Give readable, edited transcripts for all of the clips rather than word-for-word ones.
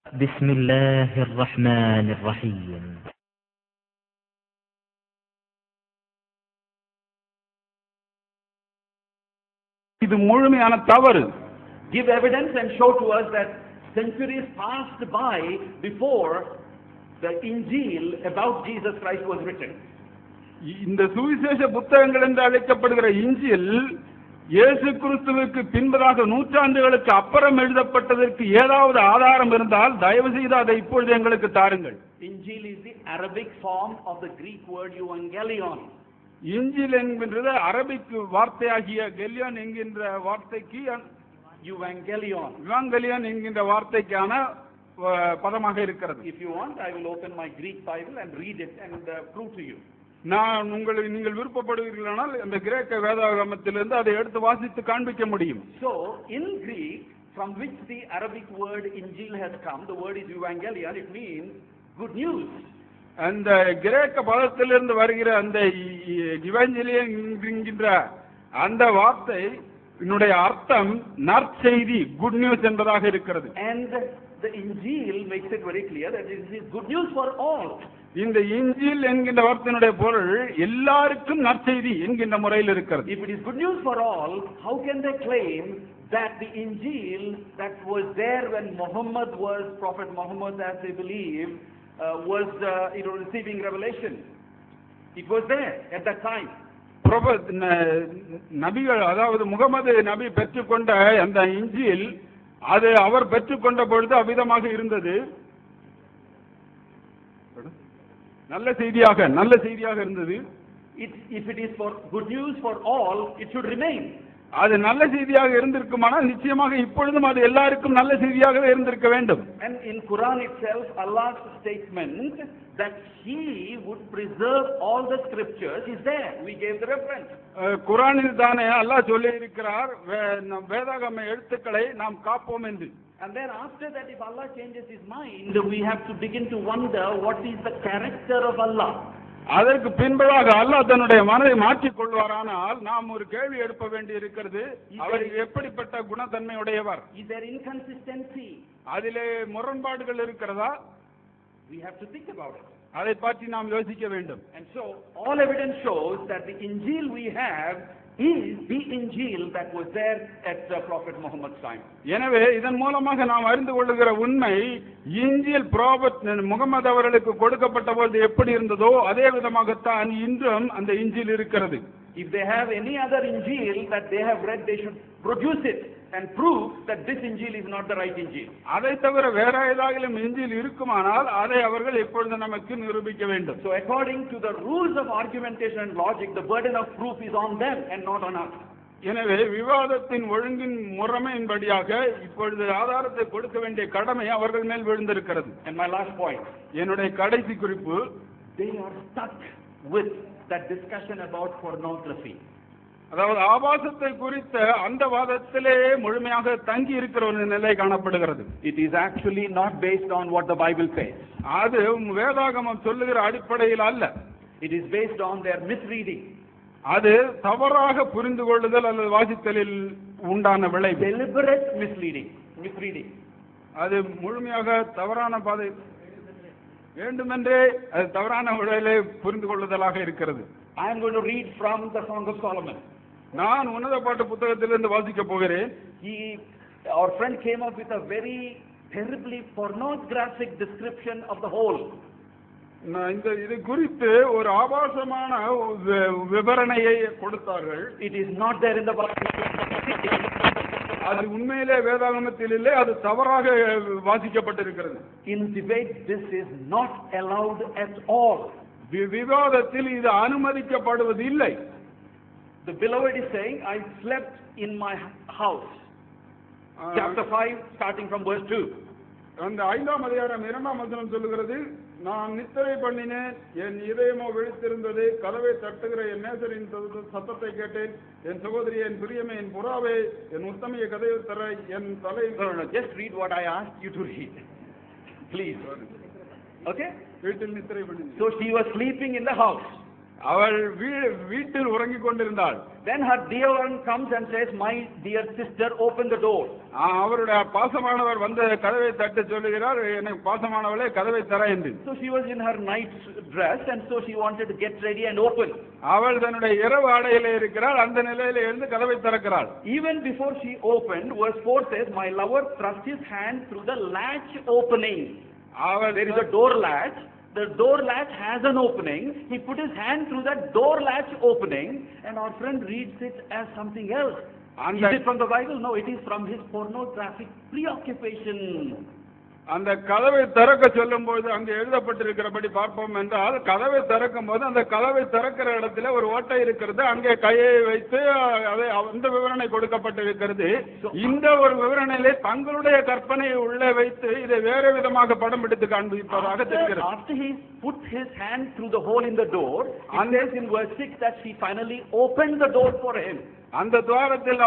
بسم الله الرحمن الرحيم. இது முழுமையான தவறு. Give evidence and show to us that centuries passed by before the Injil about Jesus Christ was written. இந்த சுவிசேஷ புத்தகங்கள் என்று அழைக்கப்படுகிற இஞ்சில் இயேசு கிறிஸ்துவுக்கு பின்பதாக நூற்றாண்டுகளுக்கு அப்புறம் எழுதப்பட்டதற்கு ஏதாவது ஆதாரம் இருந்தால் தயவு செய்து அதை இப்பொழுது எங்களுக்கு தாருங்கள். Injil is the Arabic form of the Greek word evangelion. இஞ்சில் என்கின்றது அரபிக் வார்த்தையாகிய கெலியான் என்கின்ற வார்த்தைக்கு evangelion என்கின்ற வார்த்தைக்கான பதமாக இருக்கிறது. If you want, I will open my Greek Bible and read it and prove to you. நீங்கள் விருப்பப்படுவீர்களானால் அந்த கிரேக்க வேதாகமத்திலிருந்து அதை எடுத்து வாசித்து காண்பிக்க முடியும். So in Greek, from which the Arabic word Injil has come, the word is evangelion. It means good news. அந்த கிரேக்க பதத்திலிருந்து வருகிற அந்த இவாஞ்சலியன் என்கின்ற அந்த வார்த்தை என்னுடைய அர்த்தம் நற்செய்தி, குட் நியூஸ் என்பதாக இருக்கிறது. And the Injil makes it very clear that this is good news for all. இந்த இஞ்சில் என்கின்ற வார்த்தையினுடைய பொருள் எல்லாருக்கும் நற்செய்தி என்கின்ற முறையில் இருக்கிறது. If it is good news for all, how can they claim that the Injil that was there when Prophet Muhammad, as they believe, was receiving revelation? It was there at that time. நபிகள், அதாவது முகமது நபி பெற்றுக்கொண்ட அந்த இஞ்சில் அது அவர் பெற்றுக்கொண்ட பொழுது அவ்விதமாக இருந்தது. நல்ல செய்தியாக இருந்தது. If it is for good news for all, it should remain. அது நல்ல செய்தியாக இருந்திருக்குமானால் நிச்சயமாக இப்பொழுதும் அது எல்லாருக்கும் நல்ல செய்தியாகவே இருந்திருக்க வேண்டும். And in Quran itself, Allah's statement that He would preserve all the scriptures is there. We gave the reference. குர்ஆனில் தானே அல்லாஹ் சொல்லி இருக்கிறார், வேதாகம எழுத்துக்களை நாம் காப்போம் என்று. And then after that, if Allah changes His mind, we have to begin to wonder what is the character of Allah. அதற்கு பின்பதாக அல்லாஹ் தன்னுடைய மனதை மாற்றிக் கொள்வாரானால் நாம் ஒரு கேள்வி எழுப்ப வேண்டி இருக்கிறது, அவர் எப்படிப்பட்ட குணத்தன்மையுடையவர்? Is there inconsistency? அதிலே முரண்பாடுகள் இருக்கிறதா? We have to think about it. அதை பற்றி நாம் யோசிக்க வேண்டும். And so all evidence shows that the Injil we have is the Injil that was there at Prophet Muhammad's time. எனவே இதன் மூலமாக நாம் அறிந்து கொள்ளுகிற உண்மை, இஞ்சில் ப்ராபட் முகமது அவர்களுக்கு கொடுக்கப்பட்ட போது எப்படி இருந்ததோ அதே விதமாகத்தான் இன்றும் அந்த இஞ்சில் இருக்கிறது. If they have any other Injil that they have read, they should produce it and prove that this Injil is not the right Injil. அதை தவிர வேற ஏதாவது இஞ்சில் இருக்குமானால் அதை அவர்கள் எப்பொழுது நமக்கு நிரூபிக்க வேண்டும். So according to the rules of argumentation and logic, the burden of proof is on them and not on us. எனவே விவாதத்தின் ஒழுங்கின் முறைமையின்படியாக இப்பொழுது ஆதாரத்தை கொடுக்க வேண்டிய கடமை அவர்கள் மேல் விழுந்திருக்கிறது. And my last point, என்னுடைய கடைசி குறிப்பு, they are stuck with that discussion about pornography. அதாவது ஆபாசத்தை குறித்த அந்த வாதத்திலே முழுமையாக தங்கி இருக்கிற ஒரு நிலை காணப்படுகிறது. It is actually not based on what the Bible says. அது வேதாகமம் சொல்லுகிற அடிப்படையில் அல்ல. It is based on their misreading. அது தவறாக புரிந்து கொள்ளுதல் அல்லது வாசித்தலில் உண்டான விளைவு. Deliberate misreading. அது முழுமையாக தவறான பாதை, வேண்டுமென்றே அது தவறான விளைவிலே புரிந்து கொள்ளுதலாக இருக்கிறது. I am going to read from the Song of Solomon. நான் உன்னத பாட்டு புத்தகத்திலிருந்து வாசிக்க போகிறேன். Our friend came up with a very terribly pornographic description of the whole. இது குறித்து ஒரு ஆபாசமான விவரணையை கொடுத்தார்கள். It is not there in the Bible. அது உண்மையிலே வேதாகமத்தில் இல்லை, அது தவறாக வாசிக்கப்பட்டிருக்கிறது. In debate, this is not allowed at all. விவாதத்தில் இது அனுமதிக்கப்படுவது இல்லை. The beloved is saying, I slept in my house. Chapter 5, starting from verse 2. அந்த 5ஆம் அதிகாரம் 2ஆம் வசனம் சொல்லுகிறது, நான் நித்திரை பண்ணினேன், என் இதயமோ விழித்திருந்தது, கதவை தட்டுகிற என் நேசரின் சத்தத்தை கேட்டேன், என் சகோதரி, என் பிரியமே, என் புறாவே, என் உத்தமைய கதவை தர என் தலை. Just read what I asked you to read, please. Okay? வீட்டில் நித்திரை பண்ணினேன். So she was sleeping in the house. அவள் வீட்டில் உறங்கிக் கொண்டிருந்தாள். Then her dear one comes and says, "My dear sister, open the door." அவருடைய பாசமானவர் வந்து கதவை தட்ட சொல்லுகிறார், எனக்கு பாசமானவளே கதவை தர என்று. So she was in her night dress, and so she wanted to get ready and open. அவள் தன்னுடைய இரவு ஆடையிலே இருக்கிறாள். அந்த நிலையில இருந்து கதவை திறக்கிறாள். Even before she opened, verse 4 says, "My lover thrust his hand through the latch opening." There is a door latch. The door latch has an opening. He put his hand through that door latch opening, and our friend reads it as something else. Is it from the Bible? No, it is from his pornographic preoccupation. அந்த கதவை திறக்க சொல்லும் போது அங்கே எழுதப்பட்டிருக்கிறபடி பார்ப்போம் என்றால், கதவை திறக்கும் போது அந்த கதவை திறக்கிற இடத்துல ஒரு ஓட்டை இருக்கிறது. அங்கே கையை வைத்து அந்த விவரணை கொடுக்கப்பட்டிருக்கிறது. இந்த ஒரு விவரணையிலே தங்களுடைய கற்பனையை உள்ளே வைத்து இதை வேறு விதமாக படம் எடுத்து காண்பிப்பதாக தெரிகிறது. After he put his hand through the hole in the door, it says in verse 6 that she finally opened the door for him. அந்த துவாரத்தில்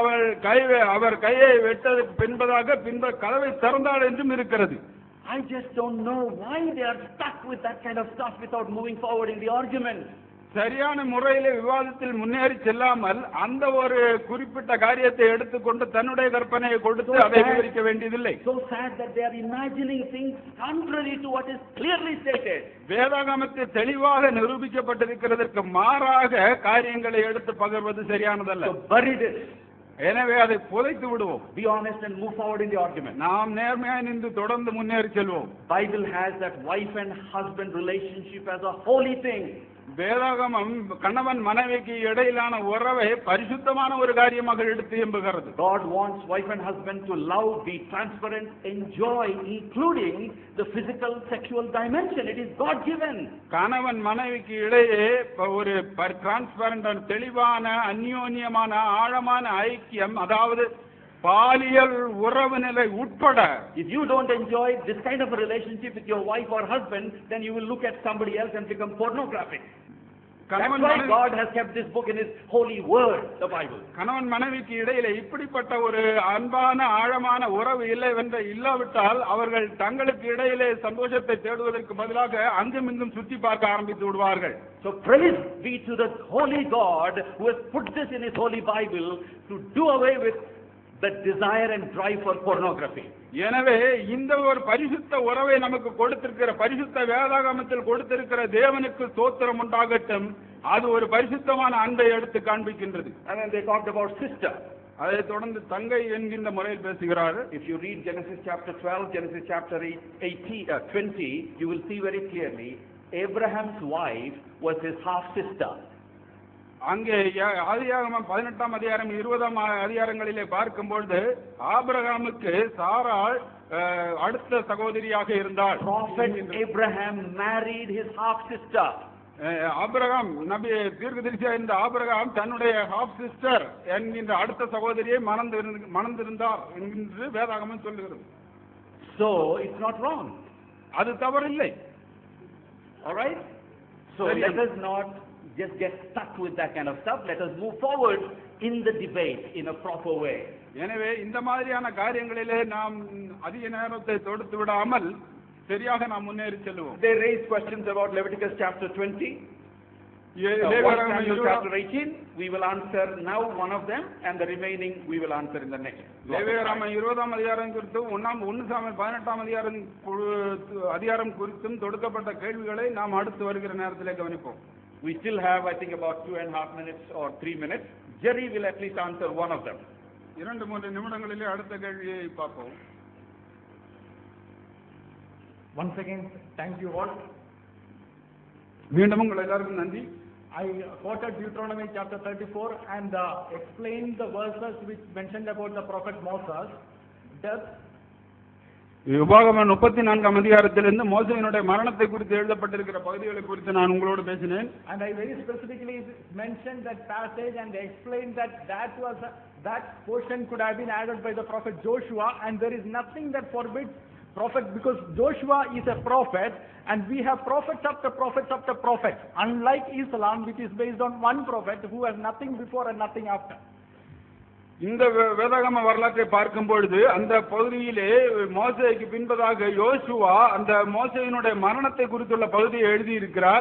அவர் கையை வெட்டதுக்கு பின்பதாக கதவை திறந்தாள் என்றும் இருக்கிறது. I just don't know why they are stuck with that kind of stuff without moving forward in the argument. சரியான முறையிலே விவாதத்தில் முன்னேறி செல்லாமல் அந்த ஒரு குறிப்பிட்ட காரியத்தை எடுத்துக்கொண்டு தன்னுடைய கற்பனையை கொடுத்து அதை விவரிக்க வேண்டியதில்லை. So sad that they are imagining things contrary to what is clearly stated. வேதாகமத்தில் தெளிவாக நிரூபிக்கப்பட்டிருக்கிறதற்கு மாறாக காரியங்களை எடுத்து பகிர்வது சரியானதல்ல. So bury this. எனவே அதை புதைத்து விடுவோம். Be honest and move forward in the argument. நாம் நேர்மையாய் நின்று தொடர்ந்து முன்னேறி செல்வோம். Bible has that wife and husband relationship as a holy thing. வேதாகமம் கணவன் மனைவிக்கு இடையிலான உறவை பரிசுத்தமான ஒரு காரியமாக எடுத்து எம்புகிறது. God wants wife and husband to love, be transparent, enjoy, including the physical sexual dimension. It is God given. கணவன் மனைவிக்கு இடையே ஒரு டிரான்ஸ்பரண்ட் தெளிவான அந்யோன்யமான ஆழமான ஐக்கியம், அதாவது பாலியல் உறவு நிலை உட்பட. If you don't enjoy this kind of a relationship with your wife or husband, then you will look at somebody else and become pornographic. That's why God has kept this book in His holy word, the Bible. கணவன் மனைவிக்கு இடையிலே இப்படிப்பட்ட ஒரு அன்பான ஆழமான உறவு இல்லாவிட்டால் அவர்கள் தங்களுக்கு இடையிலே சந்தோஷத்தை தேடுவதற்கு பதிலாக அங்குமிங்கும் சுற்றி பார்க்க ஆரம்பித்து விடுவார்கள். So praise be to the holy God who has put this in His holy Bible to do away with the desire and drive for pornography. எனவே இந்த ஒரு பரிசுத்த உறவை நமக்கு கொடுத்திருக்கிற பரிசுத்த வேதாகமத்தில் கொடுத்திருக்கிற தேவனுக்கு ஸ்தோத்திரம் உண்டாகட்டும். அது ஒரு பரிசுத்தமான அன்பை எடுத்து காண்பிக்கின்றது. And then they talked about sister. அதை தொடர்ந்து தங்கை என்கின்ற முறையில் பேசுகிறார். If you read Genesis chapter 12, Genesis chapter 20, you will see very clearly Abraham's wife was his half sister. அங்கே ஆதியாகமம் 18ஆம் அதிகாரம் 20ஆம் அதிகாரங்களிலே பார்க்கும்போது ஆபிரகாமுக்கு சாராள் அடுத்த சகோதரியாக இருந்தாள். Prophet Abraham married his half sister. Abraham நபி தீர்க்கதரிசியாக இருந்த ஆபிரகாம் தன்னுடைய ஹாஃப் சிஸ்டர் என்கின்ற அடுத்த சகோதரியை மணந்திருந்தார் என்று வேதாகமம் சொல்லுகிறது. So it's not wrong. அது தவறில்லை. All right? So let us not just get stuck with that kind of stuff. Let us move forward in the debate in a proper way. எனவே இந்த மாதிரியான காரியங்களிலே நாம் அதிக நேரத்தை தொடுத்து விடாமல் சரியாக நாம் முன்னேறி செல்வோம். They raise questions about Leviticus chapter 20, chapter 18. We will answer now one of them, and the remaining we will answer in the next. லேவியராகமம் 20ஆம் அதிகாரம் குறித்தும் 1 சாமுவேல் 18ஆம் அதிகாரம் குறித்தும் தொடுக்கப்பட்ட கேள்விகளை நாம் அடுத்து வருகிற நேரத்திலே கவனிப்போம். We still have, I think, about 2.5 minutes or 3 minutes. Jerry will at least answer one of them. 2-3 நிமிடங்களிலே அடுத்த கேள்வியை பார்ப்போம். Once again, thank you all. மீண்டும் உங்கள் எல்லாருக்கும் நன்றி. I quoted Deuteronomy chapter 34 and explained the verses which mentioned about the prophet Moses, death. உபாகமம் 34ஆம் அதிகாரத்திலிருந்து மோசேயினுடைய மரணத்தை குறித்து எழுதப்பட்டிருக்கிற பகுதிகளை குறித்து நான் உங்களோடு பேசினேன். And I very specifically mentioned that passage and explained that portion could have been added by the prophet Joshua, and there is nothing that forbids prophet, because Joshua is a prophet and we have prophets after prophets after prophets, unlike Islam which is based on one prophet who has nothing before and nothing after. இந்த வேதாகம வரலாற்றை பார்க்கும் பொழுது அந்த பகுதியிலே மோசேக்கு பின்பதாக யோசுவா அந்த மோசேயினுடைய மரணத்தை குறித்துள்ள பகுதியை எழுதியிருக்கிறார்.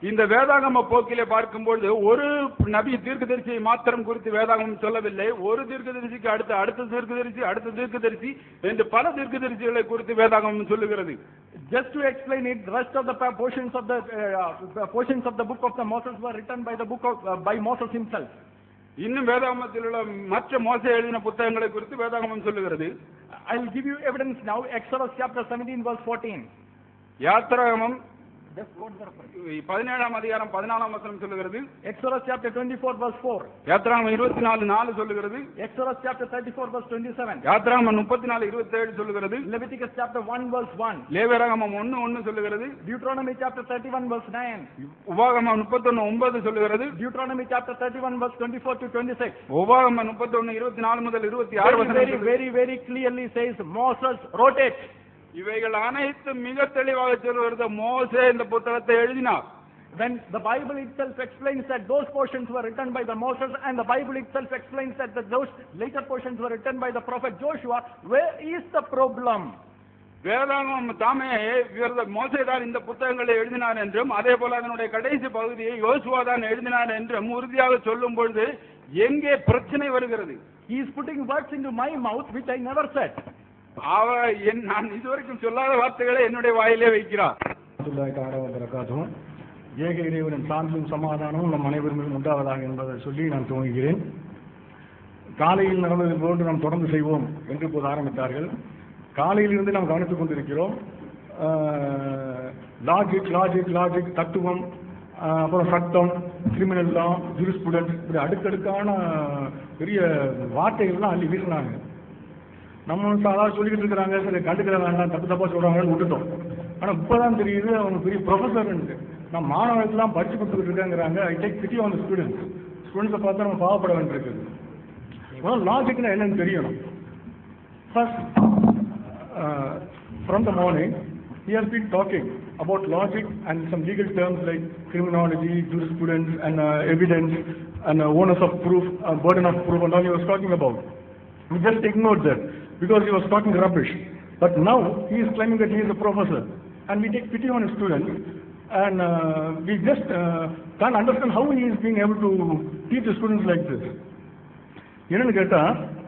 இந்த வேதாகம போக்கிலே பார்க்கும்போது ஒரு நபி தீர்க்கதரிசியை மாத்திரம் குறித்து வேதாகமம் சொல்லவில்லை. ஒரு தீர்க்கதரிசிக்கு அடுத்த தீர்க்கதரிசி என்று பல தீர்க்கதரிசிகளை குறித்து வேதாகமம் சொல்லுகிறது. Just to explain it, the rest of the portions of the book of the Moses were written by Moses himself. இன்னும் வேதாகமத்தில் உள்ள மற்ற மோசே எழுதின புத்தகங்களை குறித்து வேதாகமம் சொல்லுகிறது. I will give you evidence now. Exodus chapter 17 verse 14. யாத்திராகமம் 17ஆம் அதிகாரம் 14ஆம் வசனம் சொல்லுகிறது. Exodus chapter 24 verse 4. யாத்திராகமம் 24:4 சொல்லுகிறது. Exodus chapter 34 verse 27. யாத்திராகமம் 34:27 சொல்லுகிறது. Leviticus chapter 1 verse 1. லேவியராகமம் 1:1 சொல்லுகிறது. Deuteronomy chapter 31 verse 9. உபாகமம் 31:9 சொல்லுகிறது. Deuteronomy chapter 31 verse 24 to 26. உபாகமம் 31:24 முதல் 26 வசனம் very clearly says Moses wrote it. இவைகள் அனைத்தும் மிக தெளிவாக சொல்லுகிறது. மோசே இந்த புத்தகத்தை எழுதினார். When the Bible itself explains that those portions were written by the Moses, and the Bible itself explains that those later portions were written by the prophet Joshua, where is the problem? வேதாகமம் தாமே மோசே தான் இந்த புத்தகங்களை எழுதினார் என்றும் அதே போல அதனுடைய கடைசி பகுதியை யோசுவா தான் எழுதினார் என்றும் உறுதியாக சொல்லும் பொழுது எங்கே பிரச்சனை வருகிறது? He is putting words into my mouth which I never said. நான் இதுவரைக்கும் சொல்லாத வார்த்தைகளை என்னுடைய வாயிலே வைக்கிறார். ஏக இறைவனின் சாந்தியும் சமாதானமும் நம் அனைவரும் உண்டாவதாக என்பதை சொல்லி நான் துவங்குகிறேன். காலையில் நடந்தது போன்று நாம் தொடர்ந்து செய்வோம் என்று இப்போது ஆரம்பித்தார்கள். காலையிலிருந்து நாம் கவனித்துக் கொண்டிருக்கிறோம். லாஜிக் தத்துவம், அப்புறம் சட்டம், கிரிமினல் லா, ஜூரிஸ்ப்ருடன்ஸ், இப்படி அடுக்கடுக்கான பெரிய வார்த்தைகள்லாம் அள்ளி வீசினாங்க. நம்ம சாதாரண சொல்லிக்கிட்டு இருக்கிறாங்க, சரி கண்டுக்கிற வேண்டாம், தப்பா சொல்றாங்கன்னு விட்டுட்டோம். ஆனால் இப்போதான் தெரியுது அவங்க பெரிய ப்ரொஃபஸர். நம்ம மாணவர்கள்லாம் படிச்சு கொடுத்துக்கிட்டு இருக்காங்கிறாங்க. ஐ டேக் பிட்டி ஆன் ஸ்டூடெண்ட்ஸை பார்த்தா நம்ம பாவப்பட வேண்டியிருக்குது. முதல்ல லாஜிக்னா என்னன்னு தெரியணும். First, from the morning he has been talking about logic and some legal terms like criminology, jurisprudence, and evidence, and onus of proof, burden of proof, and all he was talking about. We just ignored that because he was talking rubbish. But now he is claiming that he is a professor, and we take pity on his students, and we just can't understand how he is being able to teach the students like this. Yennu ketta,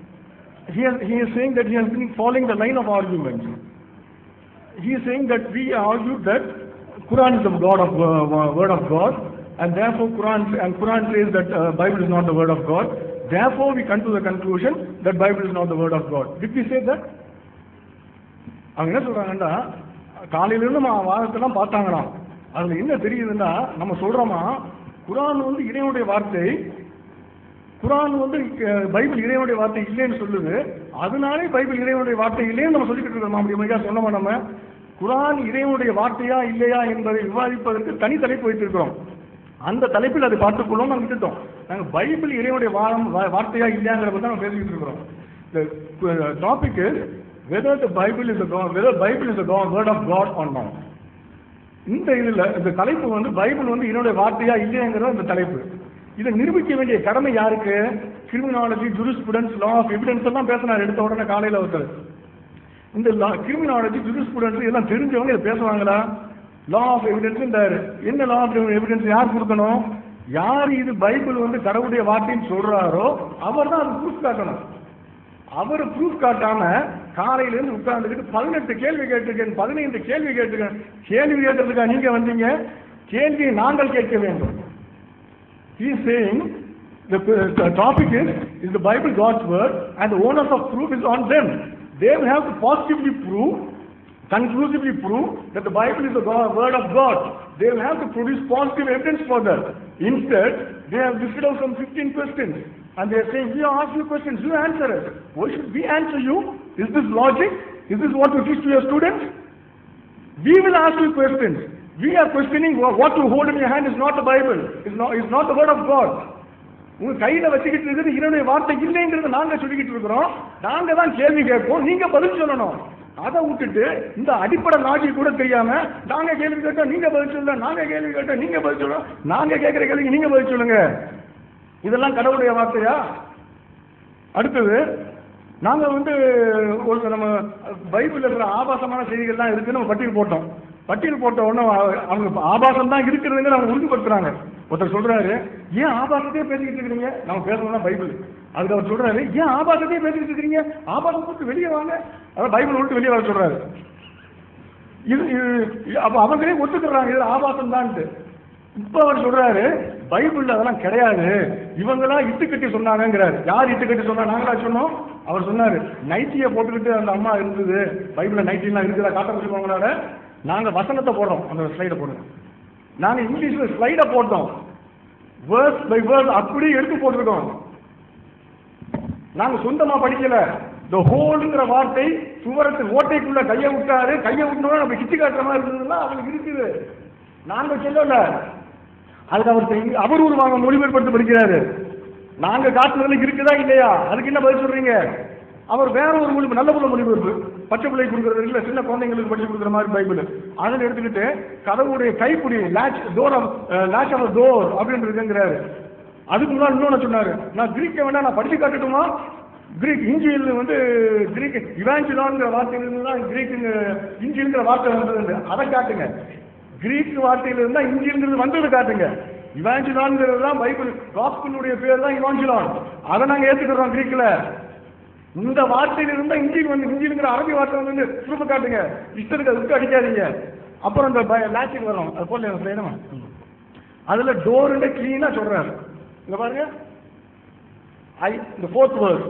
he is saying that he has been following the line of arguments. He is saying that we argued that Quran is the word of God, and therefore Quran says that Bible is not the word of God. Therefore we come to the conclusion that Bible is not the word of God. Did we say that? அவங்க என்ன சொல்றாங்கன்னா, காலையிலிருந்து வாரத்தெல்லாம் பார்த்தாங்கன்னா அதுல என்ன தெரியுதுன்னா, நம்ம சொல்றோமா குரான் வந்து இறைவனுடைய வார்த்தை, குரான் வந்து பைபிள் இறைவனுடைய வார்த்தை இல்லைன்னு சொல்லுது, அதனாலே பைபிள் இறைவனுடைய வார்த்தை இல்லைன்னு நம்ம சொல்லிக்கிட்டு இருக்கோம். அப்படி சொன்னோமா? நம்ம குரான் இறைவனுடைய வார்த்தையா இல்லையா என்பதை விவாதிப்பதற்கு தனி தலைப்பு வைத்திருக்கிறோம். அந்த தலைப்பில் அதை பார்த்துக்கொள்ளும் நாங்கள் விட்டுட்டோம். நாங்கள் பைபிள் இறைவனுடைய வார்த்தையா இல்லையாங்கிறத தான் நம்ம பேசிக்கிட்டு இருக்கிறோம். The topic is whether Bible is the word of God or not. இந்த தலைப்பு வந்து பைபிள் வந்து இறைவனுடைய வார்த்தையா இல்லையாங்கிறது இந்த தலைப்பு. இதை நிரூபிக்க வேண்டிய கடமை யாருக்கு? Criminology, jurisprudence, law of evidence எல்லாம் பேசினார் எடுத்த உடனே காலையில் ஒருத்தர். இந்த கிரிமினாலஜி, ஜூரிஸ்ப்ருடன்ஸ் இதெல்லாம் தெரிஞ்சவங்க இதை பேசுவாங்களா? லா ஆஃப் எவிடன்ஸ் என்ன? லா ஆஃப் எவிடன்ஸ் யார் கொடுக்கணும்? யார் இது பைபிள் வந்து கடவுளுடைய வார்த்தைன்னு சொல்றாரோ அவர் தான் அது ப்ரூஃப் காட்டணும். அவர் ப்ரூஃப் காட்டாம காலையிலேருந்து உட்கார்ந்துக்கிட்டு 18 கேள்வி கேட்டிருக்கேன், 15 கேள்வி கேட்டிருக்கேன். கேள்வி கேட்கறதுக்கா நீங்க வந்தீங்க? கேள்வியை நாங்கள் கேட்க வேண்டும். He is saying the topic is the Bible God's word, and the onus of proof is on them. They will have to positively prove, conclusively prove that the Bible is the word of God. They will have to produce positive evidence for that. Instead, they have listed out some 15 questions, and they are saying, we are asking you questions, you answer it. Why should we answer you? Is this logic? Is this what you teach to your students? We will ask you questions. We are questioning what you hold in your hand is not the Bible, is not the word of God. உங்க கையில வச்சுக்கிட்டு இருக்கிறது இறைவனுடைய வார்த்தை இல்லைங்கிறத நாங்க சொல்லிக்கிட்டு இருக்கிறோம். நாங்க தான் கேள்வி கேட்போம், நீங்க பதில் சொல்லணும். அதை விட்டுட்டு இந்த அடிப்படை லாஜிக் கூட தெரியாம நாங்க கேள்வி கேட்டோம் நீங்க பதில் சொல்ல, நாங்க கேள்வி கேட்டோம் நீங்க பதில் சொல்லணும், நாங்க கேட்கிற கேள்விக்கு நீங்க பதில் சொல்லுங்க. இதெல்லாம் கடவுளுடைய வார்த்தையா? அடுத்தது, நாங்க வந்து ஒரு நம்ம பைபிள்ல இருக்கிற ஆபாசமான செய்திகள்லாம் இருக்கு நம்ம பட்டியல் போட்டோம். பட்டியல் போட்ட உடனே அவங்க ஆபாசம் தான் இருக்கிறதுங்க அவங்க உறுதிப்படுத்துறாங்க. ஒருத்தர் சொல்றாரு, ஏன் ஆபாசத்தையே பேசிக்கிட்டு இருக்கிறீங்க? நம்ம பேசணும்னா பைபிள். அதுக்கு அவர் சொல்றாரு, ஏன் ஆபாசத்தையே பேசிக்கிட்டு இருக்கிறீங்க? ஆபாசம் விட்டு வெளியே வாங்க. அதாவது பைபிள் விட்டு வெளியே வர சொல்றாரு. அப்ப அவங்களே ஒத்துக்கிறாங்க இது ஆபாசம் தான்ட்டு. இப்ப அவர் சொல்றாரு, பைபிள்ல அதெல்லாம் கிடையாது, இவங்களா இட்டுக்கட்டி சொன்னாங்கிறாரு. யார் இட்டுக்கட்டி சொன்னா? நாங்களா சொன்னோம்? அவர் சொன்னாரு, நைட்டியை போட்டுக்கிட்டு அந்த அம்மா இருந்தது, பைபிள்ல நைட்டிலாம் இருக்குதா காட்ட முடியுமாங்களோட? நாங்க வசனத்தை போடுறோம், அந்த ஸ்லைடை போடுறோம். நாங்க இங்கிலீஷ்ல ஸ்லைடை போட்டோம், வேர்ஸ் பை வேர்ஸ் அப்படியே எடுத்து போட்டிருக்கோம். நாங்க சொந்தமா படிக்கல. இந்த ஹோல்ங்கிற வார்த்தை சுவரத்து ஓட்டைக்குள்ள கையை விட்டாரு, கையை விட்டோம் நம்ம கிட்டி காட்டுற மாதிரி இருந்ததுன்னா அவங்களுக்கு இருக்குது. நாங்க சொல்லல. அதுக்கு அவர் ஒரு வாங்க மொழிபெயர்ப்படுத்த படிக்கிறாரு. நாங்க காட்டுறதுல இருக்குதா இல்லையா? அதுக்கு என்ன பதில் சொல்றீங்க? அவர் வேற ஒரு மொழி, நல்ல புள்ள மொழிபெயர்ப்பு, பச்சை பிள்ளை கொடுக்கறது இல்ல, சின்ன குழந்தைங்களுக்கு படிச்சு கொடுக்குற மாதிரி பைபிள். அதில் எடுத்துக்கிட்டு கதவுடைய கைப்பிடி லேட்ச் டோர் அப்படின்னு இருக்குங்கிறாரு. அதுக்கு முன்னாடி இன்னொன்னு சொன்னாரு, நான் கிரீக்க வேணா நான் படிச்சு காட்டட்டுமா? கிரீக் இஞ்சியில் கிரீக் இவாஞ்சலான்ங்கிற வார்த்தையிலிருந்து கிரீக் இஞ்சில்ங்கிற வார்த்தை வந்தது, அதை காட்டுங்க. கிரீக் வார்த்தையில இருந்தா இஞ்சில்ங்கிறது வந்தது காட்டுங்க. இவாஞ்சலான்ங்கிறது தான் பைபிள், காஸ்பிளுடைய பேர் தான் இவாஞ்சலான். அதை நாங்க ஏத்துக்கிறோம். கிரீக்ல இந்த வார்த்தையில இருந்தா இஞ்சில் வந்து, இஞ்சில்ங்கிற அரபி வார்த்தை வந்து திரும்ப காட்டுங்க. இஷ்டத்துக்கு அதுக்கு அடிக்காதீங்க. அப்புறம் இந்த லாட்சிக்கு வரும், அது போல அதுல டோர் கிளீனா சொல்றாரு. இங்க பாருங்க, the fourth verse,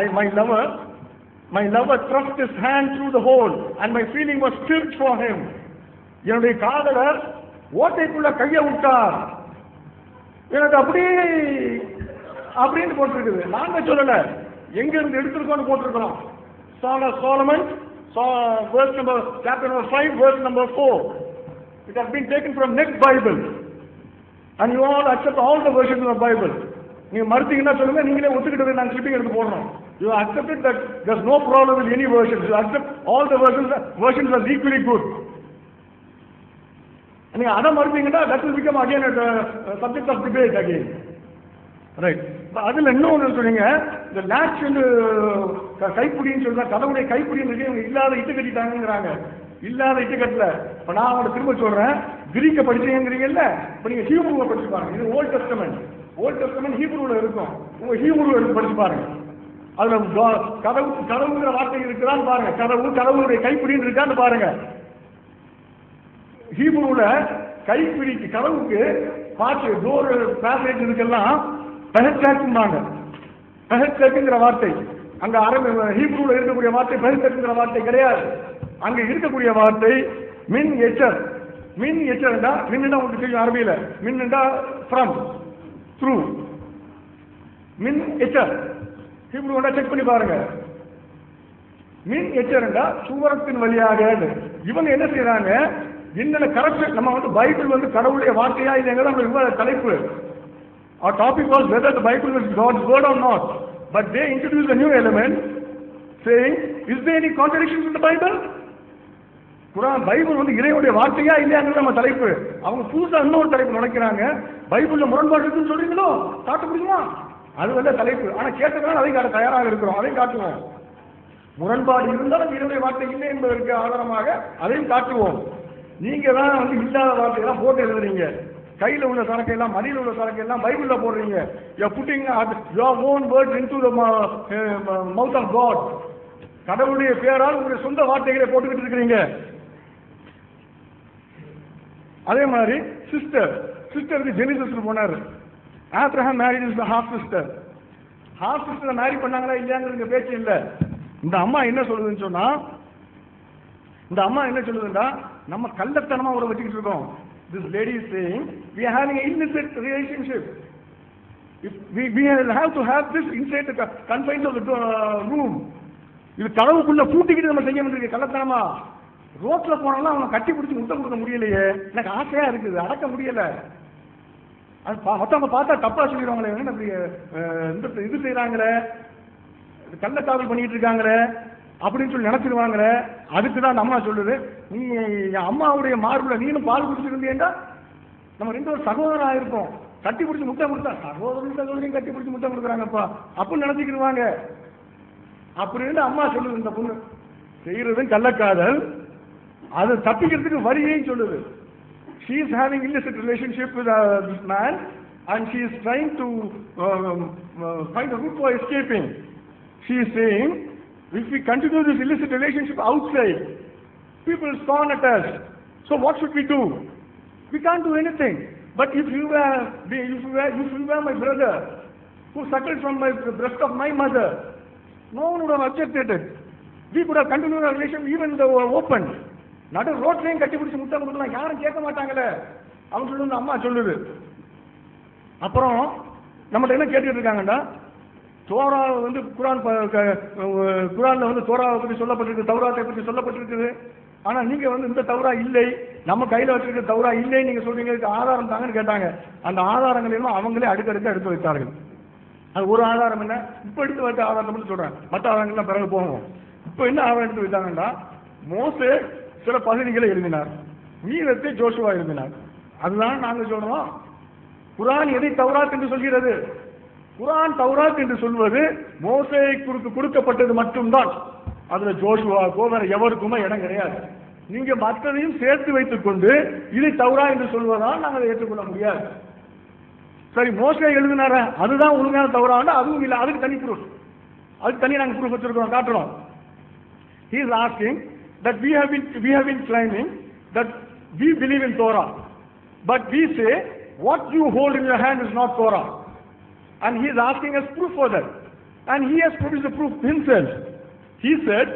my lover thrust his hand through the hole and my feeling was stirred for him. என்னுடைய காதலர் ஓட்டைக்குள்ள கையை விட்டார், எனக்கு அப்படின்னு போட்டிருக்குது. நாங்க சொல்லல, எங்க இருந்து எடுத்திருக்கோம்னு போட்டிருக்கிறோம். Song of Solomon, chapter number 5, verse number 4. It has been taken from next Bible, and you all accept all the versions of the Bible. நீங்க மறுத்தீங்கன்னா சொல்லுங்க, நீங்களே ஒத்துக்கிட்டு நாங்க கிளிப்பிங் எடுத்து போடுறோம். You accepted that there's no problem with any versions. You accept all the versions are equally good. நீங்க அதை மறுத்தீங்கன்னா that will become again a subject of debate again. Right. அதுல இன்னொன்று சொன்னீங்க, இந்த லாட்ச் கைப்பிடின்னு சொல்ற கதவுடைய கைப்பிடின்னு இவங்க இல்லாத இட்டு கட்டிட்டாங்கிறாங்க. இல்லாத இட்டு கட்டல. இப்ப நான் அவங்களை திரும்ப சொல்றேன், கிரீக்க படிச்சீங்கிறீங்கல்ல, இப்ப நீங்க ஹீப்ரூவை படிச்சு பாருங்க. இது ஓல்ட் டெஸ்டமென்ட். ஓல்ட் டெஸ்டமென்ட் ஹீப்ரூல இருக்கும். உங்க ஹீப்ரூ எடுத்து படிச்சு பாருங்க. அதுல கதவுங்கிற வார்த்தை இருக்குதான்னு பாருங்க. கதவுடைய கைப்பிடின்னு இருக்கான்னு பாருங்க. ஹீப்ரூல கைப்பிடிக்கு கதவுக்கு பாட்டு டோர் பேசேஜ் இதுக்கெல்லாம் பெஹத்சேக்கும்பாங்க. பெஹத்சேக்குங்கிற வார்த்தை அங்க ஹீப்ரூல இருக்கக்கூடிய வார்த்தை பெஹத்சேக்குங்கிற வார்த்தை கிடையாது. அங்க இருக்கக்கூடிய வார்த்தை மின் எச்சர். மின் எச்சர்டா, மின்னா உங்களுக்கு தெரியும் அரபியில, மின்னா ஃப்ரம், த்ரூ. மின் எச்சர் ஹீப்ரூ செக் பண்ணி பாருங்க. மின் எச்சர்டா சுவரத்தின் வழியாக. இவங்க என்ன செய்யறாங்க, என்னென்ன கரெக்ஷன், நம்ம பைபிள் கடவுளுடைய வார்த்தையா இல்லைங்கிறது தலைப்பு. Our topic was whether the Bible is God's word or not. But they introduced a new element saying, is there any contradictions in the Bible? Quran Bible இறைவனுடைய வார்த்தையா இல்லையாங்கிறது நம்ம தலைப்பு. அவங்க புதுசா இன்னொரு தலைப்பு நினைக்கிறாங்க. பைபிள்ல முரண்பாடு இருக்குன்னு சொல்றீங்களோ, காட்ட முடியுமா? அது தலைப்பு. ஆனா கேட்டதுனால அதை காட்ட தயாராக இருக்கிறோம், அதையும் காட்டுவோம். முரண்பாடு இருந்தாலும் இறைவனுடைய வார்த்தை இல்லை என்பதற்கு ஆதாரமாக அதையும் காட்டுவோம். நீங்க தான் இல்லாத வார்த்தையெல்லாம் போட்டு எழுதுறீங்க. கையில உள்ள சரக்கையெல்லாம், மடியில் உள்ள சரக்கையெல்லாம் பைபிள்ல போடுறீங்க. You are putting your own words into the mouth of God. கடவுளுடைய பேரால் உங்களுடைய சொந்த வார்த்தைகளை போட்டுக்கிட்டு இருக்கிறீங்க. அதே மாதிரி சிஸ்டருக்கு ஜெனிசஸ் போனாரு. Abraham married is the half sister. Half சிஸ்டரை மேரி பண்ணாங்களா இல்லையாங்கிற பேச்சு இல்ல. இந்த அம்மா என்ன சொல்லுதுன்னு சொன்னா, நம்ம கள்ளத்தனமா ஒரு வச்சுக்கிட்டு இருக்கோம். This lady is saying we are having an illicit relationship. If we have to have this inside the confines of the room. இது கதவுக்குள்ள பூட்டிக்கிட்டு நம்ம செய்ய வேண்டிய கள்ளத்தனமா. ரோட்ல போனாலும் அவனை கட்டி பிடிச்சி முத்தம் கொடுக்க முடியலையே, எனக்கு ஆசையா இருக்குது, அடக்க முடியல. அது மற்றவங்க பார்த்தா தப்பா சொல்லிடுவாங்களே, அப்படி இது செய்யறாங்களே, கள்ளக்காவல் பண்ணிட்டு இருக்காங்களே அப்படின்னு சொல்லி நினைச்சிருவாங்களே. அதுக்குதான் அம்மா சொல்லுது, நீ என் அம்மாவுடைய மார்புல நீனும் பால் குடிச்சிருந்தேன்டா நம்ம 2 சகோதரா இருப்போம். கட்டி பிடிச்சி முட்டை கொடுத்தா சகோதரியும் கட்டி பிடிச்சி முட்டை கொடுக்குறாங்கப்பா அப்படின்னு நினைச்சுக்கிடுவாங்க அப்படின்னு அம்மா சொல்லுது. இந்த பொண்ணு செய்யறதும் கள்ளக்காதல், அது தப்பிக்கிறதுக்கு வழியையும் சொல்லுது. She is having illicit relationship with this man and she is trying to find a route for escaping. She is saying, if we continue this illicit relationship outside, people scorn at us. So what should we do? We can't do anything. But if you were my brother who suckled from my breast of my mother, no one would have objected it. We could have continued our relationship even though we were open. நடு ரோட்லையும் கட்டி பிடிச்சி முத்தம் கொடுக்கலாம், யாரும் கேட்க மாட்டாங்களே அவங்க சொல்லுங்க. அம்மா சொல்லுது. அப்புறம் நம்மகிட்ட என்ன கேட்டுட்டு இருக்காங்கடா, தோரா வந்து குரான்ல வந்து தோராவை பற்றி சொல்லப்பட்டிருக்கு, தௌராத்தை பற்றி சொல்லப்பட்டிருக்குது. ஆனா நீங்க வந்து இந்த தௌரா இல்லை, நம்ம கையில வச்சிருக்க தௌரா இல்லை நீங்க சொல்றீங்க, ஆதாரம் தாங்கன்னு கேட்டாங்க. அந்த ஆதாரங்கள் எல்லாம் அவங்களே அடுக்கடுத்து எடுத்து வைத்தார்கள். அது ஒரு ஆதாரம் என்ன, இப்ப எடுத்து வைத்த ஆதாரத்தை மட்டும் சொல்றேன், மற்ற ஆதாரங்கள்லாம் பிறகு போவோம். இப்ப என்ன ஆதாரம் எடுத்து வைத்தாங்கன்னா, மோசே சில பகுதிகளை எழுதினார், மீதத்தை ஜோஷுவா எழுதினார். அதுதான் நாங்க சொல்றோம். குரான் எதை தௌராத் என்று சொல்கிறது? குரான் தௌராத் என்று சொல்வது மோசேக்கு கொடுக்கப்பட்டது மட்டும்தான். அதுல ஜோஷுவாக்கோ வேற எவருக்குமே இடம் கிடையாது. நீங்க மற்றதையும் சேர்த்து வைத்துக் கொண்டு இதை தௌரா என்று சொல்வதால் நாங்கள் ஏற்றுக்கொள்ள முடியாது. சரி, மோசே எழுதினார அதுதான் ஒழுங்கான தௌரான்னா அதுவும் இல்லை, அதுக்கு தனி ப்ரூஃப், அதுக்கு தனி நாங்கள் ப்ரூஃப் வச்சிருக்கோம், காட்டுறோம். He is asking that we have been claiming that we believe in Torah, but we say what you hold in your hand is not Torah, and he is asking us proof for that, and he has produced the proof himself. He said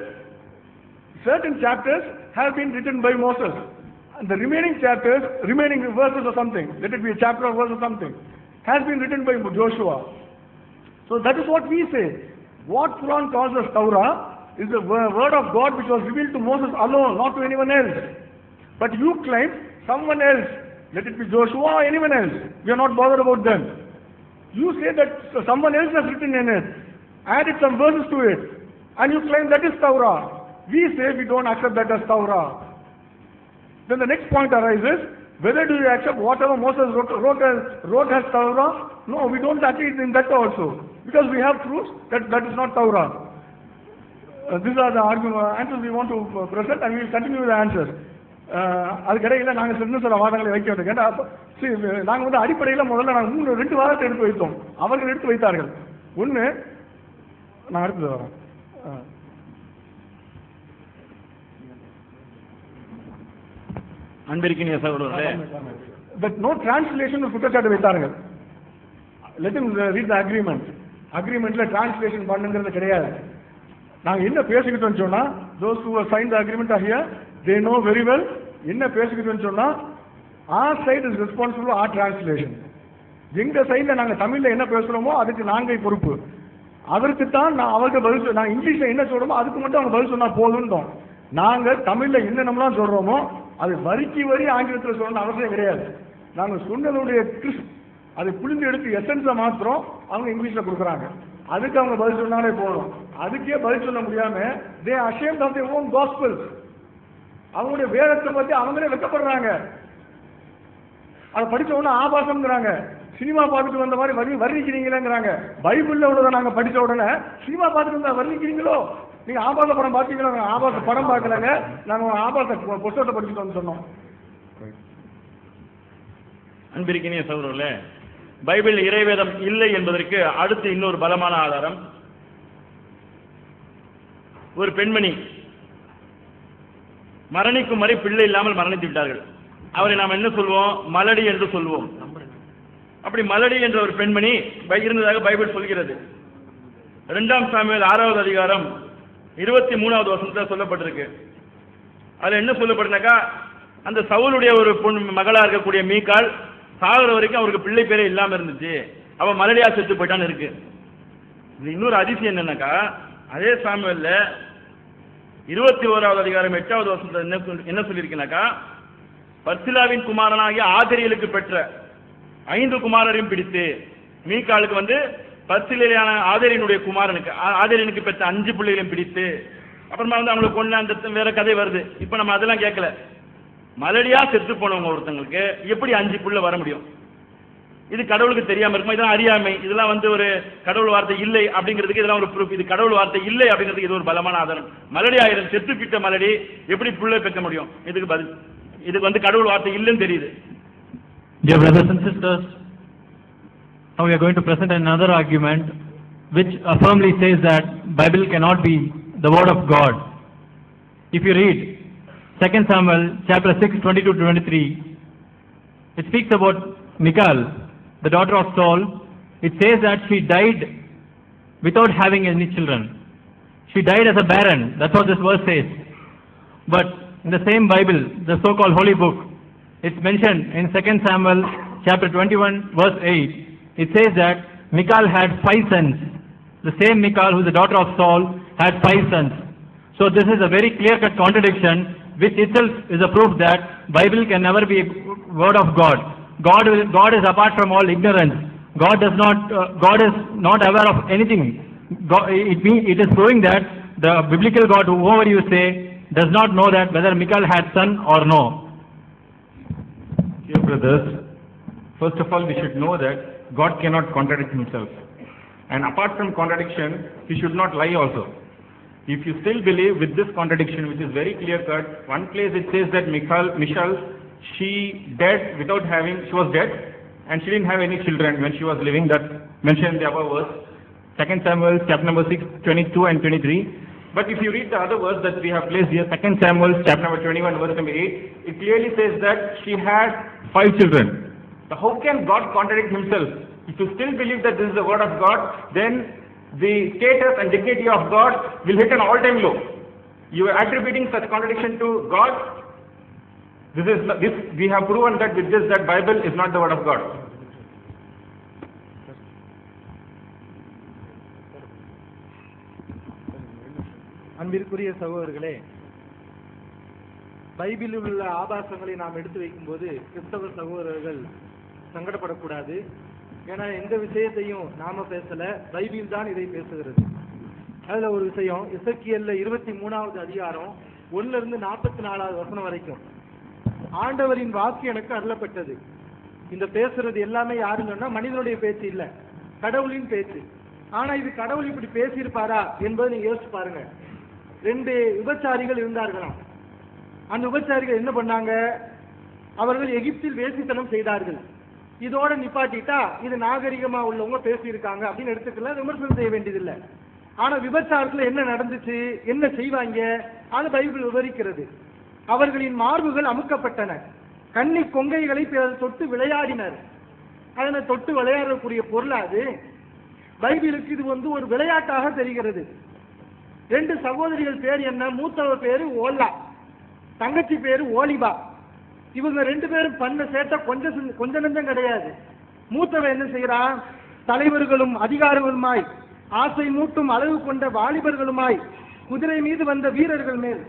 certain chapters have been written by Moses, and the remaining chapters, remaining verses or something, let it be a chapter or verse or something, has been written by Joshua. So that is what we say. What Quran calls as Torah is the word of God which was revealed to Moses alone, not to anyone else. But you claim someone else, let it be Joshua or anyone else, we are not bothered about them. You say that someone else has written in it, added some verses to it, and you claim that is Torah. We say we don't accept that as Torah. Then the next point arises, whether do you accept whatever Moses wrote as Torah? No, we don't agree in that also, because we have proofs that is not Torah. These are the answers we want to present, and we will continue with the answers. அதுக்கிடையில் நாங்கள் இன்னும் சில வாதங்களை வைக்க வேண்டும். ஏன்னா நாங்கள் வந்து அடிப்படையில் முதல்ல நாங்கள் 2 வாதத்தை எடுத்து வைத்தோம், அவர்கள் எடுத்து வைத்தார்கள். ஒன்று நான் அடுத்தது வரேன். அன்பிற்கினிய சகோதரர்களே, that no translation குற்றச்சாட்டு வைத்தார்கள். Let him read the agreement. அக்ரிமெண்ட்ல டிரான்ஸ்லேஷன் பண்ணுங்கிறது கிடையாது. நாங்க என்ன பேசிக்கிட்டோம்னு சொன்னா, those who have signed the agreement are here, they know very well என்ன பேசிக்கிட்டோம்னு சொன்னா, our side is responsible for our translation. எங்க சைடுல நாங்க தமிழ்ல என்ன பேசுறோமோ அதுக்கு நாங்க பொறுப்பு. அதற்கு தான் நான் அவருக்கு பதில் நான் இங்கிலீஷ்ல என்ன சொல்றோமோ அதுக்கு மட்டும் அவங்க பதில் சொன்னா போதும்னு. நாங்க தமிழ்ல என்னென்னலாம் சொல்றோமோ அது வரிக்கு வரி ஆங்கிலத்தில் சொல்லணும்னு அவசியம் கிடையாது. நாங்க சொன்னதுடைய அதை புரிந்து எடுத்து எசன்ஸை மாத்திரம் அவங்க இங்கிலீஷ்ல கொடுக்குறாங்க. அதுக்கு அவங்க பதில் சொன்னாலே போதும். அதுக்கே பதில் சொல்ல முடியாம they are ashamed of their own gospel. அவங்களுடைய வேதத்தை பத்தி அவங்களே வெட்கப்படுறாங்க. அதை படிச்ச உடனே ஆபாசம்ங்கிறாங்க, சினிமா பார்த்துட்டு வந்த மாதிரி வர்ணிக்கிறீங்களேங்கிறாங்க. பைபிள்ல உள்ளதை நாங்க படிச்ச உடனே சினிமா பார்த்துட்டு வந்தா வர்ணிக்கிறீங்களோ, நீங்க ஆபாச படம் பார்த்தீங்களா? ஆபாச படம் பார்க்கலங்க, நாங்க ஆபாச புத்தகத்தை படிச்சுட்டு வந்து சொன்னோம். அன்பிற்கினிய சகோதரர்களே, பைபிள் இறைவேதம் இல்லை என்பதற்கு அடுத்து இன்னொரு பலமான ஆதாரம், ஒரு பெண்மணி மரணிக்கும் வரை பிள்ளை இல்லாமல் மரணித்து விட்டார்கள். அவரை நாம் என்ன சொல்வோம்? மலடி என்று சொல்வோம். அப்படி மலடி என்ற ஒரு பெண்மணி இருந்ததாக பைபிள் சொல்கிறது. 2 சாமுவேல் 6வது அதிகாரம் 23வது வசனத்தில் சொல்லப்பட்டிருக்கு. அதுல என்ன சொல்லப்பட்டிருந்தாக்கா, அந்த சவுலுடைய ஒரு மகளா இருக்கக்கூடிய மீகாள் சாகுற வரைக்கும் அவருக்கு பிள்ளை பேரே இல்லாம இருந்துச்சு, அவ மலடியா செத்து போயிட்டான்னு இருக்கு. இது இன்னொரு அதிசயம் என்னன்னாக்கா, அதே சாமுவேல்ல 21வது அதிகாரம் 8வது வசனத்தில் என்ன சொல்லியிருக்கீங்கன்னாக்கா, பர்சிலாவின் குமாரனாகிய ஆதரியலுக்கு பெற்ற 5 குமாரரையும் பிடித்து, மீகாளுக்கு பர்சிலான ஆதரியனுடைய குமாரனுக்கு ஆதரியனுக்கு பெற்ற 5 பிள்ளைகளையும் பிடித்து, அப்புறமா அவங்களுக்கு கொண்டு அந்த வேற கதை வருது. இப்ப நம்ம அதெல்லாம் கேட்கல. மலடியா செத்து போனவங்க ஒருத்தங்களுக்கு எப்படி 5 புள்ள வர முடியும்? இது கடவுளுக்கு தெரியாம இருக்குமா? இதெல்லாம் அறியாமை. இதெல்லாம் வந்து ஒரு கடவுள் வார்த்தை இல்லை அப்படிங்கிறதுக்கு இதெல்லாம் ஒரு ப்ரூஃப். இது கடவுள் வார்த்தை இல்லை அப்படிங்கிறதுக்கு இது ஒரு பலமான ஆதாரம். மலடி ஆயிரம் செத்துப்பிட்ட மலடி எப்படி புள்ளை பெற்க முடியும்? இதுக்கு பதில் இதுக்கு வந்து கடவுள் வார்த்தை இல்லைன்னு தெரியுது. Dear brothers and sisters, now we are going to present another argument which firmly says that Bible cannot be the word of God. If you read 2 Samuel chapter 6, 22-23, it speaks about Michal, the daughter of Saul. It says that she died without having any children. She died as a barren. That's what this verse says. But in the same Bible, the so-called holy book, it's mentioned in 2 Samuel chapter 21 verse 8. It says that Michal had 5 sons. The same Michal, who is the daughter of Saul, had 5 sons. So this is a very clear-cut contradiction, which itself is a proof that Bible can never be a word of God. God is apart from all ignorance. God is not aware of anything. It is proving that the biblical God, whoever you say, does not know that whether Michal had son or no. Dear brothers, first of all we should know that God cannot contradict himself. And apart from contradiction, he should not lie also. If you still believe with this contradiction, which is very clear cut, one place it says that Michal, she was dead and she didn't have any children when she was living, that mentioned in the above verse, 2 Samuel chapter number 6, 22 and 23. But if you read the other verse that we have placed here, 2 Samuel chapter number 21 verse number 8, it clearly says that she had 5 children. So how can God contradict himself? If you still believe that this is the word of God, then the status and dignity of God will hit an all-time low. You are attributing such contradiction to God. We have proven that with this that Bible is not the word of God. அன்பிற்குரிய சகோதரர்களே, பைபிளில் உள்ள ஆபாசங்களை நாம் எடுத்து வைக்கும்போது கிறிஸ்தவ சகோதரர்கள் சங்கடப்படக்கூடாது. ஏன்னா எந்த விஷயத்தையும் நாம பேசல, பைபிள் தான் இதை பேசுகிறது. அதுல ஒரு விஷயம், எசேக்கியேல்ல 23வது அதிகாரம் 1 இருந்து 44வது வசனம் வரைக்கும், ஆண்டவரின் வாக்கு எனக்கு அருளப்பட்டது. இந்த பேசுறது எல்லாமே யாருன்னா மனிதனுடைய பேச்சு இல்ல, கடவுளின் பேச்சு. ஆனா இது கடவுள் இப்படி பேசியிருப்பாரா என்பதை நீங்க யோசிச்சு பாருங்க. 2 விபச்சாரிகள் இருந்தார்களாம். அந்த விபச்சாரிகள் என்ன பண்ணாங்க? அவர்கள் எகிப்தில் வேசித்தனம் செய்தார்கள். இதோட நிப்பாட்டிட்டா இது நாகரிகமா உள்ளவங்க பேசியிருக்காங்க அப்படின்னு எடுத்துக்கலாம், விமர்சனம் செய்ய வேண்டியதில்லை. ஆனா விபச்சாரத்துல என்ன நடந்துச்சு, என்ன செய்வாங்க, அது பைபிள் விவரிக்கிறது. அவர்களின் மார்புகள் அமுக்கப்பட்டன, கன்னி கொங்கைகளை தொட்டு விளையாடினர். அதனை தொட்டு விளையாடக்கூடிய பொருள் அது. பைபிளுக்கு இது ஒரு விளையாட்டாக தெரிகிறது. 2 சகோதரிகள் பேர் என்ன? மூத்தவர் பேரு ஓல்லா, தங்கச்சி பேரு ஓலிபா. இவங்க 2 பேரும் பண்ண சேட்டை கொஞ்ச நஞ்சம் கிடையாது. மூத்தவன் என்ன செய்யறான்? தலைவர்களும் அதிகாரிகளுமாய், ஆசை மூட்டும் அளவு கொண்ட வாலிபர்களுமாய், குதிரை மீது வந்த வீரர்கள் மேல்.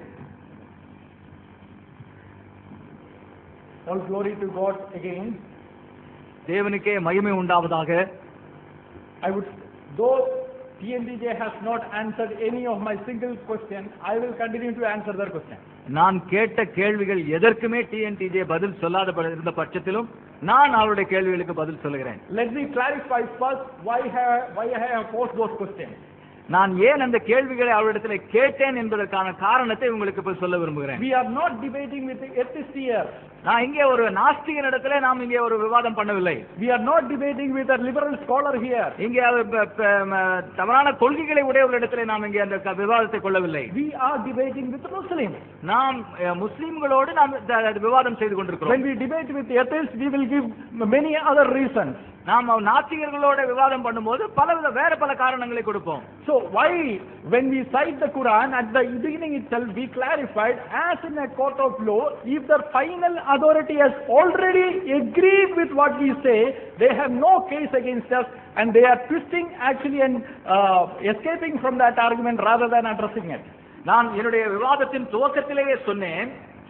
All glory to God again. தேவனுக்கே மகிமை உண்டாவதாக. I would, though TNTJ has not answered any of my single question, I will continue to answer their question. நான் கேட்ட கேள்விகள் எதற்குமே TNTJ பதில் சொல்லாத இருந்த பட்சத்திலும் நான் அவருடைய கேள்விகளுக்கு பதில் சொல்கிறேன். Let me clarify first why I have posed those questions. நான் ஏன் அந்த கேள்விகளை அவரிடத்தில் கேட்டேன் என்பதற்கான காரணத்தை உங்களுக்கு இப்ப சொல்ல விரும்புகிறேன். We are not debating with the atheist here. நான் இங்கே ஒரு நாஸ்திகனிடத்திலே நாம் இங்கே ஒரு விவாதம் பண்ணவில்லை. We are not debating with a liberal scholar here. இங்கே தவறான கொள்கைகளை உடையவர்களிடத்திலே நாம் இங்கே அந்த விவாதத்தை கொள்ளவில்லை. We are debating with Muslims. நாம் முஸ்லிம்களோடு நாம் விவாதம் செய்து கொண்டிருக்கிறோம். When we debate with atheists, we will give many other reasons. நாம் நாஸ்திகர்களோட விவாதம் பண்ணும்போது வேற பல காரணங்களை கொடுப்போம். So why when we cite the Quran at the beginning itself we clarified, as in a court of law, if the final authority has already agreed with what we say, they have no case against us and they are twisting actually and escaping from that argument rather than addressing it. நான் என்னுடைய விவாதத்தின் துவக்கத்திலேயே சொன்னேன்,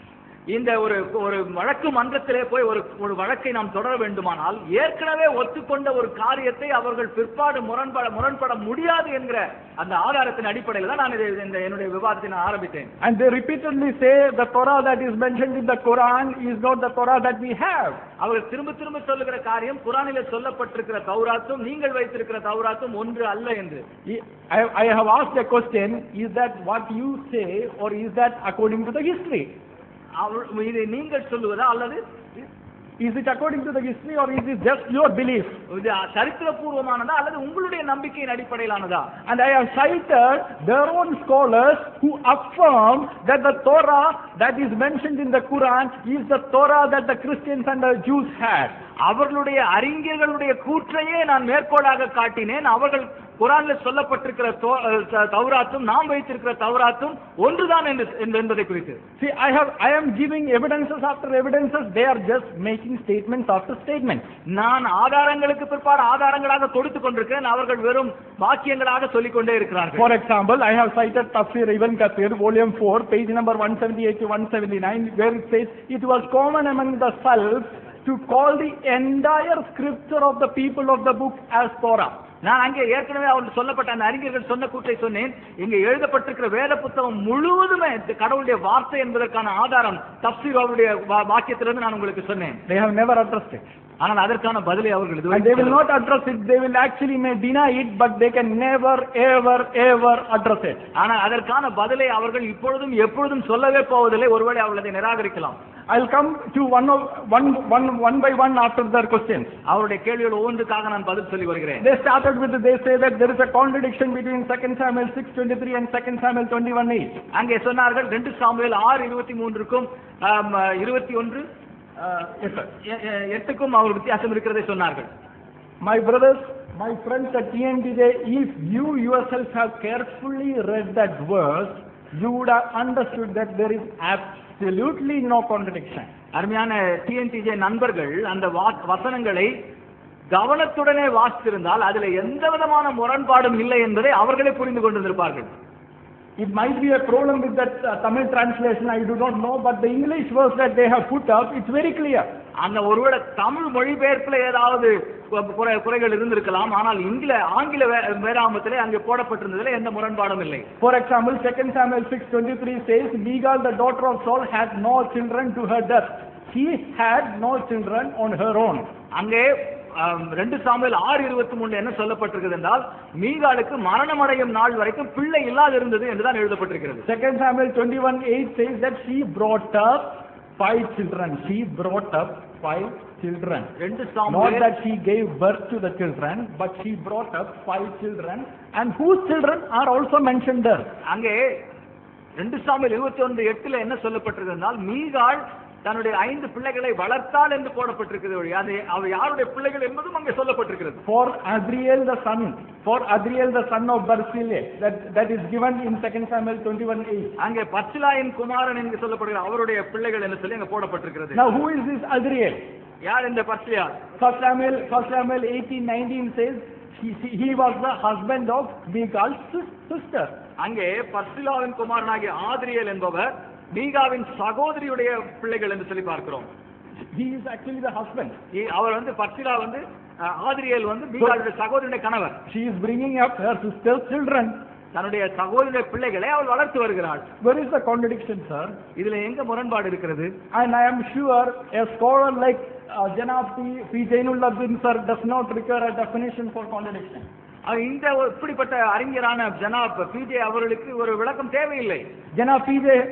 இந்த ஒரு வழக்கு மன்றத்திலே போய் ஒரு வழக்கை நாம் தொடர வேண்டுமானால் ஏற்கனவே ஒத்துக்கொண்ட ஒரு காரியத்தை அவர்கள் பிற்பாடு முரண்பட முடியாது என்கிற அந்த ஆதாரத்தின் அடிப்படையில் தான் நான் என்னுடைய விவாதத்தை நான் ஆரம்பித்தேன். And they repeatedly say the Torah that is mentioned in the Quran is not the Torah that we have. அவர்கள் திரும்ப திரும்ப சொல்லுகிற காரியம் குர்ஆனிலே சொல்லப்பட்டிருக்கிற தௌராத்தும் நீங்கள் வைத்திருக்கிற தௌராத்தும் ஒன்று அல்ல என்று. I have asked a question, is that what you say or is that according to the history? இதை நீங்கள் சொல்லுவதா அல்லது is it according to the history or is it just your belief? இது சரித்திரபூர்வமானதா அல்லது உங்களுடைய நம்பிக்கையின் அடிப்படையிலானதா? And I have cited their own scholars who affirm that the Torah that is mentioned in the Quran is the Torah that the Christians and the Jews had. அவர்களுடைய அறிஞர்களுடைய கூற்றையே நான் மேற்கோளாக காட்டினேன். அவர்கள் குர்ஆனில் சொல்லப்பட்டிருக்கிற தௌராத்தும் நாம் வைத்திருக்கிற தௌராத்தும் ஒன்றுதான் என்பதை குறித்து. See, I am giving evidences after evidences. They are just making statements after statements. நான் ஆதாரங்களுக்கு பிற்பாடு ஆதாரங்களாக கொடுத்துக் கொண்டிருக்கிறேன். அவர்கள் வெறும் வாக்கியங்களாக சொல்லிக் கொண்டே இருக்கிறார்கள். For example, I have cited Tafsir Ibn Kathir, volume 4, page number 178 to 179, where it says, it was common among the Salaf to call the entire scripture of the people of the book as Torah. நான் அங்கே ஏற்கனவே அவர்கள் சொல்லப்பட்ட அந்த அறிஞர்கள் சொன்ன கூற்றை சொன்னேன். இங்கே எழுதப்பட்டிருக்கிற வேத புத்தகம் முழுவதுமே கடவுளுடைய வார்த்தை என்பதற்கான ஆதாரம் தப்சீர் அவருடைய வாக்கியத்திலிருந்து நான் உங்களுக்கு சொன்னேன். They have never addressed it. ஆனால் அதற்கான பதிலை அவர்கள் And they will not address it. They will actually may deny it, but they can never ever address it. ஆனால் அதற்கான பதிலை அவர்கள் இப்பொழுதும் எப்பொழுதும் சொல்லவே போவதில்லை. ஒருவேளை அவர்கள் அதை நிராகரிக்கலாம். I'll come to one by one after their questions. அவருடைய கேள்விகள் ஒவ்வொன்றுக்காக நான் பதில் சொல்லி வருகிறேன். They say that there is a contradiction between 2 Samuel 6:23 and 2 Samuel 21:8. அங்கே சொன்னார்கள் 2 சாமுவேல் 6:23க்கும் 21:8க்கும் அவர் வித்தியாசம் இருக்கிறதை சொன்னார்கள். My brothers, my friends at TNTJ, if you yourself have carefully read that verse, you would have understood that there is absolutely no contradiction. அருமையான டிஎன்டிஜே நண்பர்கள் அந்த வசனங்களை கவனத்துடனே வாசித்திருந்தால் அதில் எந்த விதமான முரண்பாடும் இல்லை என்பதை அவர்களே புரிந்து கொண்டிருப்பார்கள். It might be a problem with that Tamil translation, I do not know, but the English verse that they have put up, it's very clear. அந்த ஒருவேளை தமிழ் மொழிபெயர்ப்பில் ஏதாவது குறைகள் இருந்திருக்கலாம். ஆனால் ஆங்கில வேதாகமத்திலே அங்கே போடப்பட்டிருந்ததில் எந்த முரண்பாடும் இல்லை. For example, 2 Samuel 6:23 says, Michal, the daughter of Saul, had no children to her death. She had no children on her own. அங்கே 2 சாமுவேல் 6:23 என்ன சொல்லப்பட்டிருக்கிறது என்றால் மீகாளுக்கு மரணம் அடையும் நாள் வரைக்கும் பிள்ளை இல்லாது இருந்தது என்றுதான் எழுதப்பட்டிருக்கிறது. 2 Samuel 21:8 says that she brought up 5 children. She brought up 5 children. Not that she gave birth to the children, but she brought up 5 children, and whose children are also mentioned there. அங்கே 2 Samuel 21:8 என்ன சொல்லப்பட்டிருக்கிறது மீகாள் தன்னுடைய 5 பிள்ளைகளை வளர்த்தாள் என்று போடப்பட்டிருக்கிறது. அவ யாருடைய பிள்ளைகள் என்பதும் அங்கே சொல்லப்பட்டிருக்கிறது. For Adriel the son of Barzillai, that is given in 2 Samuel 21:8. அங்கே பர்சிலாயின் குமாரன் என்று சொல்லப்படுகிற அவருடைய பிள்ளைகள் என்று சொல்லி அங்கே போடப்பட்டிருக்கிறது. Now who is this Adriel? யார் இந்த பர்சிலா? 1 Samuel 18:19 says he was the husband of Michal's sister. அங்கே பர்சிலாவின் குமாரனாகிய ஆத்ரியேல் என்பவர் மீகாவின் சகோதரியுடைய பிள்ளைகள் என்று சொல்லி பார்க்கிறோம். He is actually the husband. அவர் பர்சிலா ஆத்ரியேல் மீகாவுடைய சகோதரியுடைய கணவர். She is bringing up her sister's children. தன்னுடைய சகோதரியுடைய பிள்ளைகளை அவள் வளர்த்து வருகிறாள். Where is the contradiction, sir? இதுல எங்க முரண்பாடு இருக்கிறது? And I am sure a scholar like Janab P. Jainulladdin sir does not require a definition for contradiction. இந்த இப்படிப்பட்ட அறிஞரான ஜனாப் பிஜே அவர்களுக்கு ஒரு விளக்கம் தேவையில்லை. Janab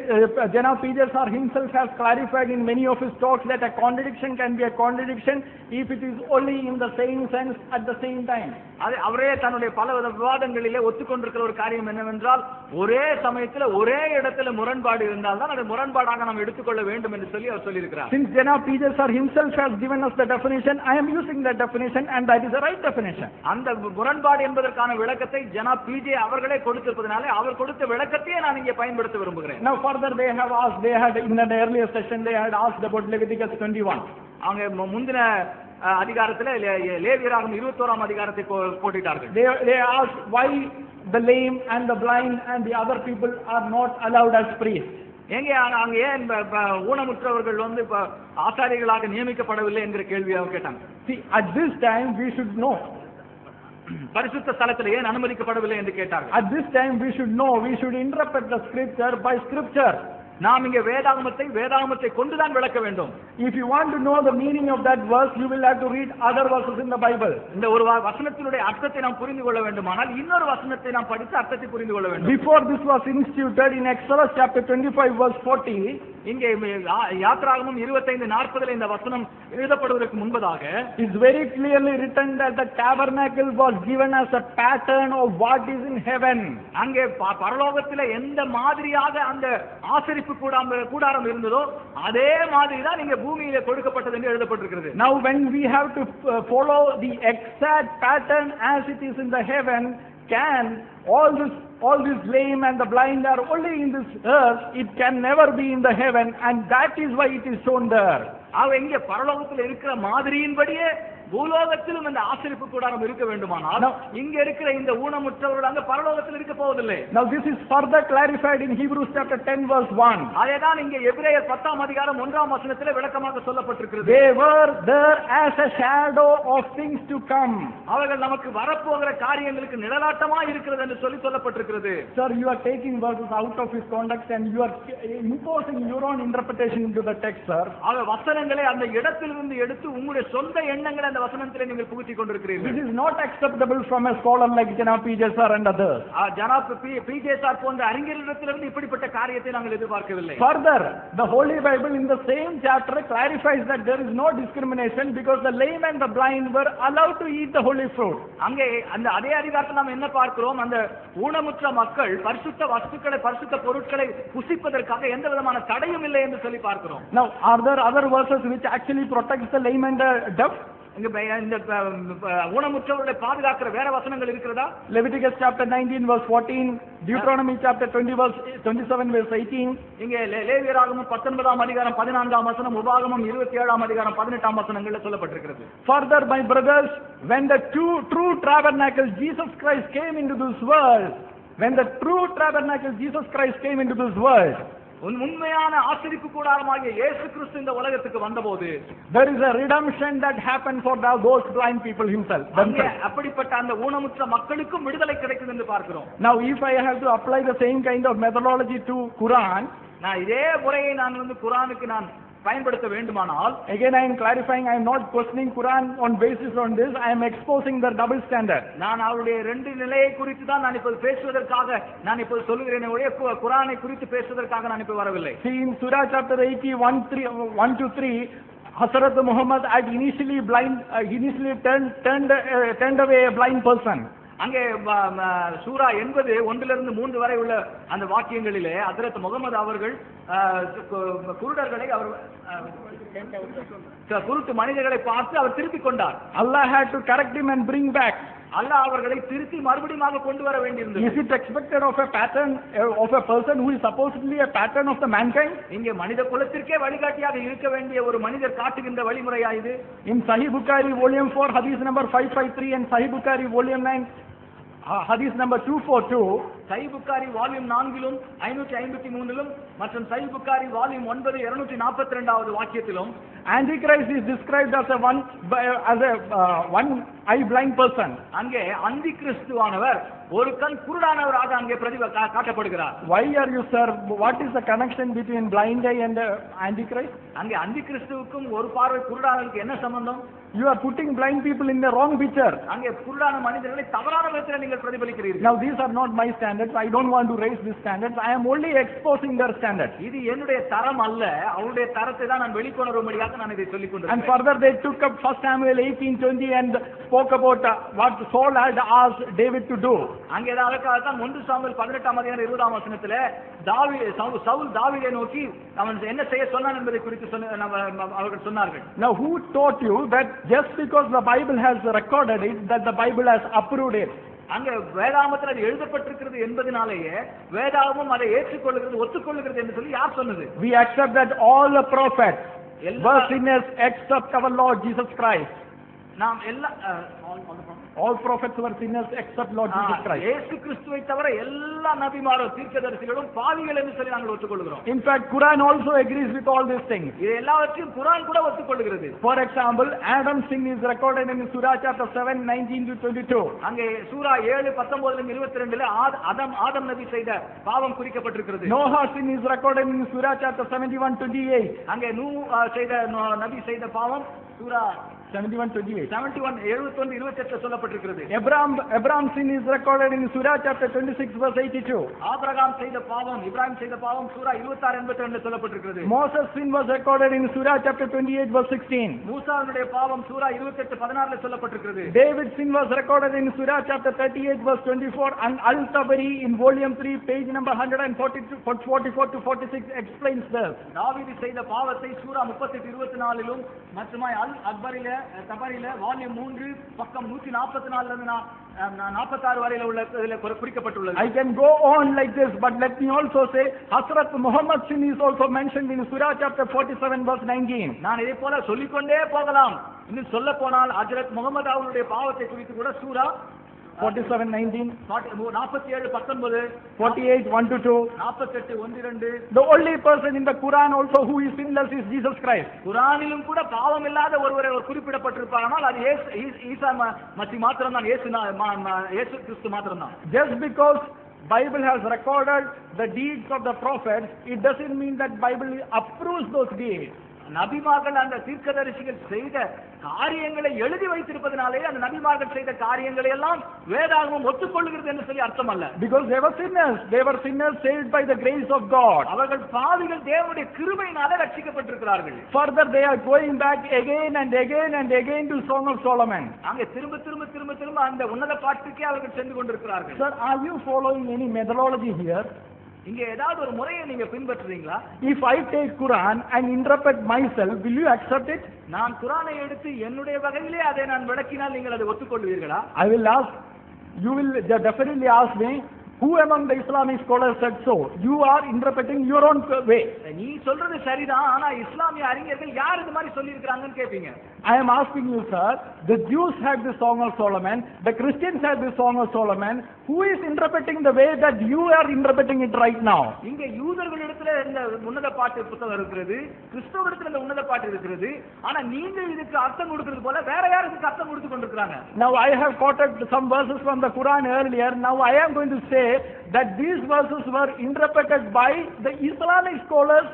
PJ sir himself has clarified in many of his talks that a contradiction can be a contradiction if it is only in the same sense at the same time. அவரே தன்னுடைய பல விவாதங்களிலே ஒத்துக்கொண்டிருக்கிற ஒரு காரியம் என்னவென்றால் ஒரே சமயத்தில் ஒரே இடத்துல முரண்பாடு இருந்தால் தான் அதை முரண்பாடாக நாம் எடுத்துக்கொள்ள வேண்டும் என்று சொல்லி அவர் சொல்லியிருக்கிறார். Since Janab PJ sir himself has given us the definition, I am using that definition and that is the right definition. அந்த முரண்பாடு என்பதற்கான விளக்கத்தை ஜனாப் பிஜே அவர்களே கொடுத்திருப்பதனாலே அவர் கொடுத்த விளக்கத்தையே நான் இங்கே பயன்படுத்த விரும்புகிறேன். Now further they had in an earlier session they had asked about Leviticus 21. அவங்க முந்தின அதிகாரத்தில் லேவியராகும் 21ஆம் அதிகாரத்தை போட்டுட்டார்கள். They asked why the lame and the blind and the other people are not allowed as priests. எங்கே அங்க ஏன் ஊனமுற்றவர்கள் வந்து ஆசாரிகளாக நியமிக்கப்படவில்லை என்கிற கேள்வியை அவர் கேட்டாங்க. See, at this time we should know. பரிசுத்த ஸ்தலத்தில் ஏன் அனுமதிக்கப்படவில்லை என்று கேட்டார்கள். At this time we should know, we should interpret the scripture by scripture. நாம் இங்கே வேதாகமத்தை கொண்டுதான் விளக்க வேண்டும். If you want to know the meaning of that verse, you will have to read other verses in the Bible. இந்த ஒரு வசனத்தினுடைய அர்த்தத்தை நாம் புரிந்து கொள்ள வேண்டுமானால் இன்னொரு வசனத்தை நாம் படித்து அர்த்தத்தை புரிந்து கொள்ள வேண்டும். Before this was instituted in Exodus chapter 25 verse 40, இங்கே யாத்ராகமம் 25:40 இந்த வசனம் எழுதப்படுவதற்கு முன்பதாக it's very clearly written that the tabernacle was given as a pattern of what is in heaven. அங்கே பரலோகத்தில் எந்த மாதிரியாக அந்த ஆசரிப்பு கூடாரம் இருந்ததோ அதே மாதிரி தான் இங்கே பூமியிலே கொடுக்கப்பட்டது என்று எழுதப்பட்டிருக்கிறது. Now when we have to follow the exact pattern as it is in the heaven, can all this lame and the blind are only in this earth, it can never be in the heaven, and that is why it is shown there. அவ இங்கே பரலோகத்தில் இருக்கிற மாதிரியின்படியே பூலோகத்திலும் இந்த ஆசரிப்பு கூடாரம் இருக்க வேண்டுமானால் இங்க இருக்கிற இந்த ஊனமுற்றவர்கள் அங்க பரலோகத்தில் இருக்க போவதில்லை. Now this is further clarified in Hebrews chapter 10 verse 1. அதேதான் இங்கே எபிரேயர் 10ஆம் அதிகாரம் 1ஆம் வசனத்திலே விளக்கமாக சொல்லப்பட்டிருக்கிறது. They were there as a shadow of things to come. அவர்கள் நமக்கு வரப்போகிற காரியங்களுக்கு நிழலாட்டமா இருக்கிறது என்று சொல்லப்பட்டிருக்கிறது. Sir, you are taking verses out of his context and you are imposing your own interpretation into the text, sir. அவ வசனங்களை அந்த இடத்திலிருந்து எடுத்து உங்களுடைய சொந்த எண்ணங்களை வசனத்திலே நீங்கள் புகுத்திக் கொண்டிருக்கிறீர்கள். This is not acceptable from a scholar like Janab P. J. Sir and others. Janab P. J. Sir போன்ற அறிஞர்களிடத்திலிருந்து இப்படிப்பட்ட காரியத்தை நாங்கள் எதிர்பார்க்கவில்லை. Further, the Holy Bible in the same chapter clarifies that there is no discrimination because the lame and the blind were allowed to eat the holy fruit. அங்கே அந்த அதே அதிகாரத்தில் நாம் என்ன பார்க்கிறோம்? அந்த ஊனமுற்ற மக்கள் பரிசுத்த வஸ்துக்களை பரிசுத்த பொருட்களை புசிப்பதற்காக எந்த விதமான தடையும் இல்லை என்று சொல்லி பார்க்கிறோம். Now, are there other verses which actually protect the lame and the deaf? இந்த ஊனமுற்றவர்களை பாதுகாக்கிற வேற வசனங்கள் இருக்கிறதா? Leviticus chapter 19 verse 14, Deuteronomy chapter 20 verse 27 verse 18. இங்கே லேவியராகமம் 19ஆம் அதிகாரம் 14ஆம் வசனம், உபாகமம் 27ஆம் அதிகாரம் 18ஆம் வசனங்கள்ல சொல்லப்பட்டிருக்கிறது. Further, my brothers, when the true tabernacle Jesus Christ came into this world, உண்மையான ஆசரிப்பு கூடாரமாகிய இயேசு கிறிஸ்து இந்த உலகத்துக்கு வந்தபோது there is a redemption that happened for those blind people himself. அப்படிப்பட்ட அந்த ஊனமுற்ற மக்களுக்கும் விடுதலை கிடைக்கும் என்று பார்க்கிறோம். Now if I have to apply the same kind of methodology to Quran, நான் இதே முறையை நான் வந்து குர்ஆனுக்கு நான் பயன்படுத்த வேண்டுமானால், again I am clarifying, I am not questioning Quran on basis on this, I am exposing the double standard. நான் அவருடைய ரெண்டு நிலையை குறித்து தான் நான் இப்போது பேசுவதற்காக நான் இப்போது சொல்லுகிறேன் ஒழிய குர்ஆனை குறித்து பேசுவதற்காக நான் இப்போது வரவில்லை. See in Surah chapter 80 1 to 3, Hazrat Muhammad had initially turned away a blind person. அங்கே சூரா 80 1 to 3 வரை உள்ள அந்த வாக்கியங்களிலே ஹஜ்ரத் முகமது அவர்கள் குருடர்களை அவர் குருட்டு மனிதர்களை பார்த்து அவர் திருப்பி கொண்டார். Allah had to correct him and bring back. அல்லாஹ் அவர்களை திருப்பி மறுபடியும் கொண்டு வர வேண்டியிருந்தது. Is it expected of a pattern of a person who is supposedly a pattern of the mankind? இங்கே மனித குலத்திற்கே வழிகாட்டியாக இருக்க வேண்டிய ஒரு மனிதர் காட்டுகின்ற வழிமுறையா இது? In Sahih Bukhari volume 4 hadith number 553 and Sahih Bukhari volume 9 hadith number 242, சஹீஹ் புகாரி வால்யூம் 4 553 மற்றும் சஹீஹ் புகாரி வால்யூம் 9 242வது வாக்கியத்திலும் Antichrist is described as a one eye blind person. அங்கே அந்தி கிறிஸ்துவானவர் ஒரு கண் குருடானவராக அங்கே காட்டப்படுகிறார். Why are you, sir? What is the connection between blind eye and Antichrist? அங்கே அந்தி கிறிஸ்துவுக்கும் ஒரு பார்வை குருடானவருக்கு என்ன சம்பந்தம்? You are putting blind people in the wrong picture. அங்கே குருடான மனிதர்களை தவறான விதத்தில் நீங்கள் பிரதிபலிக்கிறீர்கள். Now these are not my standards. I don't want to raise these standards. I am only exposing their standards. இது என்னுடைய தரம் அல்ல, அவருடைய தரத்தை தான் நான் வெளிக்கொணரும்படியாக நான் இதை சொல்லிக் கொண்டிருக்கிறேன். And further they took up 1 Samuel 18:20 and spoke about what Saul had asked David to do. அங்கே அதற்காகத்தான் 1 சாமுவேல் 18ஆம் அதிகாரம் 20ஆம் வசனத்திலே சவுல் தாவீதை நோக்கி அவன் என்ன செய்ய சொன்னான் என்பதை குறித்து அவர்கள் சொன்னார்கள். Now who taught you that just because the Bible has recorded it, that the Bible has approved it? அங்க வேதாகமத்தில் அது எழுதப்பட்டிருக்கிறது என்பதனாலேயே வேதாகமம் அதை ஏற்றுக்கொள்கிறது ஒத்துக்கொள்கிறது என்று சொல்லி யார் சொன்னது? We accept that all the prophets were sinners except our Lord Jesus Christ. நாம் எல்லா All prophets were sinners except Lord Jesus Christ. இயேசு கிறிஸ்துவை தவிர எல்லா நபிமாரும் தீர்க்கதரிசிகளும் பாவிகள் என்று சொல்லி நாங்கள் ஒத்துக்கொள்கிறோம். In fact, Quran also agrees with all these things. இது எல்லாவற்றையும் குர்ஆன் கூட ஒத்துக்கொள்கிறது. For example, Adam's sin is recorded in Surah chapter 7, 19 to 22. அங்கே சூரா 7 19 22ல ஆதம் நபி செய்த பாவம் குறிக்கப்பட்டிருக்கிறது. Noah's sin is recorded in Surah chapter 71, 28. அங்கே செய்த நபி செய்த பாவம் சூரா 71, 28. 71 71 28 சொல்லப்பட்டிருக்கிறது. Abraham's sin is recorded in Surah chapter 26, verse 82. Abraham செய்த பாவம் இப்ராஹிம் செய்த பாவம் சூரா 26 82 சொல்லப்பட்டிருக்கிறது. Moses' sin was recorded in Surah chapter 28, verse 16. மூசாவுடைய பாவம் சூரா 28 16ல சொல்லப்பட்டிருக்கிறது. David's sin was recorded in Surah chapter 38, verse 24, and Al-Tabari in volume 3, page number 144 to 46 explains this. தாவீது செய்த பாவத்தை சூரா 38 24லும் மற்றும் தபரில வால்யூம் 3 பக்கம் 144ல இருந்து 46 வரையில உள்ள குறிக்கப்பட்டுள்ளது. I can go on like this, but let me also say Hazrat Muhammad's sin is also mentioned in Surah chapter 47, verse 19. நான் இதே போல சொல்லிக்கொண்டே போகலாம். இன்னும் சொல்ல போனால் ஹஜ்ரத் முஹம்மது அவருடைய பாவத்தை குறித்து கூட சூரா 47, 19, 47 19, 48, 1 to 2, 48 1 2. The only person in the Quran also who is sinless is Jesus Christ. குர்ஆனிலும் கூட பாவம் இல்லாத ஒருவரை குறிப்பிடப்பட்டிருப்பார்கள். அது ஈசா மசீஹ் மாத்திரம்தான், இயேசு கிறிஸ்து மாத்திரம்தான். Just because Bible has recorded the deeds of the prophets, it doesn't mean that Bible approves those deeds. நபிமார்கள் அந்த தீர்க்கதரிசிகள் செய்த காரியங்களை எழுதி வைத்திருப்பதனாலே அந்த நபிமார்கள் செய்த காரியங்களை எல்லாம் வேதாகமம் ஒத்துக்கொள்கிறது என்று சொல்லி அர்த்தம் அல்ல. Because they were sinners saved by the grace of God. அவர்கள் பாவிகள் தேவனுடைய கிருபையினாலே ரட்சிக்கப்பட்டிருக்கிறார்கள். Further they are going back again and again and again to Song of Solomon. அங்கே திரும்ப அந்த உன்னத பாட்டுக்கே அவர்கள் சென்று கொண்டிருக்கிறார்கள். Sir, are you following any methodology here? இங்க ஏதாவது ஒரு முறையை நீங்க பின்பற்றுறீங்களா? If I take Quran and interpret myself, will you accept it? நான் குர்ஆனை எடுத்து என்னுடைய வகையிலே அதை நான் விளக்கினால் நீங்கள் அதை ஒத்துக்கொள்வீர்களா? I will ask, you will definitely ask me, who among the Islamic scholars said so? You are interpreting your own way. நீ சொல்றது சரிதான், ஆனா இஸ்லாமிய அறிஞர்கள் யார் இது மாதிரி சொல்லி இருக்காங்கன்னு கேப்பீங்க. I am asking you, sir, the Jews had the Song of Solomon, the Christians had the Song of Solomon. Who is interpreting the way that you are interpreting it right now? இங்க யூதர்களிடத்துல இந்த உன்னத பாட்டு புத்தகம் இருக்கிறது, கிறிஸ்தவரிடத்துல இந்த உன்னத பாட்டு இருக்கிறது. ஆனா நீங்க இதுக்கு அர்த்தம் கொடுக்கிறது போல வேற யார் இதுக்கு அர்த்தம் கொடுத்து கொண்டிருக்காங்க? Now I have quoted some verses from the Quran earlier. Now I am going to say that these verses were interpreted by the Islamic scholars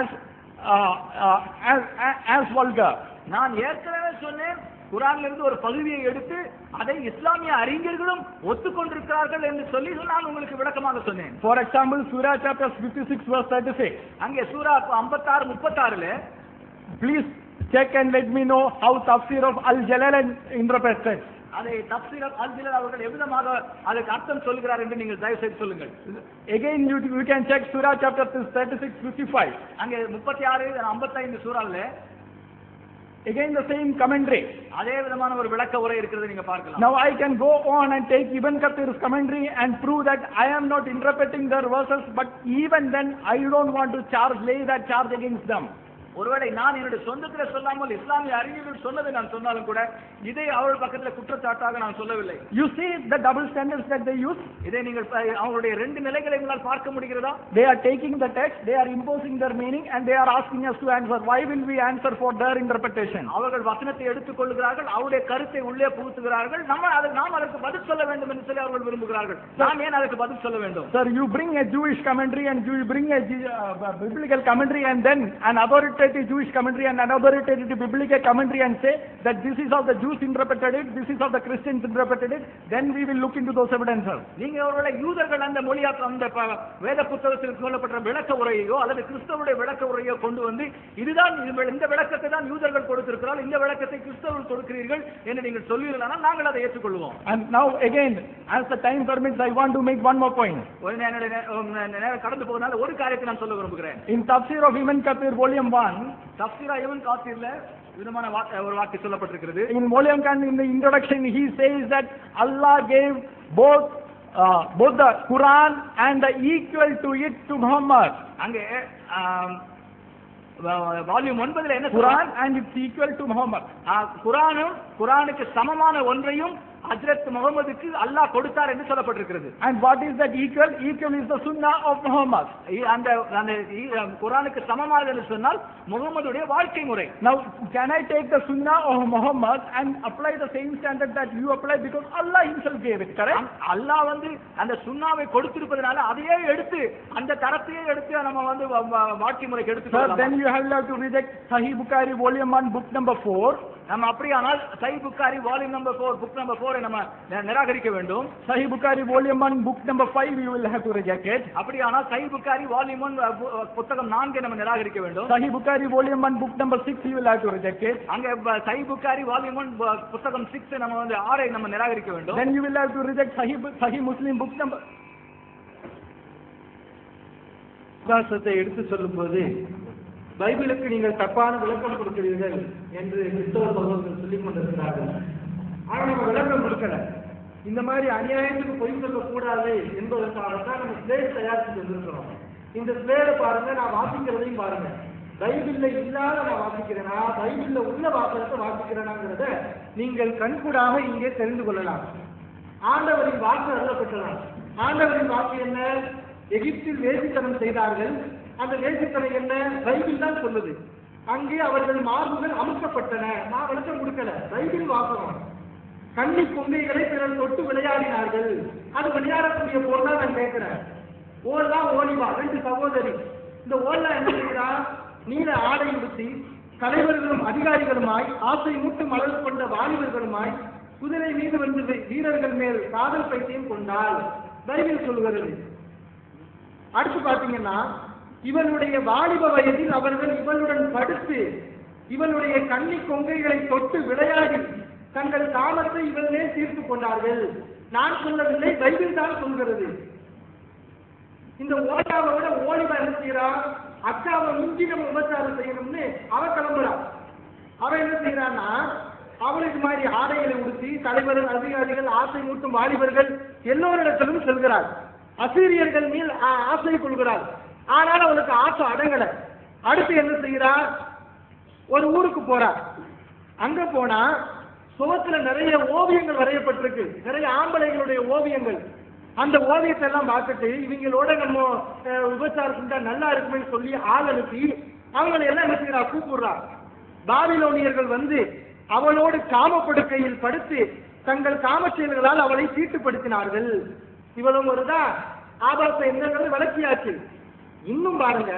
as vulgar. நான் ஏற்கனவே சொன்னேன், குர்ஆன்ல இருந்து ஒரு பகுதியை எடுத்து அதை இஸ்லாமிய அறிஞர்களும் ஒத்துக்கொண்டிருக்கிறார்கள் என்று சொல்லி நான் உங்களுக்கு விளக்கமாக சொன்னேன். For example, Surah chapter 56, verse 36. அங்கே சூரா 56 36ல please check and let me know how Tafsir of Al-Jalalain interprets it. அதை தஃப்சீர் அல்-ஜலால் அவர்கள் எவ்விதமாக அதுக்கு அர்த்தம் சொல்கிறார் என்று நீங்கள் தயவு செய்து சொல்லுங்கள். Again you can check Surah chapter 36, 55. அங்கே 36 55 சூரால again the same commentary. அதே விதமான ஒரு விளக்க உரை இருக்கிறது நீங்க பார்க்கலாம். Now I can go on and take Ibn Kathir's commentary and prove that I am not interpreting their verses, but even then I don't want to lay that charge against them. ஒருவேளை நான் என்னுடைய சொந்தத்தில் சொல்லாமல் இஸ்லாமிய அறிஞர்கள் சொன்னதை நான் சொன்னாலும் கூட இதை அவர்கள் பக்கத்தில் குற்றச்சாட்டாக நான் சொல்லவில்லை. You see the double standards that they use? இதை நீங்கள் அவங்களுடைய ரெண்டு நிலைகளை உங்களால் பார்க்க முடிகிறதா? They are taking the text, they are imposing their meaning, and they are asking us to answer. Why will we answer for their interpretation? அவர்கள் வசனத்தை எடுத்துக்கொள்கிறார்கள், அவருடைய கருத்தை உள்ளே புகுத்துகிறார்கள். நாம் அதற்கு பதில் சொல்ல வேண்டும் என்று சொல்லி அவர்கள் விரும்புகிறார்கள். நாம் ஏன் அதற்கு பதில் சொல்ல வேண்டும்? Sir, you bring a Jewish commentary and you bring a biblical commentary and then an authoritative Jewish commentary and an authoritative biblical commentary and say that this is how the Jews interpreted it, this is how the Christians interpreted it, then we will look into those evidences. நீங்க ஒருவேளை யூதர்கள் அந்த மொழியாக்கம் அந்த வேத புத்தகத்தில் சொல்லப்பட்ட விளக்க உரையோ அல்லது கிறிஸ்தவருடைய விளக்க உரையோ கொண்டு வந்து இதுதான் இந்த விளக்கத்தை தான் யூதர்கள் கொடுத்திருக்கிறார்கள், இந்த விளக்கத்தை கிறிஸ்தவர்கள் கொடுக்கிறீர்கள் என்று நீங்கள் சொல்வீர்களானால் நாங்கள் அதை ஏற்றுக்கொள்வோம். And now again, as the time permits, I want to make one more point. நேரம் கடந்து போவதனால ஒரு காரியத்தை நான் சொல்ல விரும்புகிறேன். In Tafsir of Ibn Kathir volume 1, Tafseer இப்னு கதீர்ல விதமான ஒரு வாக்கு சொல்லப்பட்டிருக்கிறது. In volume 1, in the introduction, he says that Allah gave both the Quran and the equal to it to Muhammad. அங்கே வால்யூம் 9ல என்ன Quran and its equal to Muhammad. குர்ஆனுக்கு சமமான ஒன்றையும் ஹஜ்ரத் முகமதுக்கு அல்லாஹ் கொடுத்தார் என்று சொல்லப்பட்டிருக்கிறது. And what is that equal? Equal is the sunnah of Muhammad. அந்த குர்ஆனுக்கு சமமாக என்று சொன்னால் முகமதுடைய வாழ்க்கை முறை. Now, can I take the sunnah of Muhammad and apply the same standard that you apply, because Allah himself gave it, correct? அல்லாஹ் வந்து அந்த சுன்னாவை கொடுத்திருப்பதனால அதையே எடுத்து அந்த தரத்தையே எடுத்து நம்ம வந்து வாழ்க்கை முறைக்கு எடுத்து So then you have to reject Sahih Bukhari volume 1 book number 4. நம்ம அப்படியானால் Sahih Bukhari volume number 4 book number 4 நம்ம நிராகரிக்க வேண்டும். Sahih Bukhari volume 1 book number 5 you will have to reject it. அப்படியானால் சஹீஹ் புகாரி வால்யூம் 1 புத்தகம் 4 நம்ம நிராகரிக்க வேண்டும். Sahih Bukhari volume 1 book number 6 you will have to reject it. அங்க சஹீஹ் புகாரி வால்யூம் 1 புத்தகம் 6 நம்ம வந்து 6 நம்ம நிராகரிக்க வேண்டும். Then you will have to reject Sahih Muslim book number. விசுவாசத்தை எடுத்து சொல்லும்போது பைபிளுக்கு நீங்கள் தப்பான விளக்கம் கொடுக்கிறீர்கள் என்று கிறிஸ்தவ சகோதரர்கள் சொல்லிக் கொண்டிருக்கிறார்கள். ஆனால் நம்ம விளக்கம் கொடுக்கல. இந்த மாதிரி அநியாயத்துக்கு பொய் சொல்லக்கூடாது என்பதற்காகத்தான் நம்ம ஸ்லேட் தயாரித்து வந்திருக்கிறோம். இந்த ஸ்லேடை பாருங்க, நான் வாசிக்கிறதையும் பாருங்க. பைபிள்ல இல்லாத நான் வாசிக்கிறேனா, பைபிள்ல உள்ள வாசகத்தை வாசிக்கிறேனாங்கிறத நீங்கள் கண்கூடாக இங்கே தெரிந்து கொள்ளலாம். ஆண்டவரின் வாக்கு அருளப்பட்டலாம். ஆண்டவரின் வாக்கு என்ன? எகிப்தில் வேசித்தனம் செய்தார்கள். அந்த வேசித்தனம் என்ன? பைபிள் தான் சொல்லுது. அங்கே அவர்கள் மார்புகள் அமுக்கப்பட்டன. நான் விளக்கம் கொடுக்கல, பைபிள் வாசகம். கன்னி கொங்கைகளை பிறர் தொட்டு விளையாடினார்கள். அது விளையாடக்கூடிய பொருளா நான் கேட்கிறேன். ஓல்லா ஓலிவா 2 சகோதரி. இந்த ஓல்லா என்ன செய்கிறா? நீல ஆடை உடுத்தி தலைவர்களும் அதிகாரிகளுமாய் ஆசை மூட்டு மலர் கொண்ட வாலிபர்களுமாய் குதிரை மீது வந்து வீரர்கள் மேல் காதல் பைத்தியம் கொண்டால் பைபிள் சொல்கிறது. அடுத்து பாத்தீங்கன்னா, இவனுடைய வாலிப வயதில் அவர்கள் இவளுடன் படுத்து இவளுடைய கன்னி கொங்கைகளை தொட்டு விளையாடி தங்கள் காமத்தை இவர்களே தீர்த்து கொண்டார்கள். நான் சொல்லவில்லை, பைபிள் தான் சொல்கிறது. இந்த ஓட்டாவை விட ஓலிவா என்ன செய்யறா? அக்காவை மிஞ்சி நம்ம உபச்சாரம் செய்யணும்னு அவ கிளம்புறா. அவ என்ன செய்யறான்னா, அவளுக்கு மாதிரி ஆடைகளை உடுத்தி தலைவர்கள் அதிகாரிகள் ஆசை மூட்டும் வாலிபர்கள் எல்லோரிடத்திலும் செல்கிறார். அசீரியர்கள் மேல் ஆசை கொள்கிறார். ஆனால் அவளுக்கு ஆசை அடங்கல. அடுத்து என்ன செய்கிறார்? ஒரு ஊருக்கு போறார். அங்க போனா சுவத்துல நிறைய ஓவியங்கள் வரையப்பட்டிருக்கு, நிறைய ஆம்பளைகளுடைய ஓவியங்கள். அந்த ஓவியத்தை எல்லாம் பார்த்துட்டு இவங்களோட நம்ம விபச்சாரம் செஞ்சா நல்லா இருக்குமே சொல்லி ஆள் அனுப்பி அவங்களை எல்லாம் என்ன செய்யறா? கூப்பிடுறா. பாபிலோனியர்கள் வந்து அவளோடு காமப்படுக்கையில் படுத்து தங்கள் காம செயல்களால் அவளை தீட்டுப்படுத்தினார்கள். இவ்வளவு வருதா? ஆபாச எண்ணங்களை விளக்கியாச்சு. இன்னும் பாருங்க,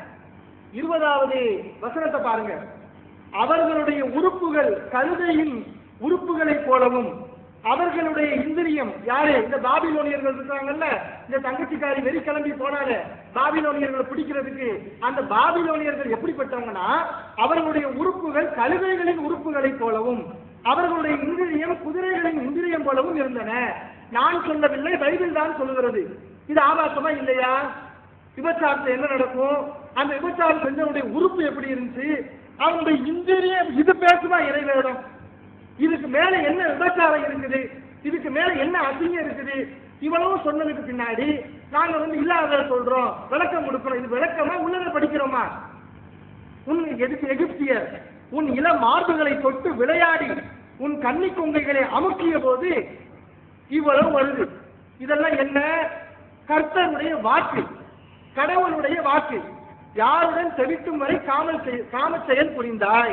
20வது வசனத்தை பாருங்க. அவர்களுடைய உறுப்புகள் கழுதையின் உறுப்புகளை போலவும் அவர்களுடைய இந்திரியம், யாரு? இந்த பாபிலோனியர்கள் இருக்காங்கல்ல, இந்த தங்கச்சிக்காரி வெறி கிளம்பி போனாங்க பாபிலோனியர்களை பிடிக்கிறதுக்கு. அந்த பாபிலோனியர்கள் எப்படிப்பட்டவங்கன்னா, அவர்களுடைய உறுப்புகள் கழுதைகளின் உறுப்புகளை போலவும் அவர்களுடைய இந்திரியம் குதிரைகளின் இந்திரியம் போலவும் இருந்தன. நான் சொல்லவில்லை, பைபிள் தான் சொல்லுகிறது. இது ஆபாசமா இல்லையா? விபச்சாரத்தை என்ன நடக்கும்? அந்த விபச்சாரம் செஞ்சவனுடைய உறுப்பு எப்படி இருந்துச்சு? அவனுடைய இந்திரியம் இது பேசுமா இறைவேதம்? இதுக்கு மேல என்ன விபச்சாரம் இருக்குது? இதுக்கு மேல என்ன அசிங்கம் இருக்குது? இவ்வளவு சொன்னதுக்கு பின்னாடி நாங்க வந்து இல்லாத சொல்றோம், விளக்கம் கொடுக்கிறோம். இது விளக்கமா உள்ளதை படிக்கிறோமா? உன் எகிப்தியர் உன் இள மார்புகளை தொட்டு விளையாடி உன் கன்னி கொங்கைகளை அமுக்கிய போது இவ்வளவு வருது. இதெல்லாம் என்ன? கர்த்தருடைய வாக்கு, கடவுளுடைய வாக்கு. யாருடன் செவிக்கும் வரை காம செயல் புரிந்தாய்.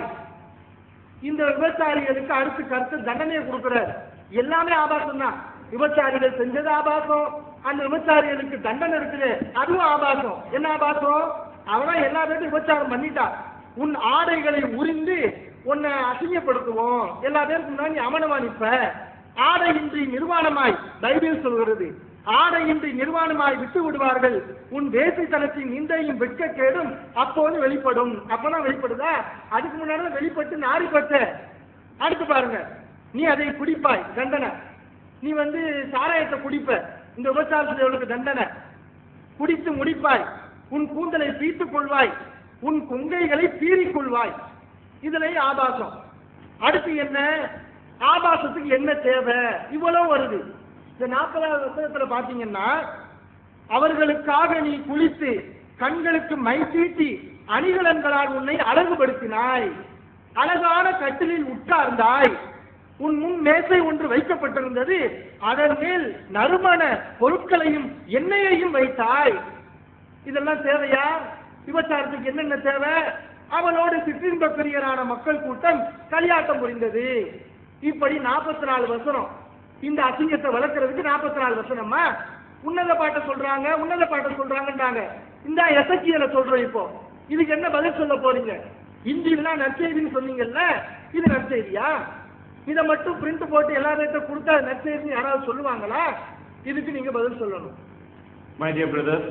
இந்த விபச்சாரிகளுக்கு அடுத்து கர்த்தர் தண்டனையை கொடுக்கிறார். எல்லாமே ஆபாசம் தான். விபச்சாரிகள் செஞ்சது ஆபாசம், அந்த விபச்சாரிகளுக்கு தண்டனை இருக்குது, அதுவும் ஆபாசம். என்ன ஆபாசம்? அவனா எல்லா பேரும் விபச்சாரம் பண்ணிட்டா. உன் ஆடைகளை உரிந்து உன்னை அசிங்கப்படுத்துவோம், எல்லா பேருக்கு முன்னாடி அமனமா நிற்ப. ஆடையின்றி நிர்வாணமாய் பைபிள் சொல்கிறது. ஆடையின்றி நிர்வாணமாய் விட்டு விடுவார்கள். உன் வேசித்தனத்தின் நிந்தையும் வெட்கக்கேடும் அப்போது வெளிப்படும். அப்பதான் வெளிப்படுதா? அதுக்கு முன்னாடி வெளிப்பட்டு நாரிப்பட்ட. அடுத்து பாருங்க, நீ அதை குடிப்பாய், தண்டனை. நீ வந்து சாராயத்தை குடிப்ப, இந்த விபச்சாரத்துக்கு தண்டனை. குடித்து முடிப்பாய், உன் கூந்தலை பீத்துக் கொள்வாய், உன் கொங்கைகளை பீறிக் கொள்வாய். இதுல ஆபாசம். அடுத்து என்ன? ஆபாசத்துக்கு என்ன தேவை? இவ்வளவு வருது. இந்த 40வது வசனத்துல பாத்தீங்கன்னா, அவர்களுக்காக நீ குளித்து கண்களுக்கு மை தீட்டி அணிகலன்களால் உன்னை அழகுபடுத்தினாய், அழகான கட்டிலில் உட்கார்ந்தாய், உன் முன் மேசை ஒன்று வைக்கப்பட்டிருந்தது, அதன் மேல் நறுமண பொருட்களையும் எண்ணெயையும் வைத்தாய். இதெல்லாம் தேவையா? விபச்சாரத்துக்கு என்னென்ன தேவை? அவனோடு சிற்றின்ப பிரியரான மக்கள் கூட்டம் களியாட்டம் புரிந்தது. இப்படி 44 வசனம். இந்த அசிங்கத்தை வளர்க்கறதுக்கு 44 வசனமா? உன்னத பாட்டை சொல்றாங்க, உன்னத பாட்டை சொல்றாங்கன்றாங்க. இந்த எசக்கியலை சொல்றோம். இப்போ இதுக்கு என்ன பதில் சொல்ல போறீங்க? இன்ஜில்லாம் நற்செய்தின்னு சொன்னீங்கல்ல, இது நற்செய்தியா? இதை மட்டும் பிரிண்ட் போட்டு எல்லார்கிட்ட கொடுத்தா நற்செய்தின்னு யாராவது சொல்லுவாங்களா? இதுக்கு நீங்க பதில் சொல்லணும். My dear brothers,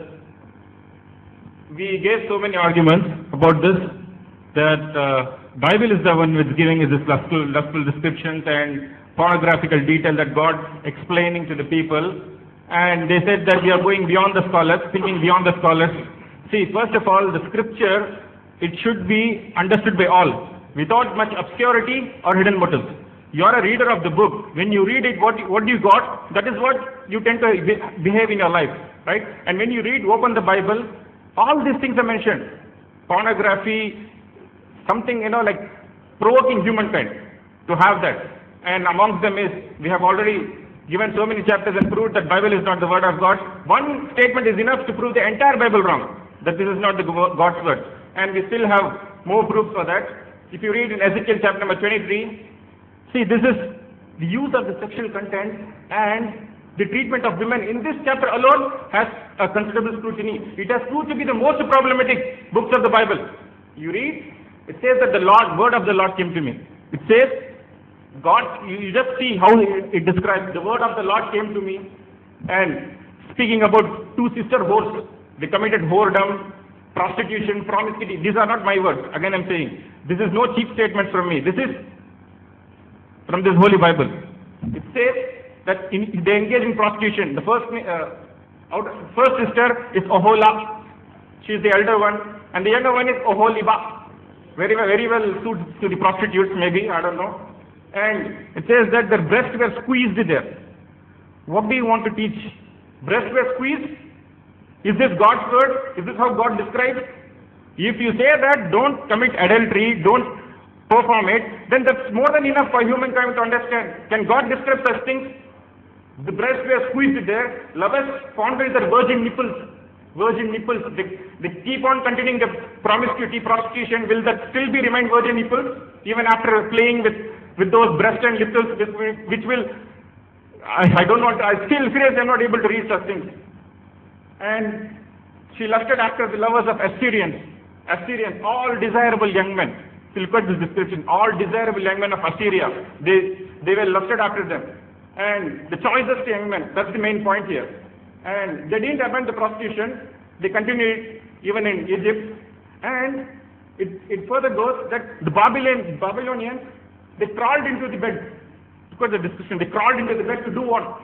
we gave so many arguments about this, that Bible is the one which is giving us this lustful descriptions and pornographical detail that God explaining to the people, and they said that we are going beyond the scholars, thinking beyond the scholars. See, first of all, the scripture, it should be understood by all, without much obscurity or hidden motives. You are a reader of the book. When you read it, what you got, that is what you tend to behave in your life, right? And when you read, open the Bible, all these things are mentioned. Pornography, something, like provoking humankind to have that. And amongst them is, we have already given so many chapters and proved that Bible is not the word of God. One statement is enough to prove the entire Bible wrong, that this is not the God's word. And we still have more proof for that. If you read in Ezekiel chapter number 23, see, this is the use of the sexual content and the treatment of women in this chapter alone has a considerable scrutiny. It has proved to be the most problematic books of the Bible. You read, it says that the word of the Lord came to me. It says, God, you just see how it describes, the word of the Lord came to me, and speaking about two sister whores, they committed whoredom, prostitution, promiscuity. These are not my words. Again, I'm saying, this is no cheap statement from me. This is from this Holy Bible. It says that they engage in prostitution. The first sister is Ohola. She is the elder one, and the younger one is Oholiba. Very well suited to the prostitutes, maybe, I don't know. And it says that their breasts were squeezed there. What do you want to teach? Breasts were squeezed? Is this God's word? Is this how God describes? If you say that, don't commit adultery, don't perform it, then that's more than enough for humankind to understand. Can God describe such things? The breasts were squeezed there. Lovers fondled their virgin nipples. They keep on continuing the promiscuity, prostitution. Will that still be remain virgin nipples even after playing with those breasts and nipples, which will, I don't want, I still seriously am not able to read such things. And she lusted after the lovers of Assyrians, all desirable young men. So look at this description, all desirable young men of Assyria, they were lusted after them. And the choicest young men, that's the main point here. And they didn't abandon the prostitution, they continued even in Egypt. And it further goes that the Babylonians, they crawled into the bed. Look at the description, they crawled into the bed to do what?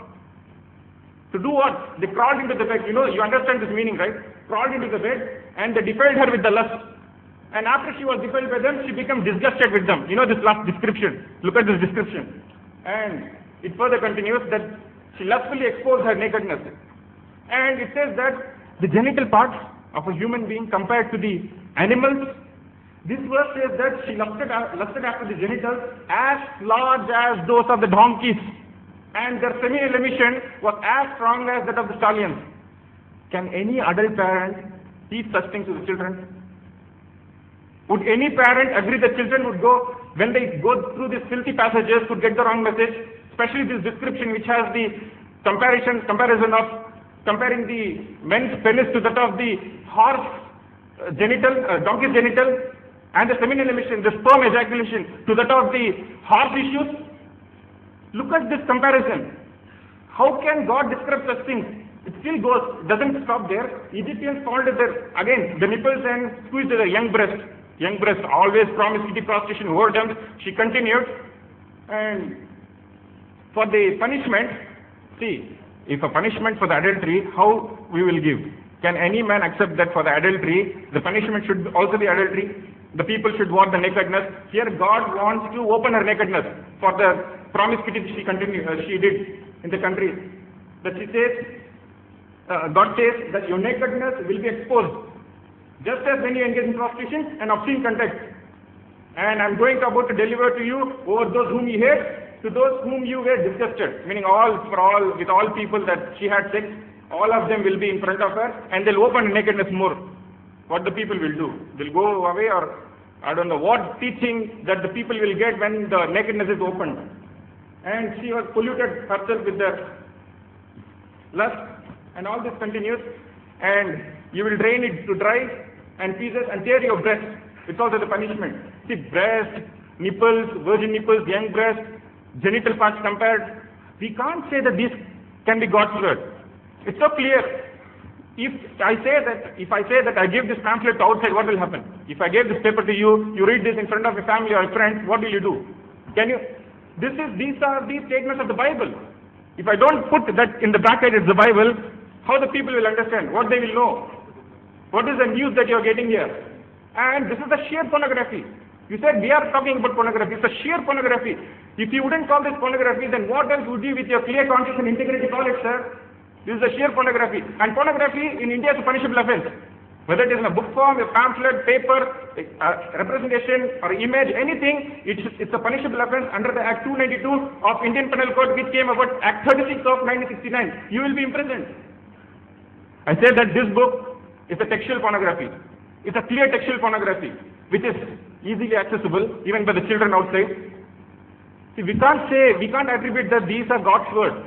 They crawled into the bed. You understand this meaning, right? Crawled into the bed and they defiled her with the lust. And after she was defiled by them, she became disgusted with them. This last description. Look at this description. And it further continues that she lustfully exposed her nakedness. And it says that the genital parts of a human being compared to the animals, this verse says that she lusted after the genitals as large as those of the donkeys, and their seminal emission was as strong as that of the stallions. Can any adult parent teach such things to the children? Would any parent agree that children would go, when they go through these filthy passages, could get the wrong message? Especially this description which has the comparison of comparing the men's penis to that of the horse donkey's genital, and the seminal emission, the sperm ejaculation, to that of the horse issues. Look at this comparison. How can God describe such things? It still goes, doesn't stop there. Egyptians found there, again, the nipples and squeezed the young breast, always promiscuity, prostitution, whoredom. She continued. And for the punishment, see, if a punishment for the adultery, how we will give? Can any man accept that for the adultery, the punishment should also be adultery? The people should want the nakedness. Here God wants to open her nakedness for the promiscuity she did in the country. That she says, God says that your nakedness will be exposed, just as when you engage in prostitution and obscene conduct. And I'm about to deliver to you over those whom you hate, to those whom you were disgusted, meaning with all people that she had sex, all of them will be in front of her and they'll open nakedness more. What the people will do? They'll go away, or I don't know what teaching that the people will get when the nakedness is opened. And she was polluted herself with their lust, and all this continues, and you will drain it to dry and pieces and tear your breast. It's also the punishment. See, breast, nipples, virgin nipples, young breast, genital parts compared. We can't say that these can be God's word. It's so clear. If I say that I give this pamphlet to outside, what will happen? If I gave this paper to you, you read this in front of your family or friends, what will you do? These are the statements of the Bible. If I don't put that in the bracket, it's the Bible, how the people will understand, what they will know, what is the news that you are getting here. And this is the sheer pornography. You said we are talking about pornography. It's a sheer pornography. If you wouldn't call this pornography, then what else would you, with your clear conscience and integrity, call it, sir? This is a sheer pornography. And pornography in India is a punishable offense. Whether it is in a book form, a pamphlet, paper, a representation, or image, anything, it's a punishable offense under the Act 292 of Indian Penal Code, which came about Act 36 of 1969. You will be imprisoned. I said that this book is a textual pornography. It's a clear textual pornography, which is easily accessible even by the children outside. See, we can't attribute that these are God's words.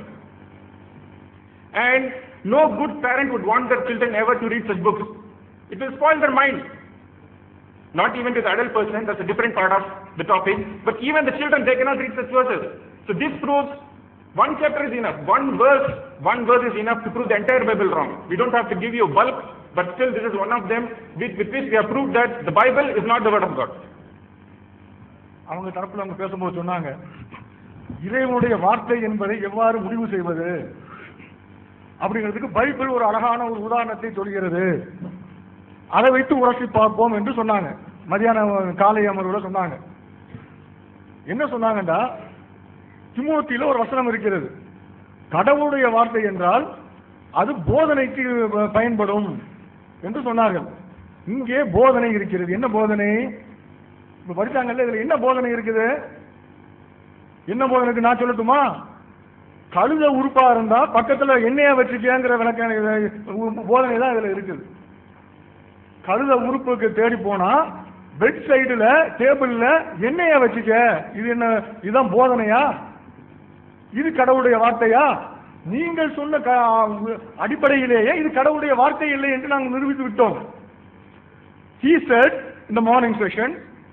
And no good parent would want their children ever to read such books. It will spoil their mind. Not even to the adult person, that's a different part of the topic. But even the children, they cannot read such verses. So this proves one chapter is enough. One verse is enough to prove the entire Bible wrong. We don't have to give you a bulk, but still this is one of them with which we have proved that the Bible is not the word of God. அவங்க தரப்புல அவங்க பேசும்போது சொன்னாங்க, இறைவனுடைய வார்த்தை என்பதை எவ்வாறு முடிவு செய்வது அப்படிங்கிறதுக்கு பைபிள் ஒரு அழகான ஒரு உதாரணத்தை சொல்கிறது. அதை வைத்து உரசி பார்ப்போம் என்று சொன்னாங்க. மதியான காலை அமர்வுல சொன்னாங்க. என்ன சொன்னாங்கடா, திமோத்தியில ஒரு வசனம் இருக்கிறது. கடவுளுடைய வார்த்தை என்றால் அது போதனைக்கு பயன்படும் என்று சொன்னார்கள். இங்கே போதனை இருக்கிறது. என்ன போதனை? இப்ப படிச்சாங்கல்ல, இதுல என்ன போதனை இருக்குது? என்ன போதனைக்கு நான் சொல்லட்டுமா? கழுத உறுப்பா இருந்தா பக்கத்துல எண்ணெய வச்சுக்கங்கிற விளக்க போதனை தான் இதுல இருக்குது. கழுத உறுப்புக்கு தேடி போனா பெட் சைடுல டேபிள்ல எண்ணெய வச்சுக்க, இது என்ன, இதுதான் போதனையா? இது கடவுளுடைய வார்த்தையா? நீங்கள் சொன்ன அடிப்படையிலேயே இது கடவுளுடைய வார்த்தை இல்லை என்று நாங்கள் நிரூபித்து விட்டோம். He said in the morning session,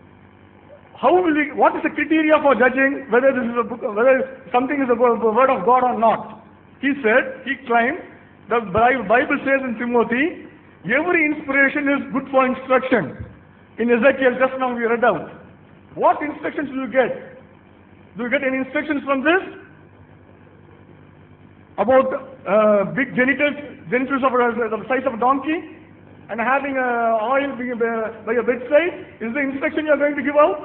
what is the criteria for judging whether this is a book, whether something is a word of God or not? He claimed, the Bible says in Timothy, every inspiration is good for instruction. In Ezekiel, just now we read out. What instructions do you get? Do you get any instructions from this? About big genitals of the size of a donkey and having oil by your bedside? Is the instruction you are going to give out?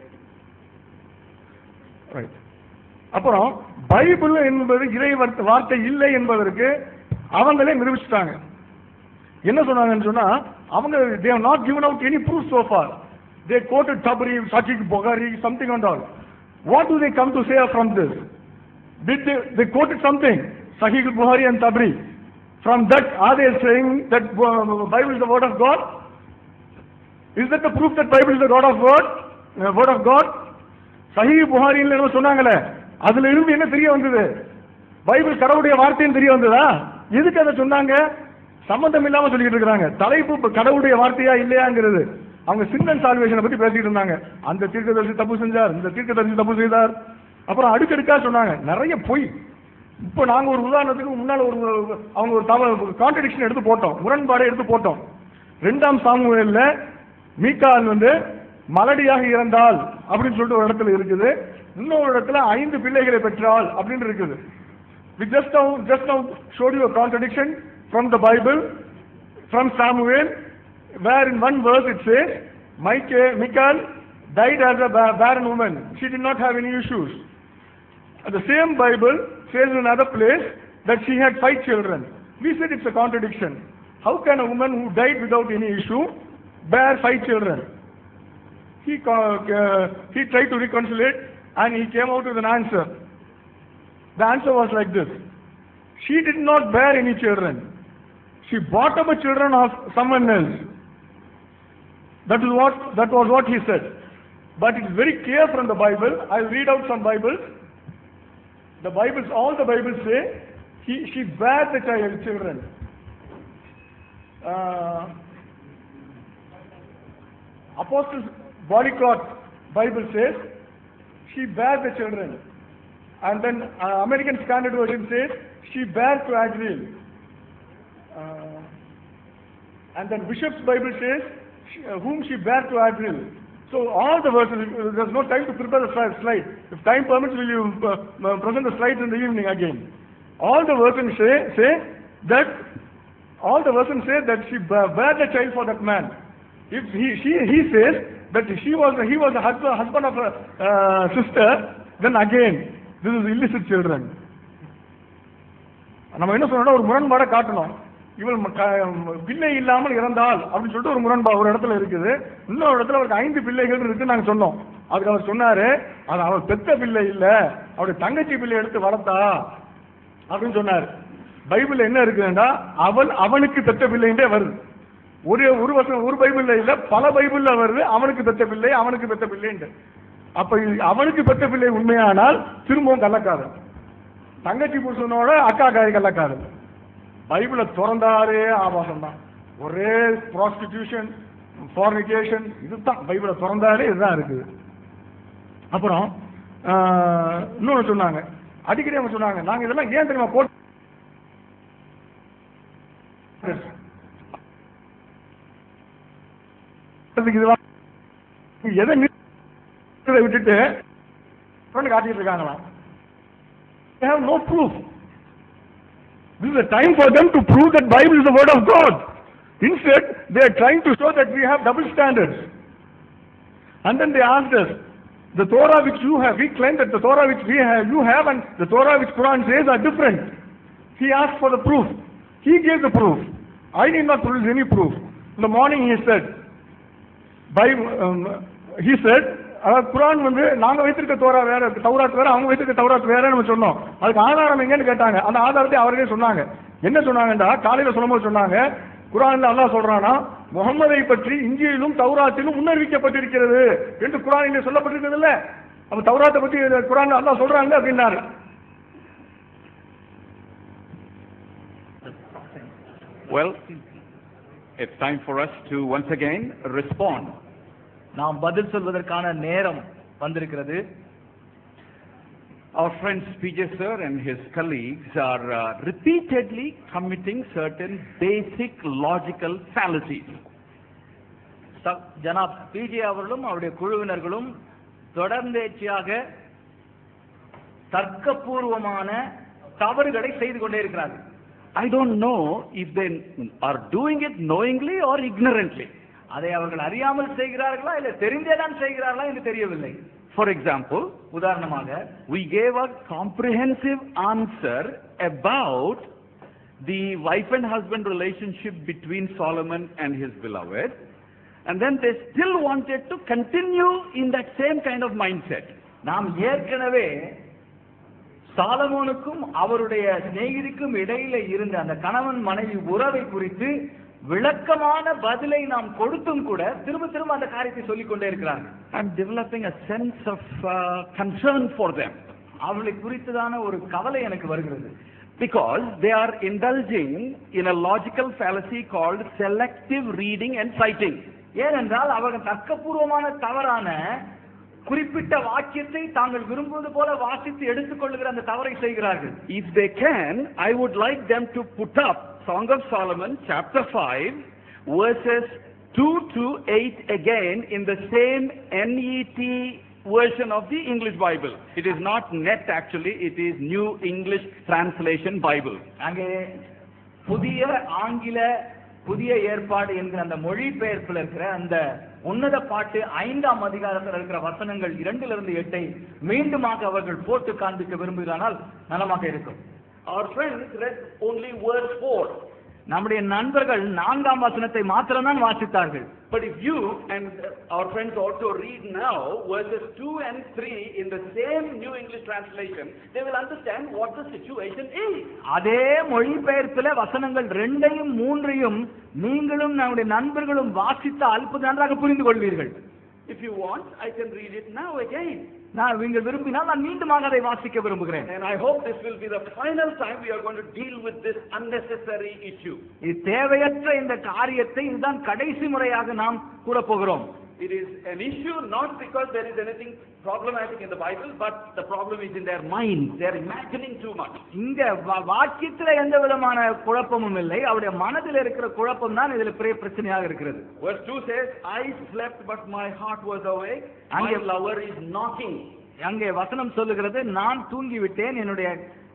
Right. அப்புறம் Bible என்பது இறை வார்த்தை இல்லை என்பதற்கு அவங்களே நிரூபிச்சுட்டாங்க. என்ன சொன்னாங்கன்னு சொன்னா, அவங்க they have not given out any proof so far. They quoted Tabari, Sajid Boghari, something and all. What do they come to say from this? They quoted something, Sahih Bukhari and Tabari. From that, are they saying that Bible is the word of God? Is that the proof that Bible is the word of God? Sahih Bukhari என்ன சொன்னாங்களே, அதுல இருந்து என்ன தெரிய வந்தது? Bible கடவுளுடைய வார்த்தைன்னு தெரிய வந்ததா? எதுக்கு அதை சொன்னாங்க? சம்பந்தம் இல்லாம சொல்லிட்டு இருக்காங்க. தலைப்பு கடவுளுடைய வார்த்தையா இல்லையாங்கிறது. அவங்க சின் அண்ட் சால்வேஷனை பத்தி பேசிட்டு இருந்தாங்க. அந்த தீர்க்கதரிசி தப்பு செஞ்சார், இந்த தீர்க்கதரிசி தப்பு செய்தார். அப்புறம் அடுக்கடுக்கா சொன்னாங்க, நிறைய பொய். இப்போ நாங்க ஒரு உதாரணத்துக்கு முன்னால அவங்க ஒரு கான்ட்ரடிக்ஷன் எடுத்து போட்டோம், முரண்பாடை எடுத்து போட்டோம். 2 சாமுவேல்ல மீகால் மலடியாக இறந்தால் அப்படின்னு சொல்லிட்டு ஒரு இடத்துல இருக்குது. இன்னொரு இடத்துல 5 பிள்ளைகளை பெற்றால் அப்படின்னு இருக்குது. We just now showed you a contradiction from the Bible, from Samuel, where in one verse it says, Michal died as a barren woman. She did not have any issues. And the same Bible says in another place that she had 5 children. We said it's a contradiction. How can a woman who died without any issue bear 5 children? He tried to reconcile and he came out with an answer. The answer was like this: she did not bear any children. She brought up the children of someone else. That was what he said. But it's very clear from the Bible. I'll read out some Bibles. All the Bibles say she bare the children. Apostles' Bodycloth Bible says she bare the children. And then American Standard Version says she bare to Adriel. And then Bishop's Bible says whom she bare to Adriel. So all the verses, there's no time to prepare the slide. If time permits, will you present the slides in the evening again? All the verses say that she bare the child for that man. If he says that he was the husband of a sister, then again this is illicit children. நம்ம என்ன சொன்னோம்னா ஒரு முரண்பாடை காட்டணும். இவள் பிள்ளை இல்லாமல் இறந்தாள் அப்படின்னு சொல்லிட்டு ஒரு முரண்பாடு ஒரு இடத்துல இருக்குது. இன்னொரு இடத்துல அவருக்கு 5 பிள்ளைகள் இருக்குன்னு நாங்க சொன்னோம். அதுக்கு அவர் சொன்னாரு, அது அவள் பெத்த பிள்ளை இல்ல, அவருடைய தங்கச்சி பிள்ளை எடுத்து வளர்த்தா அப்படின்னு சொன்னார். பைபிள்ல என்ன இருக்குன்னா அவனுக்கு பெத்த பிள்ளைன்றே வருது. ஒரு பைபிள்ல இல்ல, பல பைபிள்ல வருது அவனுக்கு பெத்த பிள்ளைன்னு. அப்ப அவனுக்கு பெத்த பிள்ளை உண்மையானால் திரும்பவும் கள்ளக்காரன், தங்கச்சி புருஷனோட அக்கா காரி கள்ளக்காரன். பைபிளை திறந்தாலே ஆபாசம் தான், ஒரே ப்ராஸ்டிடியூஷன், ஃபார்னிகேஷன், இதுதான் பைபிளை திறந்தாலே இதுதான் இருக்குது. அப்புறம் இன்னொன்னு சொன்னாங்க, அடிக்கடி அவங்க சொன்னாங்க, நாங்க இதெல்லாம் ஏன் தெரியுமா போட்டு எதை விட்டுட்டு காட்டிட்டு இருக்காங்களா? They have no proof. This is a time for them to prove that Bible is the word of God. Instead, they are trying to show that we have double standards. And then they asked us, the Torah which you have, we claim that the Torah which you have and the Torah which Quran says are different. He asked for the proof. He gave the proof. I did not produce any proof. In the morning he said, குரான் நாங்க வைத்திருக்க Torah வேற, தௌராத் வேற, அவங்க வைத்திருக்க தௌராத் வேறன்னு சொன்னோம். அதுக்கு ஆதாரம் எங்கன்னு கேட்டாங்க. அந்த ஆதாரத்தை அவர்களே சொன்னாங்க. என்ன சொன்னாங்கடா, காலையில சொல்லும்போது சொன்னாங்க, குரான்ல அல்லாஹ் சொல்றானா முகம்மதை பற்றி இஞ்சியிலும் தௌராத்திலும் முன்னறிவிக்கப்பட்டிருக்கிறது என்று குரானிலே சொல்லப்பட்டிருக்கிறது இல்ல. அப்ப தௌராத்தை பற்றி குரான்ல அல்லாஹ் சொல்றாங்க அப்படின்னாரு. Well, it's time for us to once again respond. நாம் பதில் சொல்வதற்கான நேரம் வந்திருக்கிறது. Our friend PJ sir and his colleagues are repeatedly committing certain basic logical fallacies. Janab PJ அவர்களும் அவருடைய குழுவினர்களும் தொடர்ந்தேச்சியாக தர்க்கபூர்வமான தவறுகளை செய்து கொண்டே இருக்கிறார்கள். I don't know if they are doing it knowingly or ignorantly. அதை அவர்கள் அறியாமல் செய்கிறார்களா இல்ல தெரிந்தேதான் செய்கிறார்களா என்று தெரியவில்லை. For example, உதாரணமாக, we gave a comprehensive answer about the wife and husband relationship between Solomon and his beloved, and then they still wanted to continue in that same kind of mindset. நாம் ஏற்கனவே சாலமோனுக்கும் அவருடைய சிநேகிதிக்கும் இடையில இருந்த அந்த கணவன் மனைவி உறவை குறித்து விளக்கமான பதிலை நாம் கொடுத்தும் கூட திரும்ப திரும்ப அந்த காரியத்தை சொல்லிக் கொண்டே இருக்கிறார்கள். I'm developing a sense of concern for them. அவளை குறித்ததான ஒரு கவலை எனக்கு வருகிறது. Because they are indulging in a logical fallacy called selective reading and citing. ஏனென்றால் அவர்கள் தர்க்கபூர்வமான தவறான குறிப்பிட்ட வாக்கியத்தை தாங்கள் விரும்புவது போல வாசித்து எடுத்துக்கொள்ளுகிற அந்த தவறை செய்கிறார்கள். If they can, I would like them to put up Song of Solomon chapter 5 verses 2 to 8 again in the same NET version of the English Bible. It is not NET actually, it is New English Translation Bible. அங்கே புதிய ஏற்பாடு என்கிற அந்த மொழிபெயர்ப்பில் இருக்கிற அந்த உன்னத பாட்டு 5ஆம் அதிகாரத்தில் இருக்கிற வசனங்கள் 2 to 8 மீண்டுமாக அவர்கள் போட்டு காண்பிக்க விரும்புகிறானால் நலமாக இருக்கும். Our friends read only verse 4. நம்முடைய நண்பர்கள் 4ஆம் வசனத்தை மாத்திரம்தான் வாசித்தார்கள். But if you and our friends also read now verses 2 and 3 in the same New English translation, they will understand what the situation is. அதே மொழிபெயர்ப்பிலே வசனங்கள் 2ஐயும் 3ஐயும் நீங்களும் நம்முடைய நண்பர்களும் வாசித்தால் நன்றாக புரிந்து கொள்வீர்கள். If you want, I can read it now again. நான் நீங்கள் விரும்பினால் நான் மீண்டுமாக அதை வாசிக்க விரும்புகிறேன். And I hope this will be the final time we are going to deal with this unnecessary issue. இது தேவையற்ற இந்த காரியத்தை இதுதான் கடைசி முறையாக நாம் கூற போகிறோம். It is an issue not because there is anything problematic in the Bible, but the problem is in their minds. They are imagining too much. இங்க வாக்கியத்துல எந்த விதமான குழப்பமும் இல்லை, அவருடைய மனதில் இருக்கிற குழப்பம் தான் இதுல பெரிய பிரச்சனையாக இருக்கிறது. Verse 2 says, I slept but my heart was awake. My lover is knocking. அங்கே வசனம் சொல்லுகிறது, நான் தூங்கி விட்டேன், என்னுடைய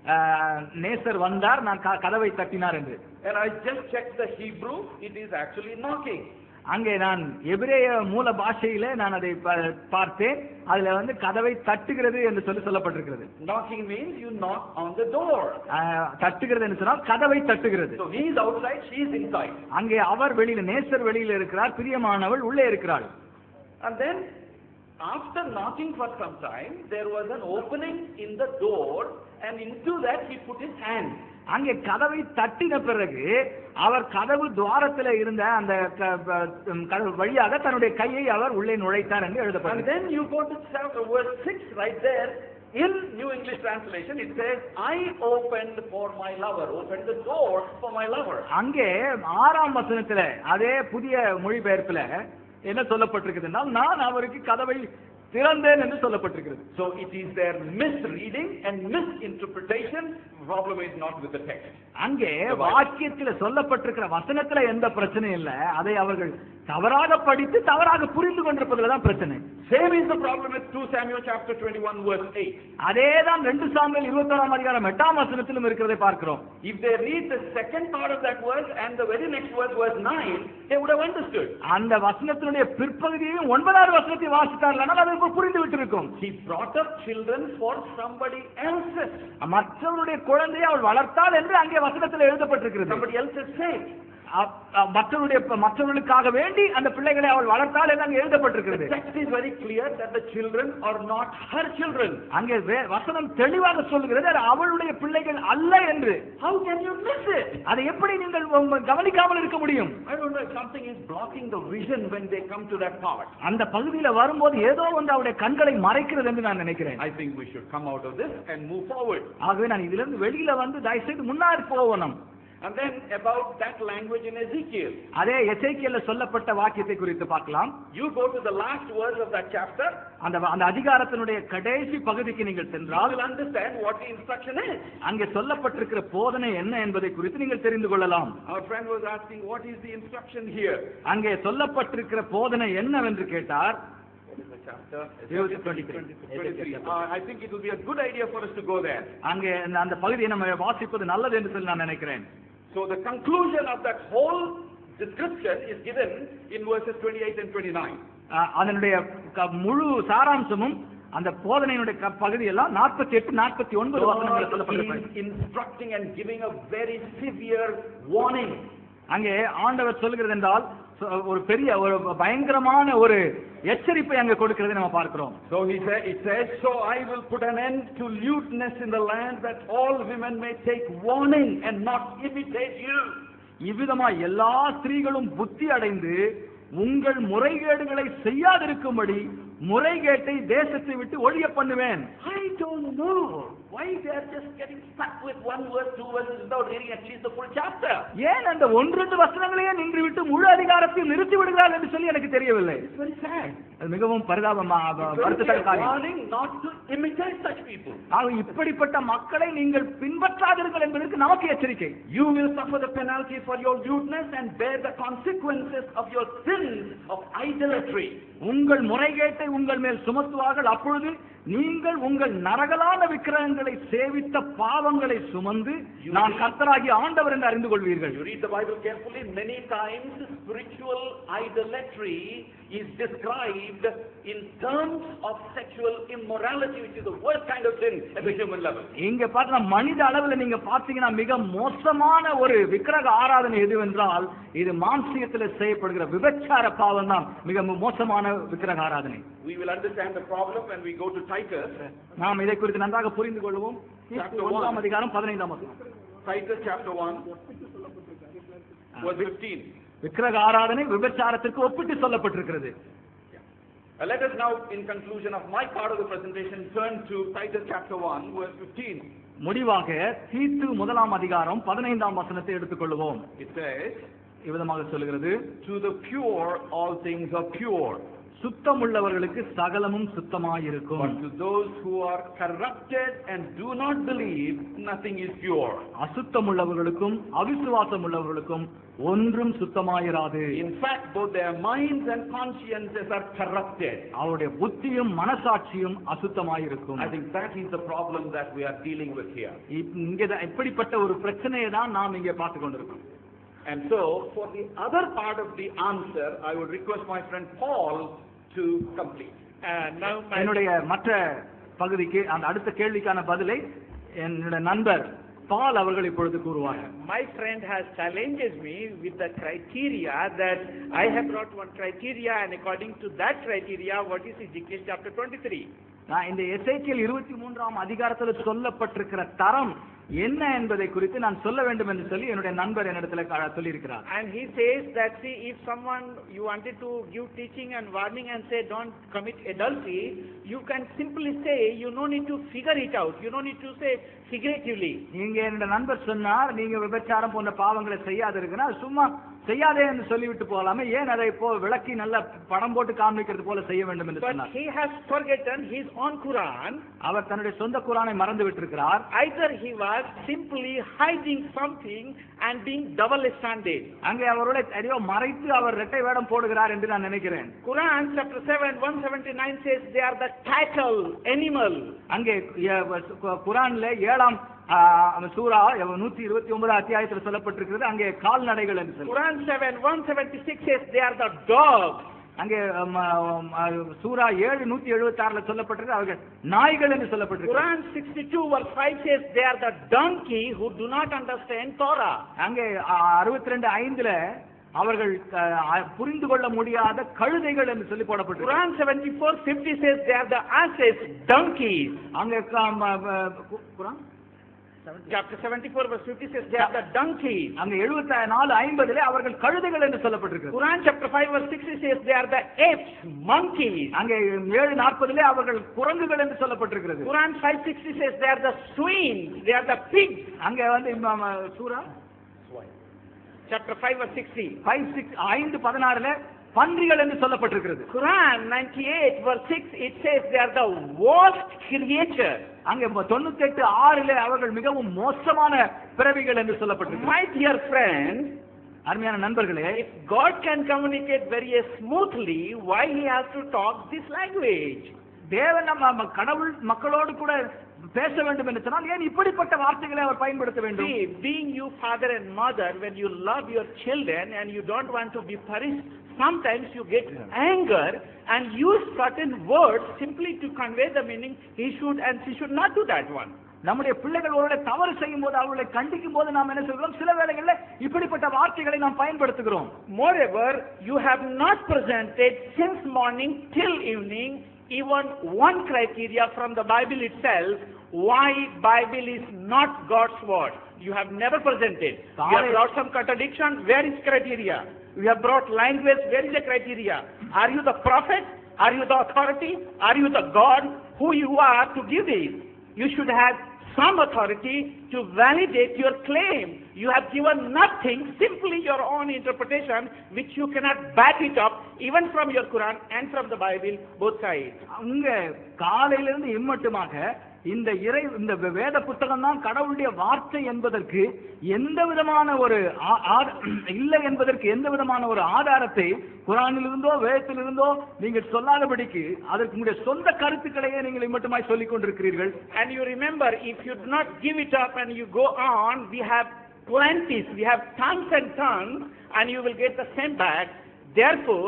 நேசர் வந்தார், நான் கதவை தட்டினார் என்று. And I just checked the Hebrew, it is actually knocking. அங்கே நான் எபிரேய மூல பாஷையிலே நான் அதை பார்த்தேன், அதுல வந்து கதவை தட்டுகிறது என்று சொல்லப்பட்டிருக்கிறது. Knocking means you knock on the door. தட்டுகிறது என்று சொன்னால் கதவை தட்டுகிறது. So he is outside, she is inside. அங்கே அவர் வெளியில, நேசர் வெளியில இருக்கிறார், பிரியமானவள் உள்ளே இருக்கிறாள். And then after knocking for some time, there was an opening in the door, and into that he put his hand. அங்கே கதவை தட்டின பிறகு அவர் கதவு துவாரத்தில் இருந்த அந்த கதவு வழியாக தன்னுடைய கையை அவர் உள்ளே நுழைத்தார் என்று எழுதப்பட்டது. And then you go to verse 6 right there. In New English translation it says, I opened for my lover, opened the door for my lover. அங்கே 6ஆம் வசனத்துல அதே புதிய மொழிபெயர்ப்புல என்ன சொல்லப்பட்டிருக்குதுன்னா, நான் அவருக்கு கதவை திறந்தேன் என்று சொல்லப்பட்டிருக்கிறது. So it is their misreading and misinterpretation. Problem is not with the text. அங்கே வாக்கியத்தில் சொல்லப்பட்டிருக்கிற வசனத்துல எந்த பிரச்சனையும் இல்ல, அதை அவர்கள் தவறாக படித்து தவறாக புரிந்து கொண்டிருப்பதுல தான் பிரச்சனை. Same is the problem with 2 Samuel chapter 21 verse 8. அதேதான் 2 சாமுவேல் 21ஆம் அதிகாரம் 8ஆம் வசனத்திலும் இருக்கிறதை பார்க்கிறோம். If they read the second part of that verse and the very next verse, verse 9, they would have understood. அந்த வசனத்தினுடைய பிற்பகுதியையும் 9வது வசனத்தை வாசித்தார்களானால் அதை புரிந்து விட்டிருக்கும். He brought up children for somebody else's. மற்றவருடைய குழந்தையை அவள் வளர்த்தாள் என்று அங்கே வசனத்தில் எழுதப்பட்டிருக்கிறது. Somebody else's sake. மற்றவர்களுக்காக வேண்டி அந்த பிள்ளைகளை அவள் வளர்த்தாள் என்று அங்கே எழுதப்பட்டிருக்கிறது. The text is very clear that the children are not her children. அங்கே வசனம் தெளிவாக சொல்கிறது அவளுடைய பிள்ளைகள் அல்ல என்று. How can you miss it? அதை எப்படி நீங்கள் கவனிக்காமல் இருக்க முடியும்? I don't know if something is blocking the vision when they come to that part. அந்த பகுதியில வரும்போது ஏதோ ஒன்று அவருடைய கண்களை மறைக்கிறது என்று நான் நினைக்கிறேன். I think we should come out of this and move forward. ஆகவே நான் இதிலிருந்து வெளியில வந்து தயவுசெய்து முன்னாடி போகணும். And then about that language in Ezekiel. அதே எசேக்கியேல்ல சொல்லப்பட்ட வாக்கியத்தை குறித்து பார்க்கலாம். You go to the last verse of that chapter. அந்த அதிகாரத்தினுடைய கடைசி பகுதிக்கு நீங்கள் சென்றால் you will understand what the instruction is. அங்கே சொல்லப்பட்டிருக்கிற போதனை என்ன என்பதை குறித்து நீங்கள் தெரிந்து கொள்ளலாம். Our friend was asking what is the instruction here. அங்கே சொல்லப்பட்டிருக்கிற போதனை என்னவென்று கேட்டார். Chapter 23. I think it will be a good idea for us to go there. அங்கே அந்த பகுதியை நம்ம வாசிப்பது நல்லது என்று சொல்லி நான் நினைக்கிறேன். So the conclusion of that whole description is given in verses 28 and 29. அதனுடைய முழு சாராம்சமும் அந்த போதனையினுடைய பகுதியெல்லாம் 48 49 வசனங்கள் சொல்லப்பட்டிருக்கிறது. Instructing and giving a very severe warning. அங்கே ஆண்டவர் சொல்கிறது என்றால் ஒரு பெரிய ஒரு பயங்கரமான ஒரு எச்சரிப்பை அங்கே கொடுக்கிறதை நம்ம பார்க்கிறோம். So it says, so I will put an end to lewdness in the land, that all women may take warning and not imitate you. இவ்விதமா எல்லா ஸ்திரீகளும் புத்தி அடைந்து உங்கள் முறைகேடுகளை செய்யாதிருக்கும்படி முறைகேட்டை தேசத்தை விட்டு ஒழிய பண்ணுவேன். I don't know why they are just getting stuck with one verse, 2 verses without reading at least the full chapter. ஏன் அந்த 1-2 வசனங்களையே நின்று விட்டு முழு அதிகாரத்தையும் நிறுத்தி விடுகிறார் என்று சொல்லி எனக்கு தெரியவில்லை. It's very sad. அது மிகவும் வருத்தத்தக்க காரியம். Warning not to imitate such people. இப்படிப்பட்ட மக்களை நீங்கள் பின்பற்றாதீர்கள் என்பதற்கு நமக்கு எச்சரிக்கை. You will suffer the penalty for your lewdness and bear the consequences of your sins of idolatry. உங்கள் முறைகேட்டை உங்கள் மேல் சுமத்துவார்கள், அப்பொழுது நீங்கள் உங்கள் நரகலான விக்கிரகங்களை சேவித்த பாவங்களை சுமந்து நான் கர்த்தராகிய ஆண்டவர் என்று அறிந்து கொள்வீர்கள். You read the Bible carefully. Many times spiritual idolatry is described in terms of sexual immorality, which is the worst kind of sin at the human level. இங்க பார்த்தா மனித அளவில் நீங்க பார்த்தீங்கன்னா மிக மோசமான ஒரு விக்கிரக ஆராதனை எதுவென்றால் இது மாம்சீகத்தில் செய்யப்படுகிற விபச்சார பாவம் தான் மிக மோசமான விக்கிரக ஆராதனை. We will understand the problem when we go to Titus. நாம் இதை குறித்து நன்றாக புரிந்து கொள்வோம். ஒன்றாம் அதிகாரம் 15ஆம் வசனம். Titus chapter 1 verse 15. விக்கிரக ஆராதனை விபச்சாரத்திற்கு ஒப்பிட்டு சொல்லப்பட்டிருக்கிறது. Let us now, in conclusion of my part of the presentation, turn to Titus chapter 1 verse 15. முடிவாக தீத்து முதலாம் அதிகாரம் 15ஆம் வசனத்தை எடுத்துக்கொள்வோம். It says, இவ்விதமாக சொல்கிறது, to the pure all things are pure, சுத்தமுள்ளவர்களுக்கு சகலமும் சுத்தமாயிருக்கும். but to those who are corrupted and do not believe, nothing is pure. அசுத்தமுள்ளவர்களுக்கும் அவிசுவாசம் உள்ளவர்களுக்கும் ஒன்றும் சுத்தமாயிராது. In fact, both their minds and consciences are corrupted. அவருடைய புத்தியும் மனசாட்சியும் அசுத்தமாயிருக்கும். I think that is the problem that we are dealing with here. இங்கே இப்படிப்பட்ட ஒரு பிரச்சனையை தான் நாம் இங்கே பார்த்து கொண்டிருக்கோம். And so, for the other part of the answer, I would request my friend Paul to complete. என்னுடைய மற்ற பகுதிக்கு அந்த அடுத்த கேள்விக்கான பதிலை என்னுடைய நண்பர் பால் அவர்கள் இப்பொழுது கூறுவாங்க. My friend has challenges me with the criteria that I have brought one criteria, and according to that criteria, what is Ezekiel chapter 23? நான் இந்த எசேக்கியேல் 23ஆம் அதிகாரத்தில் சொல்லப்பட்டிருக்கிற தரம் என்ன என்பதை குறித்து நான் சொல்ல வேண்டும் என்று சொல்லி என்னுடைய நண்பர் என்னிடத்தில் சொல்லியிருக்கிறார். And he says that, see, if someone you wanted to give teaching and warning and say don't commit adultery, you can simply say, you no need to figure it out, you no need to say figuratively. நீங்க என்னுடைய நண்பர் சொன்னார், நீங்க விபச்சாரம் போன்ற பாவங்களை செய்யாது இருக்குன்னா சும்மா செய்யாதே என்று சொல்லிவிட்டு போகலாமே, ஏன் அதை இப்போ விளக்கி நல்ல படம் போட்டு காண்பிக்கிறது போல செய்ய வேண்டும் என்று சொன்னார். But he has forgotten his own Quran. அவர் தன்னுடைய சொந்த குரானை மறந்து விட்டிருக்கிறார். Either he was simply hiding something and being double standard. அங்கே அவரோட எதையோ மறைத்து அவர் இரட்டை வேடம் போடுகிறார் என்று நான் நினைக்கிறேன். Quran chapter 7 179 says they are the cattle, animal. அங்கே குரான்ல 7ஆம் சூரா 129 அத்தியாயத்தில் சொல்லப்பட்டிருக்கிறது, அங்கே கால்நடைகள் என்று சொல்லி. Quran 7 176 says they are the dogs. அங்கே சூரா 7 176ல சொல்லப்பட்டிருக்கு அவர்கள் நாய்கள் என்று சொல்லப்பட்டிருக்கு. Quran 62 verse 5 says they are the donkey who do not understand Torah. அங்கே 62:5ல அவர்கள் புரிந்து கொள்ள முடியாத கழுதைகள் என்று சொல்லி போடப்பட்டிருக்கு. Quran 74:50 says they are the asses, donkeys. அங்கே குரான் Chapter 74 verse 50 says they are the donkeys. அங்க 74:50ல அவர்கள் கழுதைகள் என்று சொல்லப்பட்டிருக்கு. Quran chapter 5 verse 60 says they are the apes, monkeys. அங்க 7:40ல அவர்கள் குரங்குகள் என்று சொல்லப்பட்டிருக்கிறது. Quran 5:60 says they are the swine, they are the pigs. அங்க வந்து சூரா chapter 5 verse 60 5:16ல பன்றிகள் என்று சொல்லப்பட்டிருக்கிறது. Quran 98 verse 6 it says they are the worst creature. அங்க 98:6ல அவர்கள் மிகவும் மோசமான பிறவிகள் என்று சொல்லப்பட்டிருக்கு. My dear friend, அருமையான நண்பர்களே, if God can communicate very smoothly, why he has to talk this language? தேவன் நம்ம கடவுள் மக்களோடு கூட பேச வேண்டும் என்று சொன்னால் ஏன் இப்படிப்பட்ட வார்த்தைகளை அவர் பயன்படுத்த வேண்டும்? See, being you father and mother, when you love your children and you don't want to be punished, sometimes you get anger and use certain words simply to convey the meaning he should and she should not do that one. நம்முடைய பிள்ளைகள் ஒருவேளை தவறு செய்யும் போது அவர்களை கண்டிக்கும் போது நாம் என்ன சொல்கிறோம்? சில வேளைகளில் இப்படிப்பட்ட வார்த்தைகளை நாம் பயன்படுத்துகிறோம். Moreover, you have not presented since morning till evening even one criteria from the Bible itself why Bible is not God's word. You have never presented. You have brought some contradiction. Where is criteria? You have brought language. Where is the criteria? Are you the prophet? Are you the authority? Are you the God who you are to give this? You should have some authority to validate your claim. You have given nothing, simply your own interpretation, which you cannot back it up, even from your Quran and from the Bible, both sides. அங்க காலையிலிருந்து இம்மட்டுமாக இந்த வேத புத்தகம் தான் கடவுளுடைய வார்த்தை என்பதற்கு எந்த விதமான ஒரு இல்லை என்பதற்கு எந்த விதமான ஒரு ஆதாரத்தை குரானிலிருந்தோ வேதத்திலிருந்தோ நீங்கள் சொல்லாதபடிக்கு அதற்கு உங்களுடைய சொந்த கருத்துக்களையே நீங்கள் மட்டுமாய் சொல்லிக் கொண்டிருக்கிறீர்கள். And you remember, if you do not give it up and you go on, we have plenty, we have tons and tons, and you will get the same back. Therefore,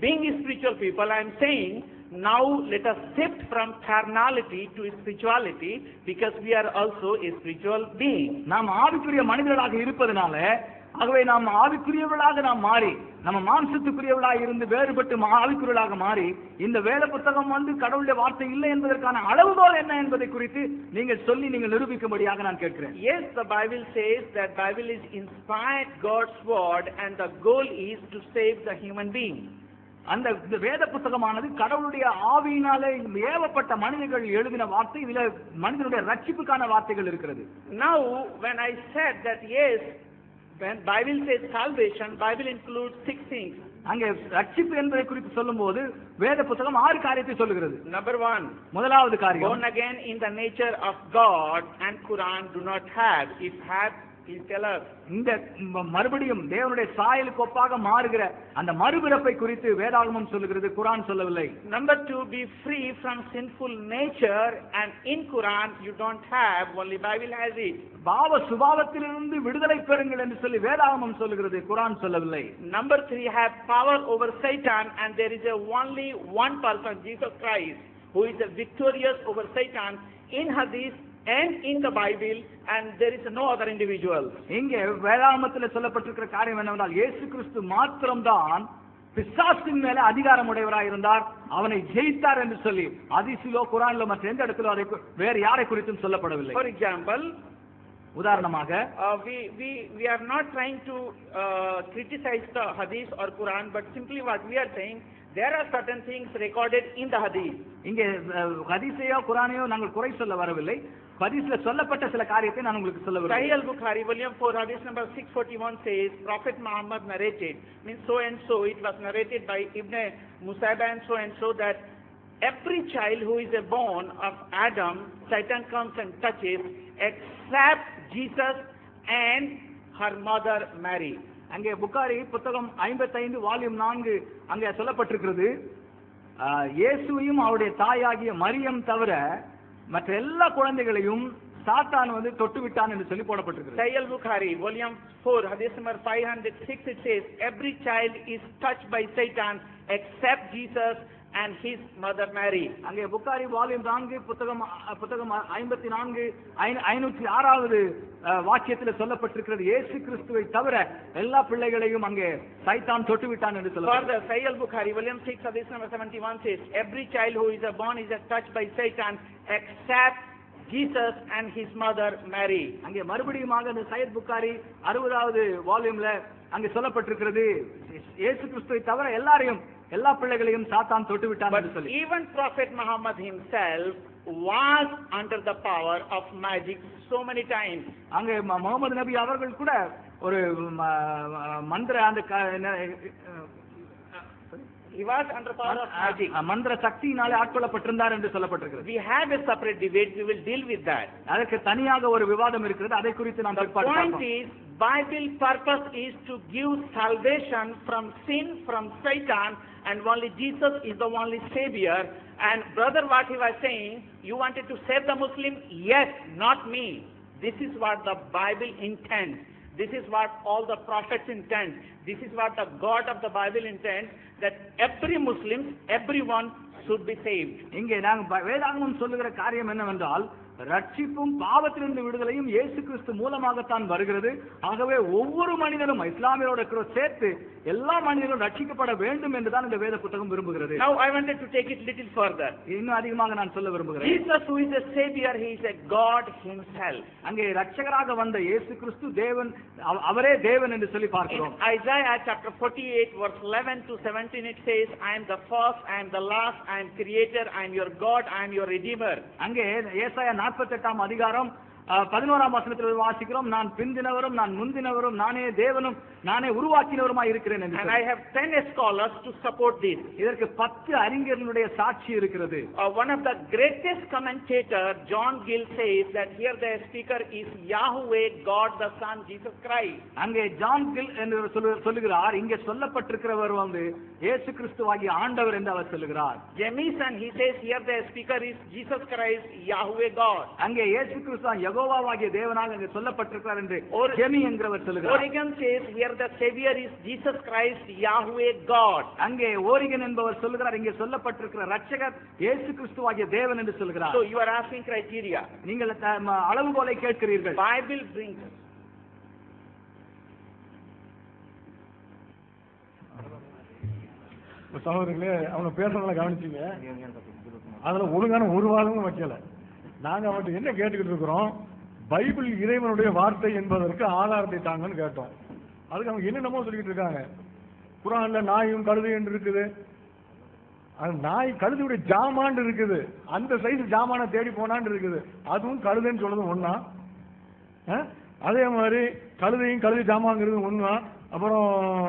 being spiritual people, I am saying, now let us shift from carnality to spirituality, because we are also a spiritual being. நாம் ஆவிக்குரிய மனிதர்களாக இருப்பதனால, ஆகவே நாம் ஆவிக்குரியவர்களாக நாம் மாறி, நம்ம மாம்சத்துக்குரியவர்களாக இருந்து வேறுபட்டு ஆவிக்குரியவர்களாக மாறி, இந்த வேத புத்தகம் கடவுளுடைய வார்த்தை இல்லை என்பதற்கான அளவுகோல் என்ன என்பதை குறித்து நீங்கள் சொல்லி நீங்கள் நிரூபிக்கும்படியாக நான் கேட்கிறேன். Yes, the Bible says that Bible is inspired God's word, and the goal is to save the human being. அந்த வேத புத்தகமானது கடவுளுடைய ஆவியினாலே ஏவப்பட்ட மனிதர்கள் எழுதின வார்த்தை. இதுல மனிதனுடைய ரட்சிப்புக்கான வார்த்தைகள் இருக்கிறது. Now when I said that yes, when Bible says salvation, Bible includes 6 things. அங்கே ரட்சிப்பு என்பதை குறித்து சொல்லும்போது வேத புத்தகம் 6 காரியத்தை சொல்லுகிறது. Number 1, முதலாவது காரியம், born again in the nature of God, and Quran do not have. If have, please tell us. இந்த மறுபடியும் தேவனுடைய சாயலுக்கு ஒப்பாக மாறுகிற அந்த மறுபிறப்பை குறித்து வேதாகமம் சொல்லுகிறது, குர்ஆன் சொல்லவில்லை. Number 2, be free from sinful nature, and in Quran you don't have, only Bible has it. பாவ சுபாவத்திலிருந்து விடுதலை பெறுங்கள் என்று சொல்லி வேதாகமம் சொல்லுகிறது, குர்ஆன் சொல்லவில்லை. Number 3, have power over Satan, and there is only one person, Jesus Christ, who is victorious over Satan in Hadith and in the Bible, and there is no other individual. இங்கே வேதாகமத்தில் சொல்லப்பட்டிருக்கிற காரியம் என்னவென்றால், இயேசு கிறிஸ்து மாத்திரம்தான் பிசாசின் மேல அதிகாரம் உடையவராக இருந்தார், அவனை ஜெயித்தார் என்று சொல்லி ஹதீஸிலோ குர்ஆனிலோ மற்ற எந்த இடத்திலோ அதை வேறு யாரை குறித்தும் சொல்லப்படவில்லை. For example, உதாரணமாக we are not trying to criticize the Hadith or Quran, but simply what we are saying, there are certain things recorded in the Hadith. இங்கே ஹதீஸையோ குர்ஆனையோ நாங்கள் குறை சொல்ல வரவில்லை. ஹதீஸ்ல சொல்லப்பட்ட சில காரியத்தை நான் உங்களுக்கு சொல்ல விரும்புகிறேன். Sahih al-Bukhari volume 4 hadith number 641 says, Prophet Muhammad narrated, means so and so, it was narrated by Ibn Musayba and so that every child who is born of Adam, Satan comes and touches, except Jesus and her mother Mary. அங்கே புகாரி புத்தகம் 55 volume 4 அங்கே சொல்லப்பட்டிருக்கிறது, இயேசுவையும் அவருடைய தாயாகிய மரியம் தவிர மற்ற எல்லா குழந்தைகளையும் சாத்தான் தொட்டு விட்டான் என்று சொல்லி போடப்பட்டிருக்கிறது. Sahih al-Bukhari volume 4 hadith number 506 it says, every child is touched by Satan except Jesus and his mother Mary. அங்கே புகாரி வால்யூம் 4 புத்தகம் 54 506வது வாக்கியத்தில் சொல்லப்பட்டிருக்கிறது, இயேசு கிறிஸ்துவை தவிர எல்லா பிள்ளைகளையும் அங்கே சைத்தான் தொட்டு விட்டான் என்று சொல்லப்படுகிறது. Further, Sahih al-Bukhari volume 6 hadith number 71 says, every child who is born is touched by Satan except Jesus and his mother Mary. அங்கே மறுபடியுமாக இந்த சையத் புகாரி 60வது வால்யூம்ல அங்கே சொல்லப்பட்டிருக்கிறது, இயேசு கிறிஸ்துவை தவிர எல்லா பிள்ளைகளையும் சாத்தான் தொட்டு விட்டான் என்று சொல்லி. Even Prophet Muhammad himself was under the power of magic so many times. அங்கே முகமது நபி அவர்கள் கூட ஒரு மந்திர அந்த He was under power of magic. மந்திர சக்தியினாலே ஆட்கொள்ளப்பட்டிருந்தார் என்று சொல்லப்பட்டிருக்கிறது. We have a separate debate, we will deal with that. அதற்கு தனியாக ஒரு விவாதம் இருக்கிறது, அதை குறித்து நாம் The point is, Bible purpose is to give salvation from sin, from Satan, and only Jesus is the only savior. And brother, what he was saying, you wanted to save the Muslim? Yes, not me. This is what the Bible intends. This is what all the prophets intend. This is what the God of the Bible intends, that every Muslim, everyone should be saved. இங்கே நாங்கள் வேதாகமம் சொல்லுகிற காரியம் என்னவென்றால், ரட்சிப்பும் பாவத்திலிருந்து விடுதலையும் இயேசு கிறிஸ்து மூலமாகத்தான் வருகிறது. ஆகவே ஒவ்வொரு மனிதனும் இஸ்லாமியரோட சேர்த்து எல்லா மனிதர்களும் ரட்சிக்கப்பட வேண்டும் என்றுதான் இந்த வேத புத்தகம் விரும்புகிறது. Now I wanted to take it little further. இன்னும் அதிகமாக நான் சொல்ல விரும்புகிறேன். Jesus who is a savior, he is a God himself. அங்கே ரட்சகராக வந்த இயேசு கிறிஸ்து தேவன், அவரே தேவன் என்று சொல்லி பார்க்கிறோம். In Isaiah chapter 48 verse 11 to 17 it says, I am the first, I am the last, I am creator, I am your God, I am your redeemer. அங்கே ஏசாயா 48ஆம் அதிகாரம் 11ஆம் வசனத்தில் வாசிக்கிறோம், நான் பிந்தினவரும் நான் முந்தினவரும் நானே தேவனும் நானே உருவாக்கினவருமாய் இருக்கிறேன் என்று. And I have 10 scholars to support this. இதற்கு 10 அறிஞர்களுடைய சாட்சி இருக்கிறது. One of the greatest commentator, John Gill, says that here the speaker is Yahweh, God the Son, Jesus Christ. அங்கே ஜான் கில் என்று சொல்லுகிறார், இங்கே சொல்லப்பட்டிருக்கிறவர் இயேசு கிறிஸ்துவாகிய ஆண்டவர் என்று அவர் சொல்லுகிறார். Jamieson, he says here the speaker is Jesus Christ, Yahweh God. அங்கே இயேசு கிறிஸ்து யெகோவாவாகிய தேவனாக அங்கே சொல்லப்பட்டிருக்கிறார் என்று ஜெமி என்கிறவர் சொல்லுகிறார். Origen says here the Savior is Jesus Christ, Yahweh God. அங்கே ஓரிகன் என்பவர் சொல்லுகிறார், இங்கே சொல்லப்பட்டிருக்கிற ரட்சகர் இயேசு கிறிஸ்துவாகிய தேவன் என்று சொல்லுகிறார். So you are asking criteria. நீங்கள் அளவுகோலை கேட்கிறீர்கள். Bible brings சகோதரர்களே, அவங்க பேசுறதுல கவனிச்சிங்க, அதுல ஒழுங்கான ஒரு வாதமும் வைக்கல. நாங்க அவர்கிட்ட என்ன கேட்டுக்கிட்டு இருக்கிறோம், பைபிள் இறைவனுடைய வார்த்தை என்பதற்கு ஆதாரத்தை தாங்கன்னு கேட்டோம். அதுக்கு அவங்க என்னென்னமோ சொல்லிக்கிட்டு இருக்காங்க. குர்ஆன்ல நாயும் கழுது என்று இருக்குது, அது நாய் கழுதுடைய ஜாமான் இருக்குது, அந்த சைஸ் ஜாமான தேடி போனான்னு இருக்குது, அதுவும் கழுதுன்னு சொல்றது ஒண்ணா? அதே மாதிரி கழுதையும் கழுது ஜாமாங்கிறது ஒண்ணா? அப்புறம்